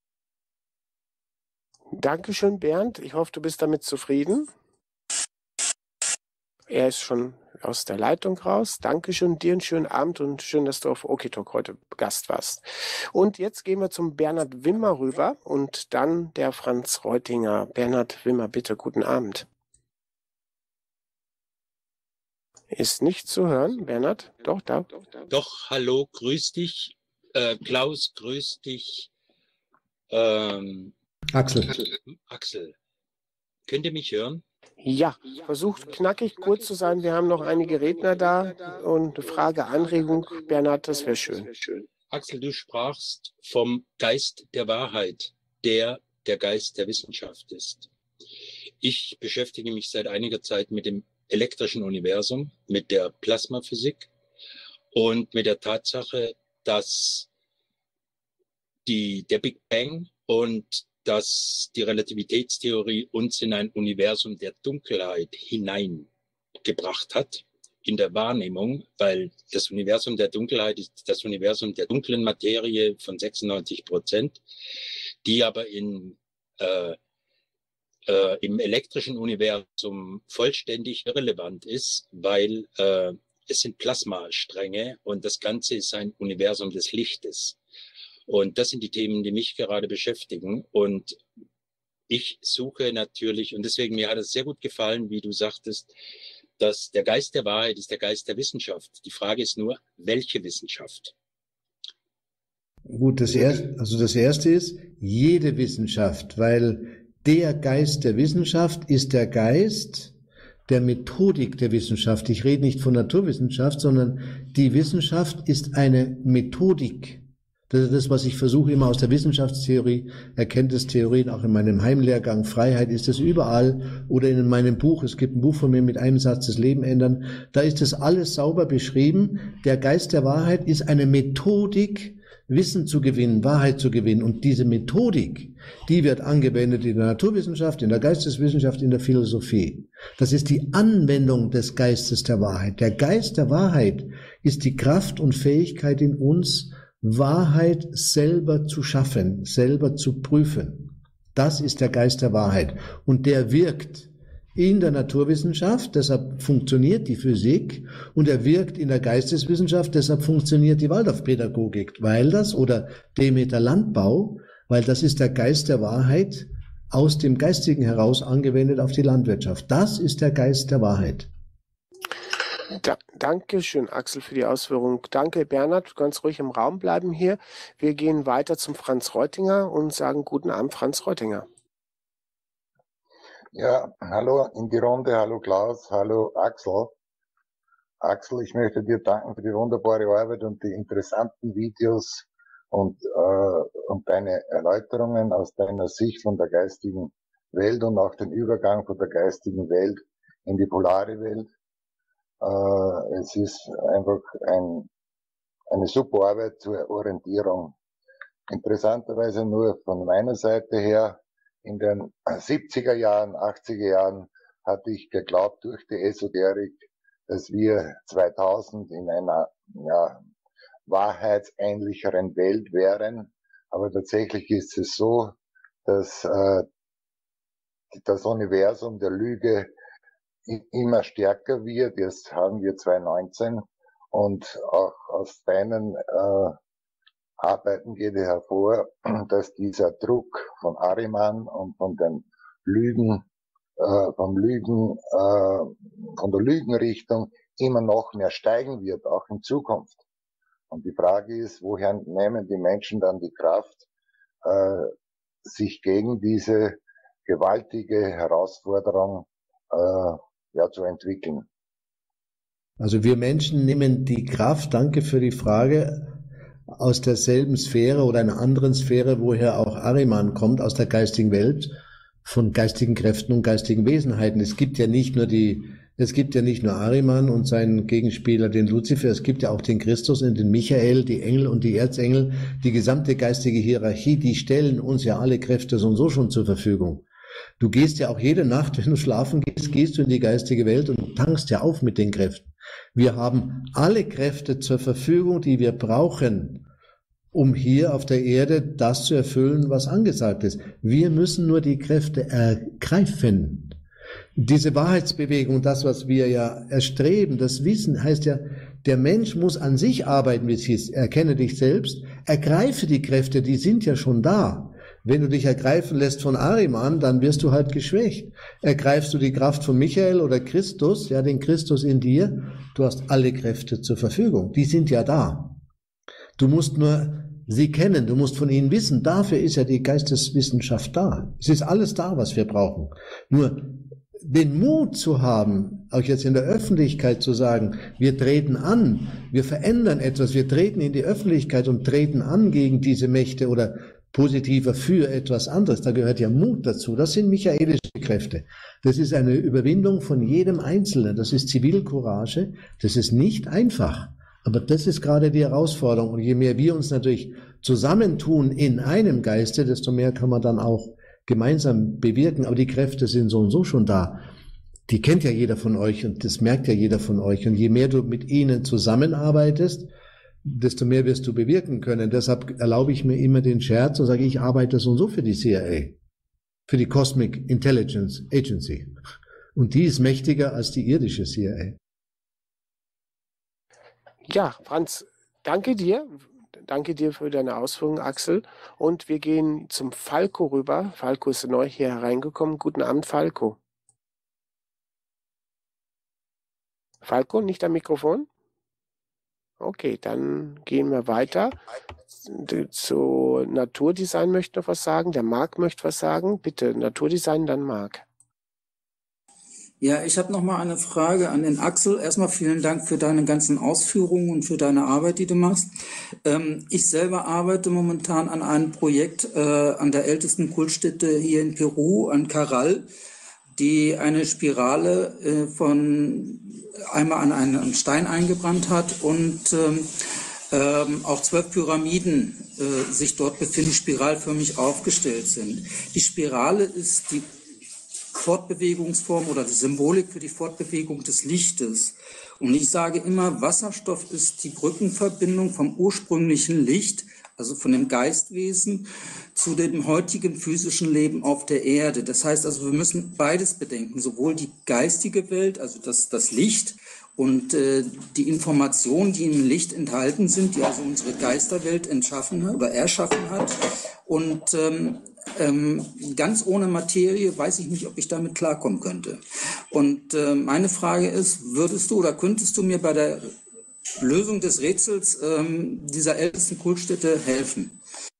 Dankeschön, Bernd. Ich hoffe, du bist damit zufrieden. Er ist schon aus der Leitung raus. Dankeschön, dir einen schönen Abend und schön, dass du auf OKTalk heute Gast warst. Und jetzt gehen wir zum Bernhard Wimmer rüber und dann der Franz Reutinger. Bernhard Wimmer, bitte, guten Abend. Ist nicht zu hören, Bernhard? Doch, da. Doch, hallo, grüß dich. Äh, Klaus, grüß dich. Ähm, Axel. Axel. Könnt ihr mich hören? Ja, versucht knackig kurz zu sein. Wir haben noch einige Redner da und eine Frage, Anregung. Bernhard, das wäre schön. Axel, du sprachst vom Geist der Wahrheit, der der Geist der Wissenschaft ist. Ich beschäftige mich seit einiger Zeit mit dem elektrischen Universum, mit der Plasmaphysik und mit der Tatsache, dass die, der Big Bang und dass die Relativitätstheorie uns in ein Universum der Dunkelheit hineingebracht hat, in der Wahrnehmung, weil das Universum der Dunkelheit ist das Universum der dunklen Materie von sechsundneunzig Prozent, die aber in, äh, äh, im elektrischen Universum vollständig irrelevant ist, weil äh, es sind Plasmastränge und das Ganze ist ein Universum des Lichtes. Und das sind die Themen, die mich gerade beschäftigen. Und ich suche natürlich, und deswegen mir hat es sehr gut gefallen, wie du sagtest, dass der Geist der Wahrheit ist der Geist der Wissenschaft. Die Frage ist nur, welche Wissenschaft? Gut, das erste, also das erste ist jede Wissenschaft, weil der Geist der Wissenschaft ist der Geist der Methodik der Wissenschaft. Ich rede nicht von Naturwissenschaft, sondern die Wissenschaft ist eine Methodik. Das ist das, was ich versuche immer aus der Wissenschaftstheorie, Erkenntnistheorien, auch in meinem Heimlehrgang Freiheit ist es überall oder in meinem Buch, es gibt ein Buch von mir mit einem Satz das Leben ändern, da ist das alles sauber beschrieben. Der Geist der Wahrheit ist eine Methodik, Wissen zu gewinnen, Wahrheit zu gewinnen, und diese Methodik, die wird angewendet in der Naturwissenschaft, in der Geisteswissenschaft, in der Philosophie. Das ist die Anwendung des Geistes der Wahrheit. Der Geist der Wahrheit ist die Kraft und Fähigkeit in uns, Wahrheit selber zu schaffen, selber zu prüfen. Das ist der Geist der Wahrheit. Und der wirkt in der Naturwissenschaft, deshalb funktioniert die Physik, und er wirkt in der Geisteswissenschaft, deshalb funktioniert die Waldorfpädagogik, weil das, oder Demeter Landbau, weil das ist der Geist der Wahrheit aus dem Geistigen heraus angewendet auf die Landwirtschaft. Das ist der Geist der Wahrheit. Da, danke schön, Axel, für die Ausführung. Danke, Bernhard. Du kannst ruhig im Raum bleiben hier. Wir gehen weiter zum Franz Reutinger und sagen guten Abend, Franz Reutinger. Ja, hallo in die Runde, hallo Klaus, hallo Axel. Axel, ich möchte dir danken für die wunderbare Arbeit und die interessanten Videos und, äh, und deine Erläuterungen aus deiner Sicht von der geistigen Welt und auch den Übergang von der geistigen Welt in die polare Welt. Äh, es ist einfach ein, eine super Arbeit zur Orientierung. Interessanterweise nur von meiner Seite her, in den siebziger Jahren, achtziger Jahren hatte ich geglaubt durch die Esoterik, dass wir zweitausend in einer ja, wahrheitsähnlicheren Welt wären. Aber tatsächlich ist es so, dass äh, das Universum der Lüge immer stärker wird. Jetzt haben wir zwanzig neunzehn und auch aus deinen äh, Arbeiten geht hervor, dass dieser Druck von Ahriman und von den Lügen, äh, vom Lügen, äh, von der Lügenrichtung immer noch mehr steigen wird, auch in Zukunft. Und die Frage ist, woher nehmen die Menschen dann die Kraft, äh, sich gegen diese gewaltige Herausforderung äh, ja, zu entwickeln? Also wir Menschen nehmen die Kraft, danke für die Frage, aus derselben Sphäre oder einer anderen Sphäre, woher auch Ahriman kommt, aus der geistigen Welt, von geistigen Kräften und geistigen Wesenheiten. Es gibt ja nicht nur die, es gibt ja nicht nur Ahriman und seinen Gegenspieler, den Luzifer, es gibt ja auch den Christus und den Michael, die Engel und die Erzengel, die gesamte geistige Hierarchie, die stellen uns ja alle Kräfte so und so schon zur Verfügung. Du gehst ja auch jede Nacht, wenn du schlafen gehst, gehst du in die geistige Welt und tankst ja auf mit den Kräften. Wir haben alle Kräfte zur Verfügung, die wir brauchen, um hier auf der Erde das zu erfüllen, was angesagt ist. Wir müssen nur die Kräfte ergreifen. Diese Wahrheitsbewegung, das, was wir ja erstreben, das Wissen, heißt ja, der Mensch muss an sich arbeiten, wie es hieß. Erkenne dich selbst, ergreife die Kräfte, die sind ja schon da. Wenn du dich ergreifen lässt von Ahriman, dann wirst du halt geschwächt. Ergreifst du die Kraft von Michael oder Christus, ja, den Christus in dir, du hast alle Kräfte zur Verfügung. Die sind ja da. Du musst nur sie kennen, du musst von ihnen wissen. Dafür ist ja die Geisteswissenschaft da. Es ist alles da, was wir brauchen. Nur den Mut zu haben, auch jetzt in der Öffentlichkeit zu sagen, wir treten an, wir verändern etwas, wir treten in die Öffentlichkeit und treten an gegen diese Mächte oder positiver für etwas anderes, da gehört ja Mut dazu. Das sind michaelische Kräfte. Das ist eine Überwindung von jedem Einzelnen. Das ist Zivilcourage. Das ist nicht einfach. Aber das ist gerade die Herausforderung. Und je mehr wir uns natürlich zusammentun in einem Geiste, desto mehr kann man dann auch gemeinsam bewirken. Aber die Kräfte sind so und so schon da. Die kennt ja jeder von euch und das merkt ja jeder von euch. Und je mehr du mit ihnen zusammenarbeitest, desto mehr wirst du bewirken können. Deshalb erlaube ich mir immer den Scherz und sage, ich arbeite so und so für die C I A, für die Cosmic Intelligence Agency. Und die ist mächtiger als die irdische C I A. Ja, Franz, danke dir. Danke dir für deine Ausführungen, Axel. Und wir gehen zum Falco rüber. Falco ist neu hier hereingekommen. Guten Abend, Falco. Falco, nicht am Mikrofon? Okay, dann gehen wir weiter. Zu Naturdesign möchte noch was sagen. Der Marc möchte was sagen. Bitte, Naturdesign, dann Marc. Ja, ich habe noch mal eine Frage an den Axel. Erstmal vielen Dank für deine ganzen Ausführungen und für deine Arbeit, die du machst. Ähm, ich selber arbeite momentan an einem Projekt äh, an der ältesten Kultstätte hier in Peru, an Caral, die eine Spirale äh, von einmal an einen Stein eingebrannt hat und ähm, ähm, auch zwölf Pyramiden äh, sich dort befinden, spiralförmig aufgestellt sind. Die Spirale ist die Fortbewegungsform oder die Symbolik für die Fortbewegung des Lichtes. Und ich sage immer, Wasserstoff ist die Brückenverbindung vom ursprünglichen Licht also von dem Geistwesen zu dem heutigen physischen Leben auf der Erde. Das heißt also, wir müssen beides bedenken, sowohl die geistige Welt, also das, das Licht und äh, die Informationen, die im Licht enthalten sind, die also unsere Geisterwelt entschaffen hat oder erschaffen hat. Und ähm, ähm, ganz ohne Materie weiß ich nicht, ob ich damit klarkommen könnte. Und äh, meine Frage ist, würdest du oder könntest du mir bei der Lösung des Rätsels ähm, dieser ältesten Kultstätte helfen?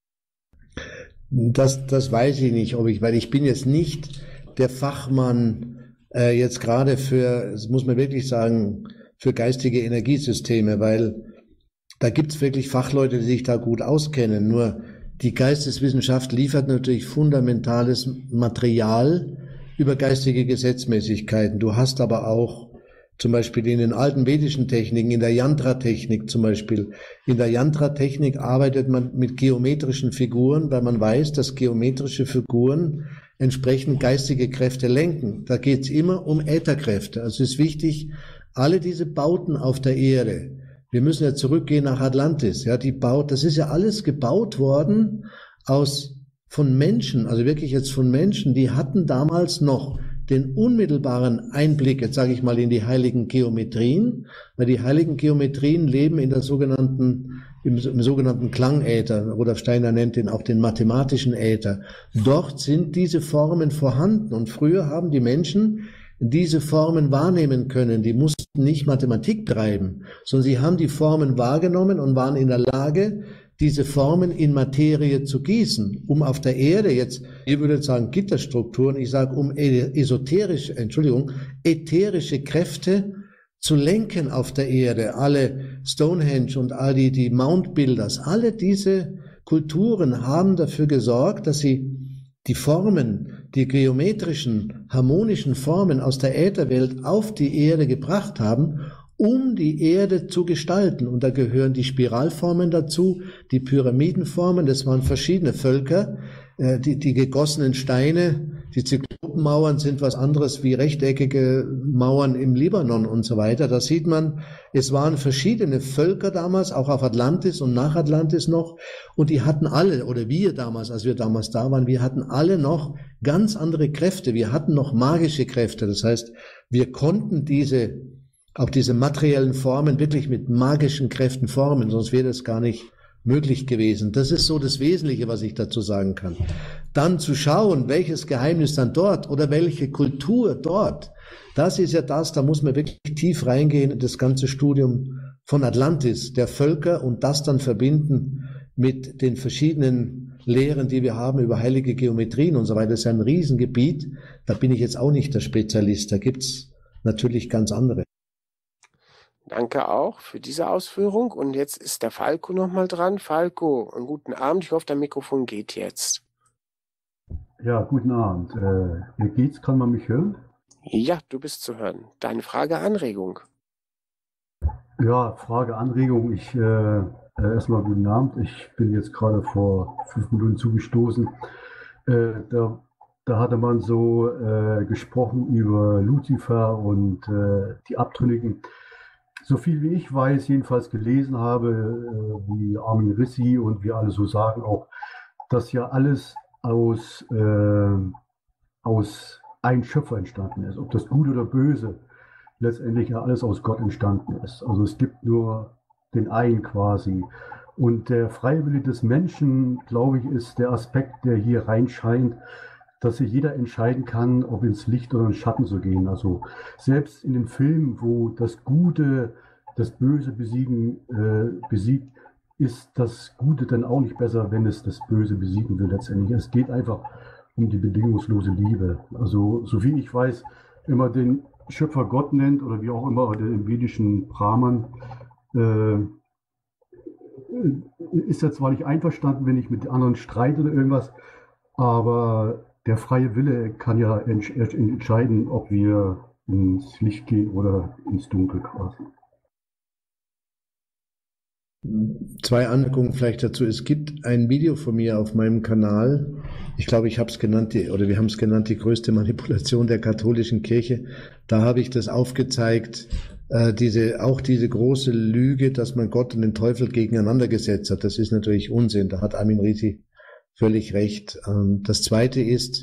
Das, das weiß ich nicht, ob ich, weil ich bin jetzt nicht der Fachmann äh, jetzt gerade für, das muss man wirklich sagen, für geistige Energiesysteme, weil da gibt's wirklich Fachleute, die sich da gut auskennen. Nur die Geisteswissenschaft liefert natürlich fundamentales Material über geistige Gesetzmäßigkeiten. Du hast aber auch zum Beispiel in den alten vedischen Techniken, in der Yantra-Technik zum Beispiel. In der Yantra-Technik arbeitet man mit geometrischen Figuren, weil man weiß, dass geometrische Figuren entsprechend geistige Kräfte lenken. Da geht es immer um Ätherkräfte. Also es ist wichtig, alle diese Bauten auf der Erde, wir müssen ja zurückgehen nach Atlantis, ja, die baut, das ist ja alles gebaut worden aus, von Menschen, also wirklich jetzt von Menschen, die hatten damals noch den unmittelbaren Einblick, jetzt sage ich mal, in die heiligen Geometrien, weil die heiligen Geometrien leben in der sogenannten, im, im sogenannten Klangäther. Rudolf Steiner nennt den auch den mathematischen Äther. Dort sind diese Formen vorhanden und früher haben die Menschen diese Formen wahrnehmen können. Die mussten nicht Mathematik treiben, sondern sie haben die Formen wahrgenommen und waren in der Lage, diese Formen in Materie zu gießen, um auf der Erde jetzt, ihr würdet sagen Gitterstrukturen, ich sage um esoterische, Entschuldigung, ätherische Kräfte zu lenken auf der Erde. Alle Stonehenge und all die, die Mount Builders, alle diese Kulturen haben dafür gesorgt, dass sie die Formen, die geometrischen, harmonischen Formen aus der Ätherwelt auf die Erde gebracht haben, um die Erde zu gestalten. Und da gehören die Spiralformen dazu, die Pyramidenformen, das waren verschiedene Völker, äh, die, die gegossenen Steine, die Zyklopenmauern sind was anderes wie rechteckige Mauern im Libanon und so weiter. Da sieht man, es waren verschiedene Völker damals, auch auf Atlantis und nach Atlantis noch, und die hatten alle, oder wir damals, als wir damals da waren, wir hatten alle noch ganz andere Kräfte, wir hatten noch magische Kräfte. Das heißt, wir konnten diese auch diese materiellen Formen wirklich mit magischen Kräften formen, sonst wäre das gar nicht möglich gewesen. Das ist so das Wesentliche, was ich dazu sagen kann. Dann zu schauen, welches Geheimnis dann dort oder welche Kultur dort, das ist ja das, da muss man wirklich tief reingehen in das ganze Studium von Atlantis, der Völker, und das dann verbinden mit den verschiedenen Lehren, die wir haben über heilige Geometrien und so weiter. Das ist ja ein Riesengebiet, da bin ich jetzt auch nicht der Spezialist, da gibt's natürlich ganz andere. Danke auch für diese Ausführung. Und jetzt ist der Falco nochmal dran. Falco, einen guten Abend. Ich hoffe, dein Mikrofon geht jetzt. Ja, guten Abend. Äh, wie geht's? Kann man mich hören? Ja, du bist zu hören. Deine Frage, Anregung. Ja, Frage, Anregung. Ich äh, erstmal guten Abend. Ich bin jetzt gerade vor fünf Minuten zugestoßen. Äh, da, da hatte man so äh, gesprochen über Luzifer und äh, die Abtrünnigen. So viel wie ich weiß, jedenfalls gelesen habe, äh, wie Armin Rissi und wir alle so sagen auch, dass ja alles aus, äh, aus einem Schöpfer entstanden ist. Ob das Gute oder Böse, letztendlich ja alles aus Gott entstanden ist. Also es gibt nur den einen quasi. Und der freie Wille des Menschen, glaube ich, ist der Aspekt, der hier reinscheint, dass sich jeder entscheiden kann, ob ins Licht oder ins Schatten zu gehen. Also selbst in den Filmen, wo das Gute das Böse besiegen, äh, besiegt, ist das Gute dann auch nicht besser, wenn es das Böse besiegen will letztendlich. Es geht einfach um die bedingungslose Liebe. Also so wie ich weiß, wenn man den Schöpfer Gott nennt oder wie auch immer, oder den vedischen Brahman, äh, ist er zwar nicht einverstanden, wenn ich mit anderen streite oder irgendwas, aber der freie Wille kann ja entsch entscheiden, ob wir ins Licht gehen oder ins Dunkel quasi. Zwei Anmerkungen vielleicht dazu. Es gibt ein Video von mir auf meinem Kanal. Ich glaube, ich habe es genannt, die, oder wir haben es genannt, die größte Manipulation der katholischen Kirche. Da habe ich das aufgezeigt, äh, diese, auch diese große Lüge, dass man Gott und den Teufel gegeneinander gesetzt hat, das ist natürlich Unsinn. Da hat Armin Riti völlig recht. Ähm, das Zweite ist,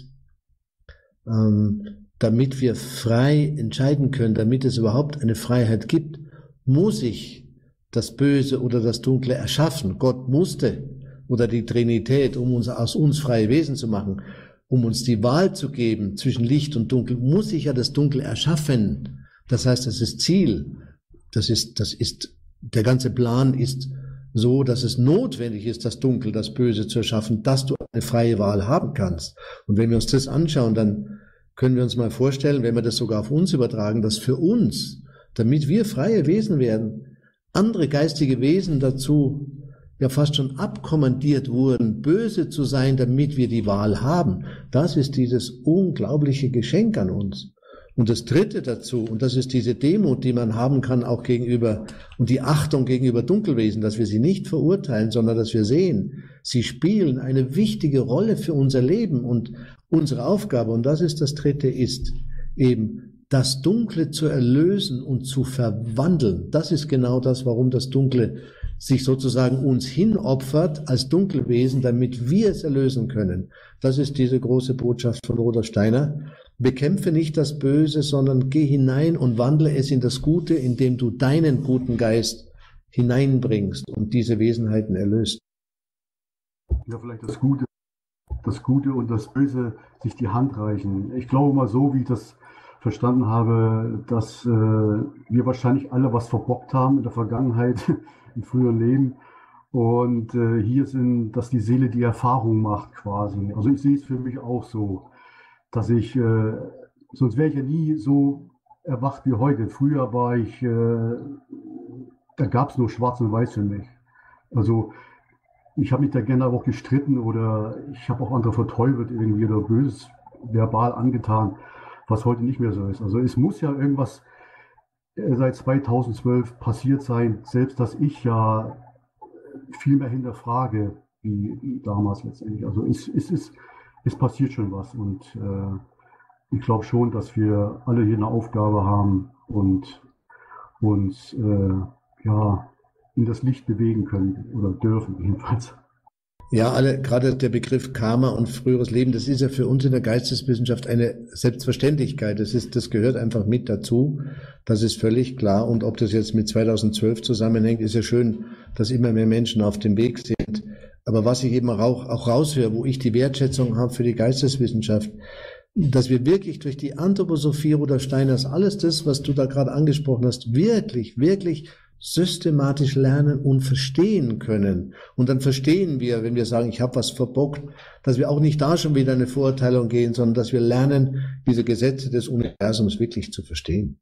ähm, damit wir frei entscheiden können, damit es überhaupt eine Freiheit gibt, muss ich das Böse oder das Dunkle erschaffen. Gott musste, oder die Trinität, um uns aus uns freie Wesen zu machen, um uns die Wahl zu geben zwischen Licht und Dunkel, muss ich ja das Dunkel erschaffen. Das heißt, das ist Ziel. Das ist, das ist, der ganze Plan ist so, dass es notwendig ist, das Dunkel, das Böse zu erschaffen, dass du eine freie Wahl haben kannst. Und wenn wir uns das anschauen, dann können wir uns mal vorstellen, wenn wir das sogar auf uns übertragen, dass für uns, damit wir freie Wesen werden, andere geistige Wesen dazu ja fast schon abkommandiert wurden, böse zu sein, damit wir die Wahl haben. Das ist dieses unglaubliche Geschenk an uns. Und das Dritte dazu, und das ist diese Demut, die man haben kann auch gegenüber, und die Achtung gegenüber Dunkelwesen, dass wir sie nicht verurteilen, sondern dass wir sehen, sie spielen eine wichtige Rolle für unser Leben und unsere Aufgabe, und das ist das Dritte, ist eben das Dunkle zu erlösen und zu verwandeln. Das ist genau das, warum das Dunkle sich sozusagen uns hinopfert als Dunkelwesen, damit wir es erlösen können. Das ist diese große Botschaft von Rudolf Steiner. Bekämpfe nicht das Böse, sondern geh hinein und wandle es in das Gute, indem du deinen guten Geist hineinbringst und diese Wesenheiten erlöst. Ja, vielleicht das Gute, das Gute und das Böse sich die Hand reichen. Ich glaube mal so, wie ich das verstanden habe, dass äh, wir wahrscheinlich alle was verbockt haben in der Vergangenheit, im früheren Leben. Und äh, hier sind, dass die Seele die Erfahrung macht quasi. Also ich sehe es für mich auch so, dass ich, äh, sonst wäre ich ja nie so erwacht wie heute. Früher war ich, äh, da gab es nur Schwarz und Weiß für mich. Also ich habe mich da gerne auch gestritten oder ich habe auch andere verteufelt irgendwie oder böses verbal angetan, was heute nicht mehr so ist. Also es muss ja irgendwas seit zweitausendzwölf passiert sein, selbst dass ich ja viel mehr hinterfrage wie damals letztendlich. Also es, es, es, es passiert schon was und äh, ich glaube schon, dass wir alle hier eine Aufgabe haben und uns äh, ja, in das Licht bewegen können oder dürfen jedenfalls. Ja, alle, gerade der Begriff Karma und früheres Leben, das ist ja für uns in der Geisteswissenschaft eine Selbstverständlichkeit. Das ist, das gehört einfach mit dazu. Das ist völlig klar. Und ob das jetzt mit zweitausendzwölf zusammenhängt, ist ja schön, dass immer mehr Menschen auf dem Weg sind. Aber was ich eben auch, auch raushöre, wo ich die Wertschätzung habe für die Geisteswissenschaft, dass wir wirklich durch die Anthroposophie Rudolf Steiners alles das, was du da gerade angesprochen hast, wirklich, wirklich systematisch lernen und verstehen können. Und dann verstehen wir, wenn wir sagen, ich habe was verbockt, dass wir auch nicht da schon wieder eine Verurteilung gehen, sondern dass wir lernen, diese Gesetze des Universums wirklich zu verstehen.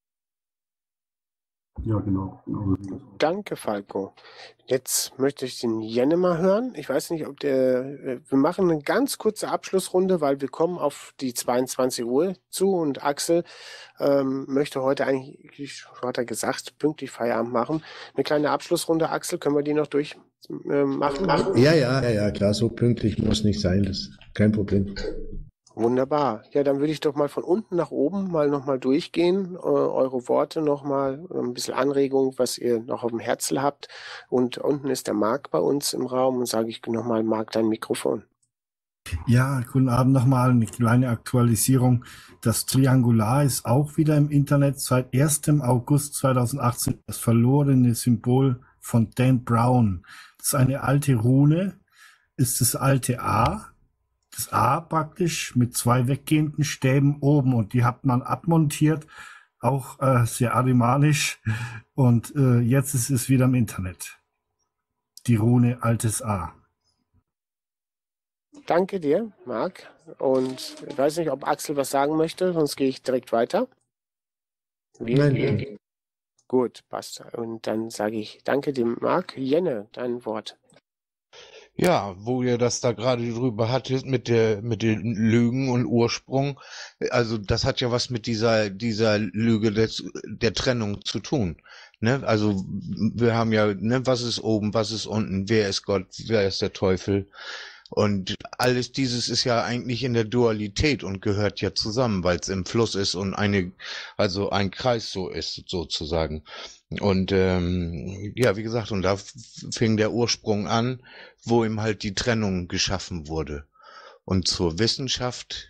Ja, genau. genau. Danke, Falco. Jetzt möchte ich den Jenne mal hören. Ich weiß nicht, ob der, wir machen eine ganz kurze Abschlussrunde, weil wir kommen auf die zweiundzwanzig Uhr zu und Axel ähm, möchte heute eigentlich, hat er gesagt, pünktlich Feierabend machen. Eine kleine Abschlussrunde, Axel, können wir die noch durch äh, machen? Ja, ja, ja, ja, klar, so pünktlich muss nicht sein, das ist kein Problem. Wunderbar. Ja, dann würde ich doch mal von unten nach oben mal nochmal durchgehen, äh, eure Worte nochmal, ein bisschen Anregung, was ihr noch auf dem Herzen habt. Und unten ist der Marc bei uns im Raum und sage ich nochmal, Marc, dein Mikrofon. Ja, guten Abend nochmal, eine kleine Aktualisierung. Das Triangular ist auch wieder im Internet seit ersten August zweitausendachtzehn, das verlorene Symbol von Dan Brown. Das ist eine alte Rune, ist das alte A. Das A praktisch mit zwei weggehenden Stäben oben und die hat man abmontiert, auch äh, sehr arimanisch und äh, jetzt ist es wieder im Internet. Die Rune altes A. Danke dir, Marc. Und ich weiß nicht, ob Axel was sagen möchte, sonst gehe ich direkt weiter. Wir Nein, gehen. nein. Gut, passt. Und dann sage ich danke dem Marc. Jenne, dein Wort. Ja, wo ihr das da gerade drüber hattet mit der mit den Lügen und Ursprung, also das hat ja was mit dieser dieser Lüge des, der Trennung zu tun, ne? Also wir haben ja, ne, was ist oben, was ist unten, wer ist Gott, wer ist der Teufel Und alles dieses ist ja eigentlich in der Dualität und gehört ja zusammen, weil es im Fluss ist und eine, also ein Kreis so ist, sozusagen. Und ähm, ja, wie gesagt, und da fing der Ursprung an, wo ihm halt die Trennung geschaffen wurde. Und zur Wissenschaft,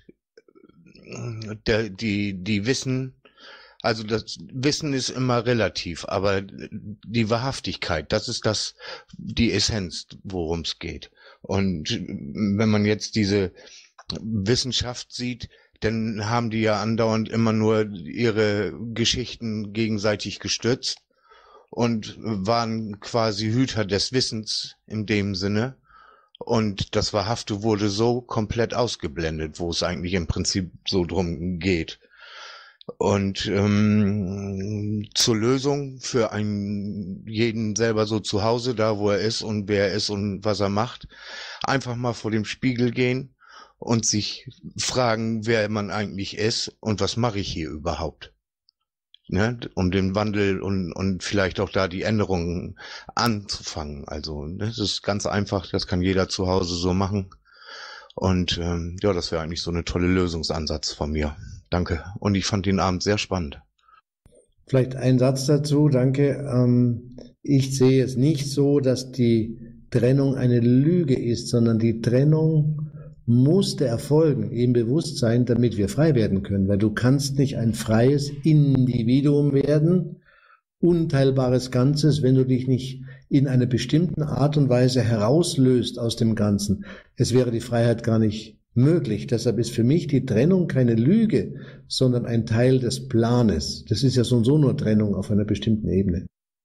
der, die, die Wissen, also das Wissen ist immer relativ, aber die Wahrhaftigkeit, das ist das, die Essenz, worum es geht. Und wenn man jetzt diese Wissenschaft sieht, dann haben die ja andauernd immer nur ihre Geschichten gegenseitig gestützt und waren quasi Hüter des Wissens in dem Sinne. Und das Wahrhafte wurde so komplett ausgeblendet, wo es eigentlich im Prinzip so drum geht. Und ähm, zur Lösung für einen jeden selber so zu Hause, da wo er ist und wer er ist und was er macht, einfach mal vor dem Spiegel gehen und sich fragen, wer man eigentlich ist und was mache ich hier überhaupt, ne? Um den Wandel und und vielleicht auch da die Änderungen anzufangen. Also das ist ganz einfach, das kann jeder zu Hause so machen. Und ähm, ja, das wäre eigentlich so eine tolle Lösungsansatz von mir. Danke. Und ich fand den Abend sehr spannend. Vielleicht ein Satz dazu, danke. Ähm, ich sehe es nicht so, dass die Trennung eine Lüge ist, sondern die Trennung musste erfolgen im Bewusstsein, damit wir frei werden können. Weil du kannst nicht ein freies Individuum werden, unteilbares Ganzes, wenn du dich nicht in einer bestimmten Art und Weise herauslöst aus dem Ganzen. Es wäre die Freiheit gar nicht möglich. Deshalb ist für mich die Trennung keine Lüge, sondern ein Teil des Planes. Das ist ja so und so nur Trennung auf einer bestimmten Ebene.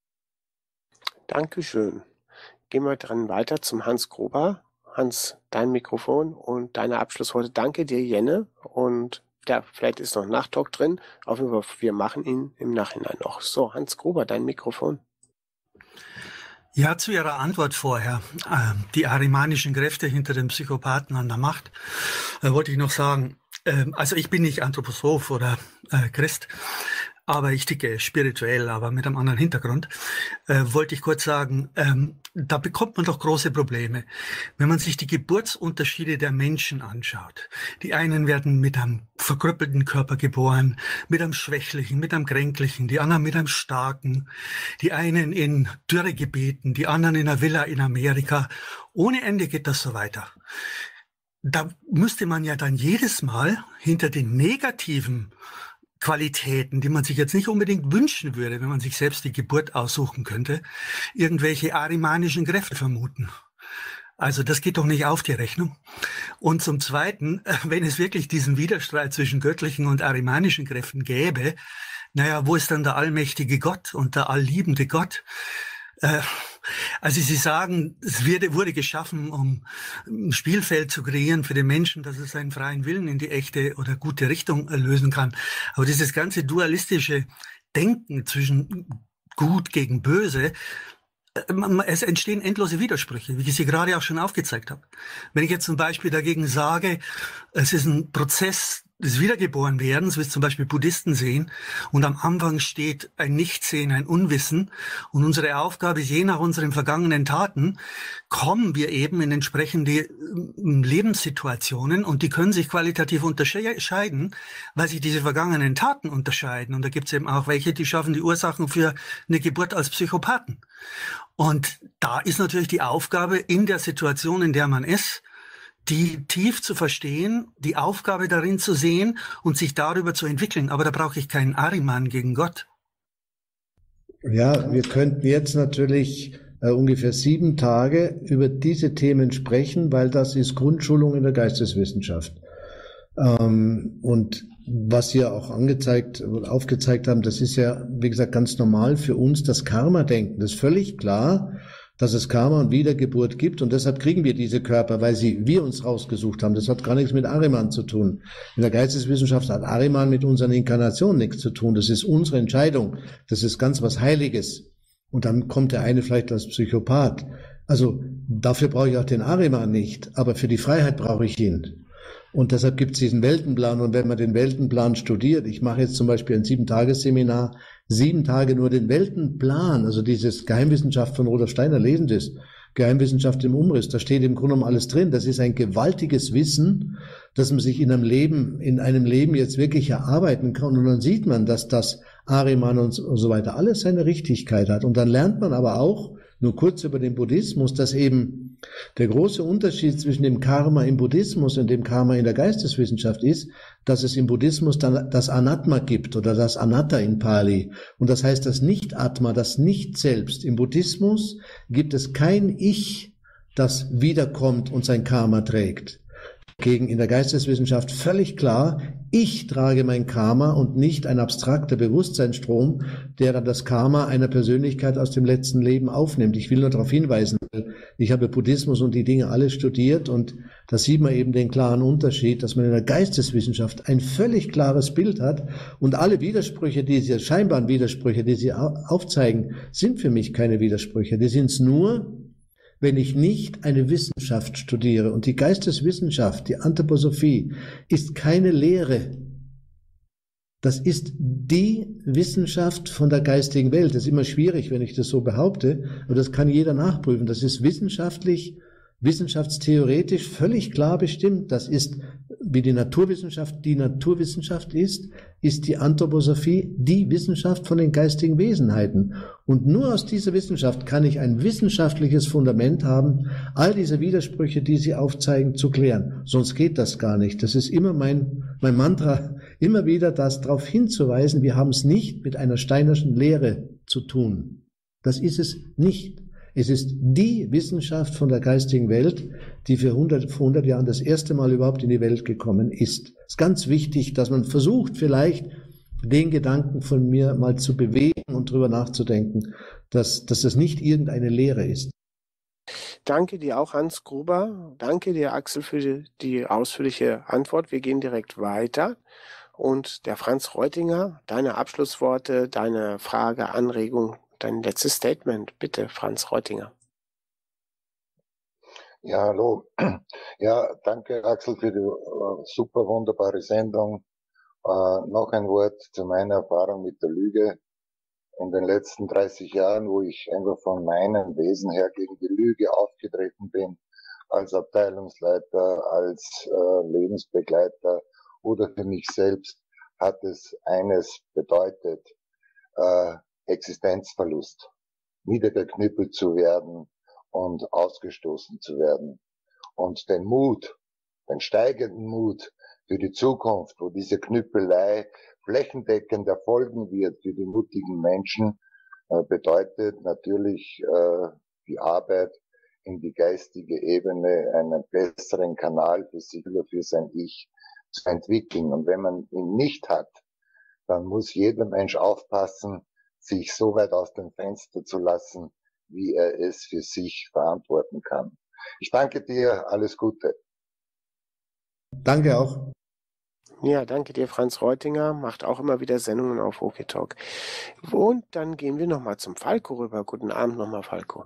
Dankeschön. Gehen wir dran weiter zum Hans Gruber. Hans, dein Mikrofon und deine Abschlussworte. Danke dir, Jenne. Und ja, vielleicht ist noch ein Nachtalk drin. Auf jeden Fall, wir machen ihn im Nachhinein noch. So, Hans Gruber, dein Mikrofon. Ja, zu Ihrer Antwort vorher. Äh, die arimanischen Kräfte hinter den Psychopathen an der Macht, äh, wollte ich noch sagen. Äh, also ich bin nicht Anthroposoph oder äh, Christ, aber ich ticke spirituell, aber mit einem anderen Hintergrund. Äh, wollte ich kurz sagen, ähm, da bekommt man doch große Probleme, wenn man sich die Geburtsunterschiede der Menschen anschaut. Die einen werden mit einem verkrüppelten Körper geboren, mit einem schwächlichen, mit einem kränklichen, die anderen mit einem starken, die einen in Dürregebieten, die anderen in einer Villa in Amerika. Ohne Ende geht das so weiter. Da müsste man ja dann jedes Mal hinter den negativen Qualitäten, die man sich jetzt nicht unbedingt wünschen würde, wenn man sich selbst die Geburt aussuchen könnte, irgendwelche arimanischen Kräfte vermuten. Also das geht doch nicht auf, die Rechnung. Und zum Zweiten, wenn es wirklich diesen Widerstreit zwischen göttlichen und arimanischen Kräften gäbe, naja, wo ist dann der allmächtige Gott und der allliebende Gott? Äh, also Sie sagen, es wurde, wurde geschaffen, um ein Spielfeld zu kreieren für den Menschen, dass er seinen freien Willen in die echte oder gute Richtung lösen kann. Aber dieses ganze dualistische Denken zwischen Gut gegen Böse, es entstehen endlose Widersprüche, wie ich sie gerade auch schon aufgezeigt habe. Wenn ich jetzt zum Beispiel dagegen sage, es ist ein Prozess des Wiedergeborenwerdens, wie es zum Beispiel Buddhisten sehen, und am Anfang steht ein Nichtsehen, ein Unwissen, und unsere Aufgabe ist, je nach unseren vergangenen Taten, kommen wir eben in entsprechende Lebenssituationen, und die können sich qualitativ unterscheiden, weil sich diese vergangenen Taten unterscheiden. Und da gibt es eben auch welche, die schaffen die Ursachen für eine Geburt als Psychopathen. Und da ist natürlich die Aufgabe in der Situation, in der man ist, die tief zu verstehen, die Aufgabe darin zu sehen und sich darüber zu entwickeln. Aber da brauche ich keinen Ariman gegen Gott. Ja, wir könnten jetzt natürlich äh, ungefähr sieben Tage über diese Themen sprechen, weil das ist Grundschulung in der Geisteswissenschaft. Ähm, und was Sie auch angezeigt oder aufgezeigt haben, das ist ja, wie gesagt, ganz normal für uns, das Karma-Denken. Das ist völlig klar, dass es Karma und Wiedergeburt gibt, und deshalb kriegen wir diese Körper, weil sie wir uns rausgesucht haben. Das hat gar nichts mit Ariman zu tun. In der Geisteswissenschaft hat Ariman mit unseren Inkarnationen nichts zu tun. Das ist unsere Entscheidung. Das ist ganz was Heiliges. Und dann kommt der eine vielleicht als Psychopath. Also dafür brauche ich auch den Ariman nicht, aber für die Freiheit brauche ich ihn. Und deshalb gibt es diesen Weltenplan. Und wenn man den Weltenplan studiert, ich mache jetzt zum Beispiel ein Sieben-Tages-Seminar, sieben Tage nur den Weltenplan, also dieses Geheimwissenschaft von Rudolf Steiner, lesen das. Geheimwissenschaft im Umriss. Da steht im Grunde genommen alles drin. Das ist ein gewaltiges Wissen, dass man sich in einem Leben, in einem Leben jetzt wirklich erarbeiten kann. Und dann sieht man, dass das Ahriman und so weiter alles seine Richtigkeit hat. Und dann lernt man aber auch, nur kurz über den Buddhismus, dass eben der große Unterschied zwischen dem Karma im Buddhismus und dem Karma in der Geisteswissenschaft ist, dass es im Buddhismus dann das Anatma gibt oder das Anatta in Pali. Und das heißt das Nicht-Atma, das Nicht-Selbst. Im Buddhismus gibt es kein Ich, das wiederkommt und sein Karma trägt. Gegen in der Geisteswissenschaft völlig klar, ich trage mein Karma und nicht ein abstrakter Bewusstseinsstrom, der dann das Karma einer Persönlichkeit aus dem letzten Leben aufnimmt. Ich will nur darauf hinweisen, ich habe Buddhismus und die Dinge alle studiert und da sieht man eben den klaren Unterschied, dass man in der Geisteswissenschaft ein völlig klares Bild hat und alle Widersprüche, die sie, scheinbaren Widersprüche, die sie aufzeigen, sind für mich keine Widersprüche. Die sind es nur, wenn ich nicht eine Wissenschaft studiere. Und die Geisteswissenschaft, die Anthroposophie, ist keine Lehre. Das ist die Wissenschaft von der geistigen Welt. Das ist immer schwierig, wenn ich das so behaupte, aber das kann jeder nachprüfen. Das ist wissenschaftlich, wissenschaftstheoretisch völlig klar bestimmt. Das ist, wie die Naturwissenschaft die Naturwissenschaft ist, ist die Anthroposophie die Wissenschaft von den geistigen Wesenheiten. Und nur aus dieser Wissenschaft kann ich ein wissenschaftliches Fundament haben, all diese Widersprüche, die sie aufzeigen, zu klären. Sonst geht das gar nicht. Das ist immer mein, mein Mantra, immer wieder das darauf hinzuweisen, wir haben es nicht mit einer steinerschen Lehre zu tun. Das ist es nicht. Es ist die Wissenschaft von der geistigen Welt, die für hundert, vor hundert Jahren das erste Mal überhaupt in die Welt gekommen ist. Es ist ganz wichtig, dass man versucht, vielleicht den Gedanken von mir mal zu bewegen und drüber nachzudenken, dass, dass das nicht irgendeine Lehre ist. Danke dir auch, Hans Gruber. Danke dir, Axel, für die, die ausführliche Antwort. Wir gehen direkt weiter. Und der Franz Reutinger, deine Abschlussworte, deine Frage, Anregung, dein letztes Statement. Bitte, Franz Reutinger. Ja, hallo. Ja, danke, Axel, für die uh, super wunderbare Sendung. Uh, noch ein Wort zu meiner Erfahrung mit der Lüge. In den letzten dreißig Jahren, wo ich einfach von meinem Wesen her gegen die Lüge aufgetreten bin, als Abteilungsleiter, als uh, Lebensbegleiter oder für mich selbst, hat es eines bedeutet, uh, Existenzverlust, niedergeknüppelt zu werden und ausgestoßen zu werden. Und den Mut, den steigenden Mut für die Zukunft, wo diese Knüppelei flächendeckend erfolgen wird für die mutigen Menschen, äh, bedeutet natürlich äh, die Arbeit in die geistige Ebene, einen besseren Kanal für sich oder für sein Ich zu entwickeln. Und wenn man ihn nicht hat, dann muss jeder Mensch aufpassen, sich so weit aus dem Fenster zu lassen, wie er es für sich verantworten kann. Ich danke dir, alles Gute. Danke auch. Ja, danke dir, Franz Reutinger, macht auch immer wieder Sendungen auf OKTalk. Und dann gehen wir nochmal zum Falco rüber. Guten Abend nochmal, Falco.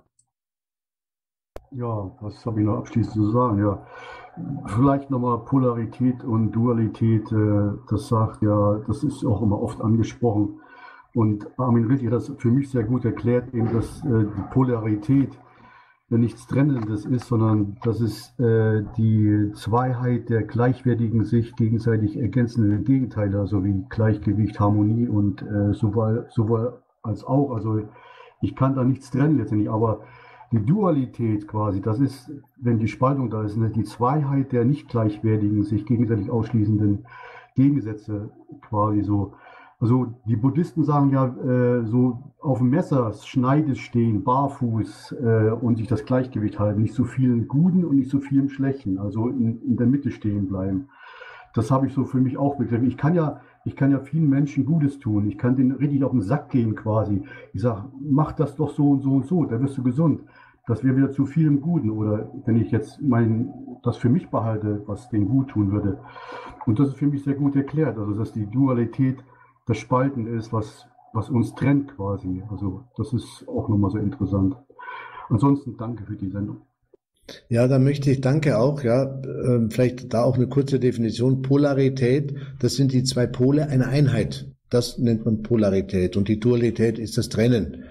Ja, was habe ich noch abschließend zu sagen? Ja, vielleicht nochmal Polarität und Dualität, äh, das sagt ja, das ist auch immer oft angesprochen. Und Armin Rilke hat das für mich sehr gut erklärt, eben, dass äh, die Polarität ja nichts Trennendes ist, sondern dass es äh, die Zweiheit der gleichwertigen, sich gegenseitig ergänzenden Gegenteile, also wie Gleichgewicht, Harmonie und äh, sowohl, sowohl als auch. Also ich kann da nichts trennen letztendlich, aber die Dualität quasi, das ist, wenn die Spaltung da ist, die Zweiheit der nicht gleichwertigen, sich gegenseitig ausschließenden Gegensätze quasi so. Also die Buddhisten sagen ja, äh, so auf dem Messerschneide stehen, barfuß äh, und sich das Gleichgewicht halten, nicht so viel im Guten und nicht so viel im Schlechten, also in, in der Mitte stehen bleiben. Das habe ich so für mich auch begriffen. Ich kann ja, ich kann ja vielen Menschen Gutes tun, ich kann denen richtig auf den Sack gehen quasi. Ich sage, mach das doch so und so und so, da wirst du gesund. Das wäre wieder zu viel im Guten. Oder wenn ich jetzt mein, das für mich behalte, was denen gut tun würde. Und das ist für mich sehr gut erklärt, also dass die Dualität das Spalten ist, was, was uns trennt quasi. Also das ist auch nochmal so interessant. Ansonsten danke für die Sendung. Ja, da möchte ich, danke auch, ja, vielleicht da auch eine kurze Definition. Polarität, das sind die zwei Pole einer Einheit. Das nennt man Polarität. Und die Dualität ist das Trennen.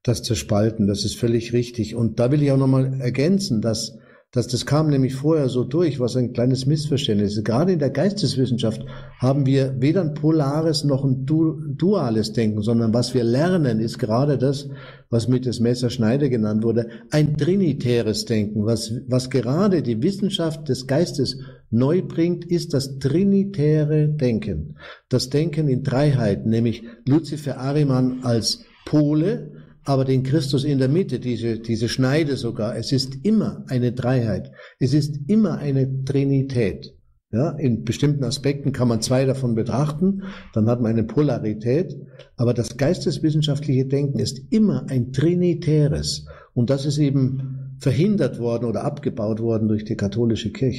das zerspalten. Das ist völlig richtig. Und da will ich auch nochmal ergänzen, dass, dass das kam nämlich vorher so durch, was ein kleines Missverständnis ist. Gerade in der Geisteswissenschaft haben wir weder ein polares noch ein du duales Denken, sondern was wir lernen, ist gerade das, was mit des Messerschneider genannt wurde, ein trinitäres Denken. Was, was gerade die Wissenschaft des Geistes neu bringt, ist das trinitäre Denken. Das Denken in Dreiheit, nämlich Luzifer Ahriman als Pole, aber den Christus in der Mitte, diese, diese Schneide sogar. Es ist immer eine Dreiheit. Es ist immer eine Trinität. Ja, in bestimmten Aspekten kann man zwei davon betrachten, dann hat man eine Polarität. Aber das geisteswissenschaftliche Denken ist immer ein trinitäres. Und das ist eben verhindert worden oder abgebaut worden durch die katholische Kirche.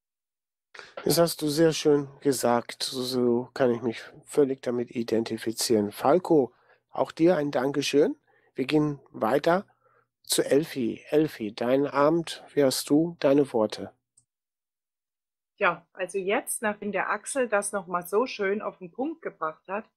Das hast du sehr schön gesagt. So kann ich mich völlig damit identifizieren. Falco, auch dir ein Dankeschön. Wir gehen weiter zu Elfi. Elfi, dein Abend, wie hast du deine Worte? Ja, also jetzt, nachdem der Axel das nochmal so schön auf den Punkt gebracht hat,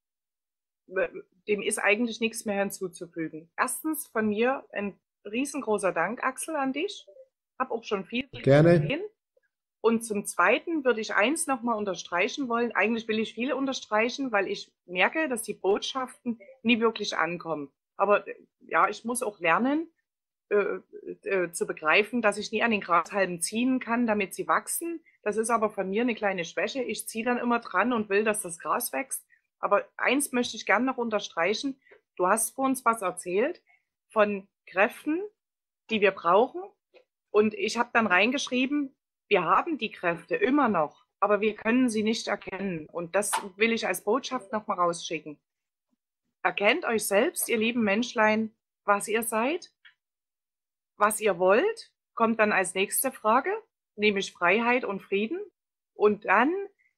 dem ist eigentlich nichts mehr hinzuzufügen. Erstens von mir ein riesengroßer Dank, Axel, an dich. Hab auch schon viel Gerne. gesehen. Und zum Zweiten würde ich eins nochmal unterstreichen wollen. Eigentlich will ich viel unterstreichen, weil ich merke, dass die Botschaften nie wirklich ankommen. Aber ja, ich muss auch lernen, äh, äh, zu begreifen, dass ich nie an den Grashalmen ziehen kann, damit sie wachsen. Das ist aber von mir eine kleine Schwäche. Ich ziehe dann immer dran und will, dass das Gras wächst. Aber eins möchte ich gerne noch unterstreichen. Du hast vor uns was erzählt von Kräften, die wir brauchen. Und ich habe dann reingeschrieben, wir haben die Kräfte immer noch, aber wir können sie nicht erkennen. Und das will ich als Botschaft nochmal rausschicken. Erkennt euch selbst, ihr lieben Menschlein, was ihr seid, was ihr wollt, kommt dann als nächste Frage, nämlich Freiheit und Frieden. Und dann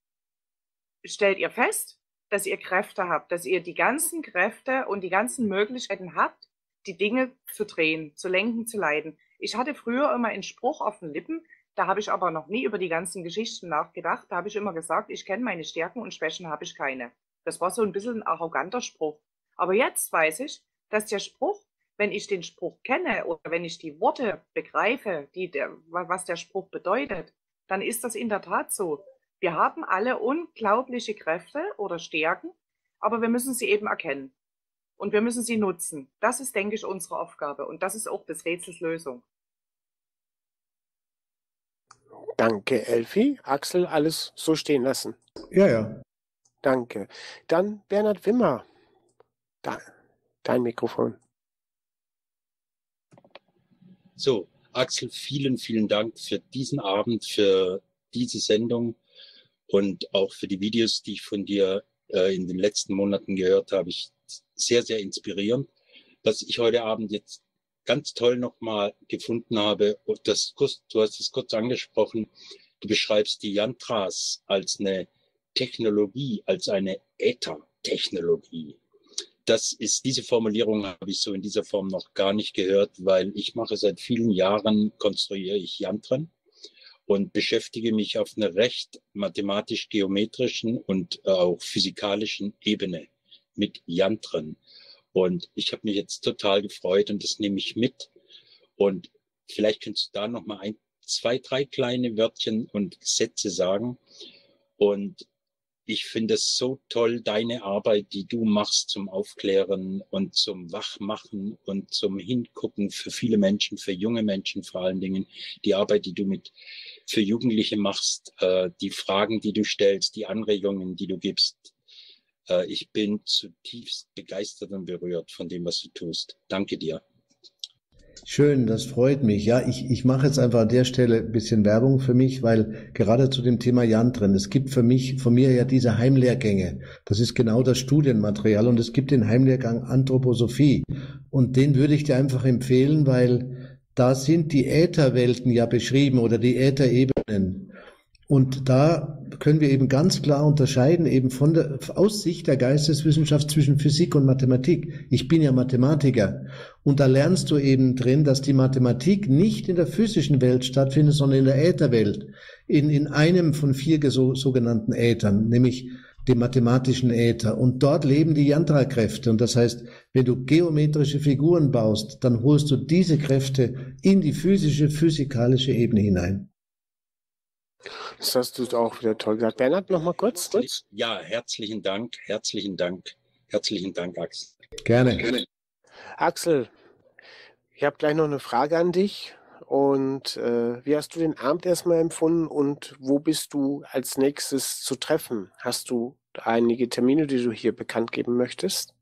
stellt ihr fest, dass ihr Kräfte habt, dass ihr die ganzen Kräfte und die ganzen Möglichkeiten habt, die Dinge zu drehen, zu lenken, zu leiten. Ich hatte früher immer einen Spruch auf den Lippen, da habe ich aber noch nie über die ganzen Geschichten nachgedacht. Da habe ich immer gesagt, ich kenne meine Stärken und Schwächen habe ich keine. Das war so ein bisschen ein arroganter Spruch. Aber jetzt weiß ich, dass der Spruch, wenn ich den Spruch kenne oder wenn ich die Worte begreife, die der, was der Spruch bedeutet, dann ist das in der Tat so. Wir haben alle unglaubliche Kräfte oder Stärken, aber wir müssen sie eben erkennen. Und wir müssen sie nutzen. Das ist, denke ich, unsere Aufgabe. Und das ist auch des Rätsels Lösung. Danke, Elfi. Axel, alles so stehen lassen. Ja, ja. Danke. Dann Bernhard Wimmer. Da, dein Mikrofon. So, Axel, vielen, vielen Dank für diesen Abend, für diese Sendung und auch für die Videos, die ich von dir äh, in den letzten Monaten gehört habe. Ich sehr, sehr inspirierend. Was ich heute Abend jetzt ganz toll nochmal gefunden habe, das, du hast es kurz angesprochen, du beschreibst die Yantras als eine Technologie, als eine Äther-Technologie. Das ist, diese Formulierung habe ich so in dieser Form noch gar nicht gehört, weil ich mache seit vielen Jahren, konstruiere ich Yantren und beschäftige mich auf einer recht mathematisch-geometrischen und auch physikalischen Ebene mit Yantren. Und ich habe mich jetzt total gefreut und das nehme ich mit. Und vielleicht könntest du da noch mal ein, zwei, drei kleine Wörtchen und Sätze sagen. Und ich finde es so toll, deine Arbeit, die du machst zum Aufklären und zum Wachmachen und zum Hingucken für viele Menschen, für junge Menschen vor allen Dingen. Die Arbeit, die du mit für Jugendliche machst, äh, die Fragen, die du stellst, die Anregungen, die du gibst. Äh, ich bin zutiefst begeistert und berührt von dem, was du tust. Danke dir. Schön, das freut mich. Ja, ich, ich mache jetzt einfach an der Stelle ein bisschen Werbung für mich, weil gerade zu dem Thema Yantren, es gibt für mich, von mir ja diese Heimlehrgänge. Das ist genau das Studienmaterial und es gibt den Heimlehrgang Anthroposophie. Und den würde ich dir einfach empfehlen, weil da sind die Ätherwelten ja beschrieben oder die Ätherebenen. Und da können wir eben ganz klar unterscheiden, eben von der, aus Sicht der Geisteswissenschaft zwischen Physik und Mathematik. Ich bin ja Mathematiker. Und da lernst du eben drin, dass die Mathematik nicht in der physischen Welt stattfindet, sondern in der Ätherwelt. In, in einem von vier so, sogenannten Äthern, nämlich dem mathematischen Äther. Und dort leben die Yantra-Kräfte. Und das heißt, wenn du geometrische Figuren baust, dann holst du diese Kräfte in die physische, physikalische Ebene hinein. Das hast du auch wieder toll gesagt. Bernhard, noch mal kurz. kurz. Ja, herzlichen Dank, herzlichen Dank, herzlichen Dank, Axel. Gerne. Gerne. Axel, ich habe gleich noch eine Frage an dich. Und äh, wie hast du den Abend erstmal empfunden und wo bist du als nächstes zu treffen? Hast du einige Termine, die du hier bekannt geben möchtest?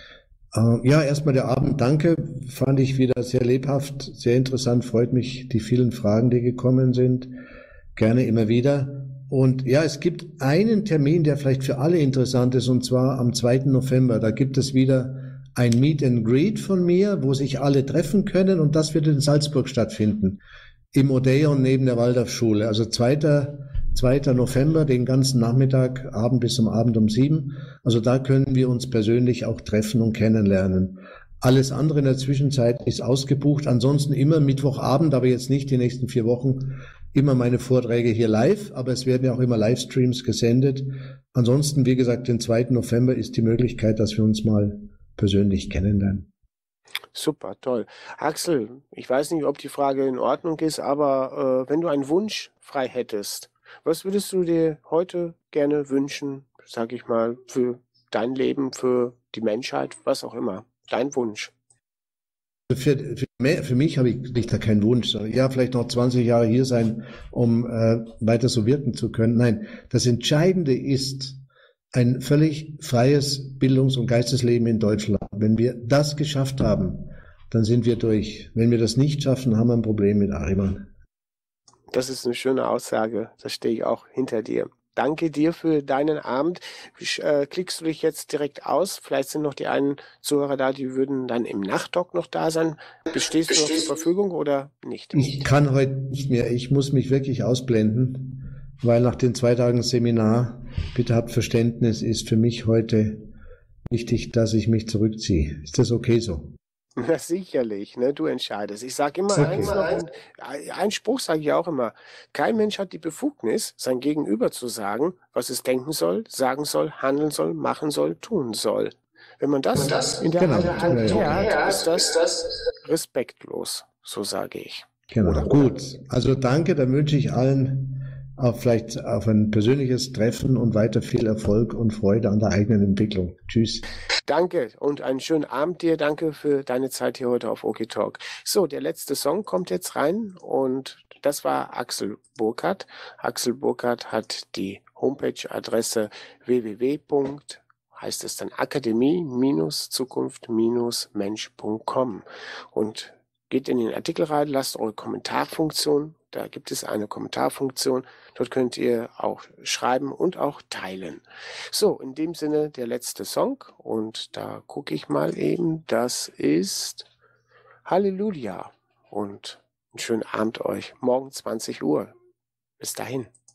Äh, ja, erstmal der Abend, danke. Fand ich wieder sehr lebhaft, sehr interessant. Freut mich, die vielen Fragen, die gekommen sind. Gerne immer wieder. Und ja, es gibt einen Termin, der vielleicht für alle interessant ist, und zwar am zweiten November. Da gibt es wieder ein Meet and Greet von mir, wo sich alle treffen können, und das wird in Salzburg stattfinden, im Odeon neben der Waldorfschule. Also zweiter November, den ganzen Nachmittag, Abend bis zum Abend um sieben. Also da können wir uns persönlich auch treffen und kennenlernen. Alles andere in der Zwischenzeit ist ausgebucht. Ansonsten immer Mittwochabend, aber jetzt nicht die nächsten vier Wochen, immer meine Vorträge hier live, aber es werden ja auch immer Livestreams gesendet. Ansonsten, wie gesagt, den zweiten November ist die Möglichkeit, dass wir uns mal persönlich kennenlernen. Super, toll. Axel, ich weiß nicht, ob die Frage in Ordnung ist, aber äh, wenn du einen Wunsch frei hättest, was würdest du dir heute gerne wünschen, sag ich mal, für dein Leben, für die Menschheit, was auch immer? Dein Wunsch. Für, für, für mich habe ich nicht da keinen Wunsch, sondern ja, vielleicht noch zwanzig Jahre hier sein, um äh, weiter so wirken zu können. Nein, das Entscheidende ist ein völlig freies Bildungs- und Geistesleben in Deutschland. Wenn wir das geschafft haben, dann sind wir durch. Wenn wir das nicht schaffen, haben wir ein Problem mit Ariman. Das ist eine schöne Aussage. Da stehe ich auch hinter dir. Danke dir für deinen Abend. Äh, klickst du dich jetzt direkt aus? Vielleicht sind noch die einen Zuhörer da, die würden dann im Nachtdoc noch da sein. Bestehst du noch zur Verfügung oder nicht? Ich kann heute nicht mehr. Ich muss mich wirklich ausblenden, weil nach den zwei Tagen Seminar, bitte habt Verständnis, ist für mich heute wichtig, dass ich mich zurückziehe. Ist das okay so? Na sicherlich, ne? Du entscheidest. Ich sage immer Okay. eins noch, und ein Spruch sage ich auch immer: Kein Mensch hat die Befugnis, sein Gegenüber zu sagen, was es denken soll, sagen soll, handeln soll, machen soll, tun soll. Wenn man das, das in der genau. Haltung Ja, ja. hat, ist das respektlos, so sage ich. Genau, Oder? gut. Also danke, dann wünsche ich allen auf vielleicht auf ein persönliches Treffen und weiter viel Erfolg und Freude an der eigenen Entwicklung. Tschüss. Danke und einen schönen Abend dir. Danke für deine Zeit hier heute auf Okitalk. So, der letzte Song kommt jetzt rein und das war Axel Burkhardt. Axel Burkhardt hat die Homepage-Adresse w w w. heißt es dann akademie Zukunft Mensch punkt com und geht in den Artikel rein, lasst eure Kommentarfunktion. Da gibt es eine Kommentarfunktion. Dort könnt ihr auch schreiben und auch teilen. So, in dem Sinne der letzte Song. Und da gucke ich mal eben. Das ist Halleluja. Und einen schönen Abend euch. Morgen zwanzig Uhr. Bis dahin.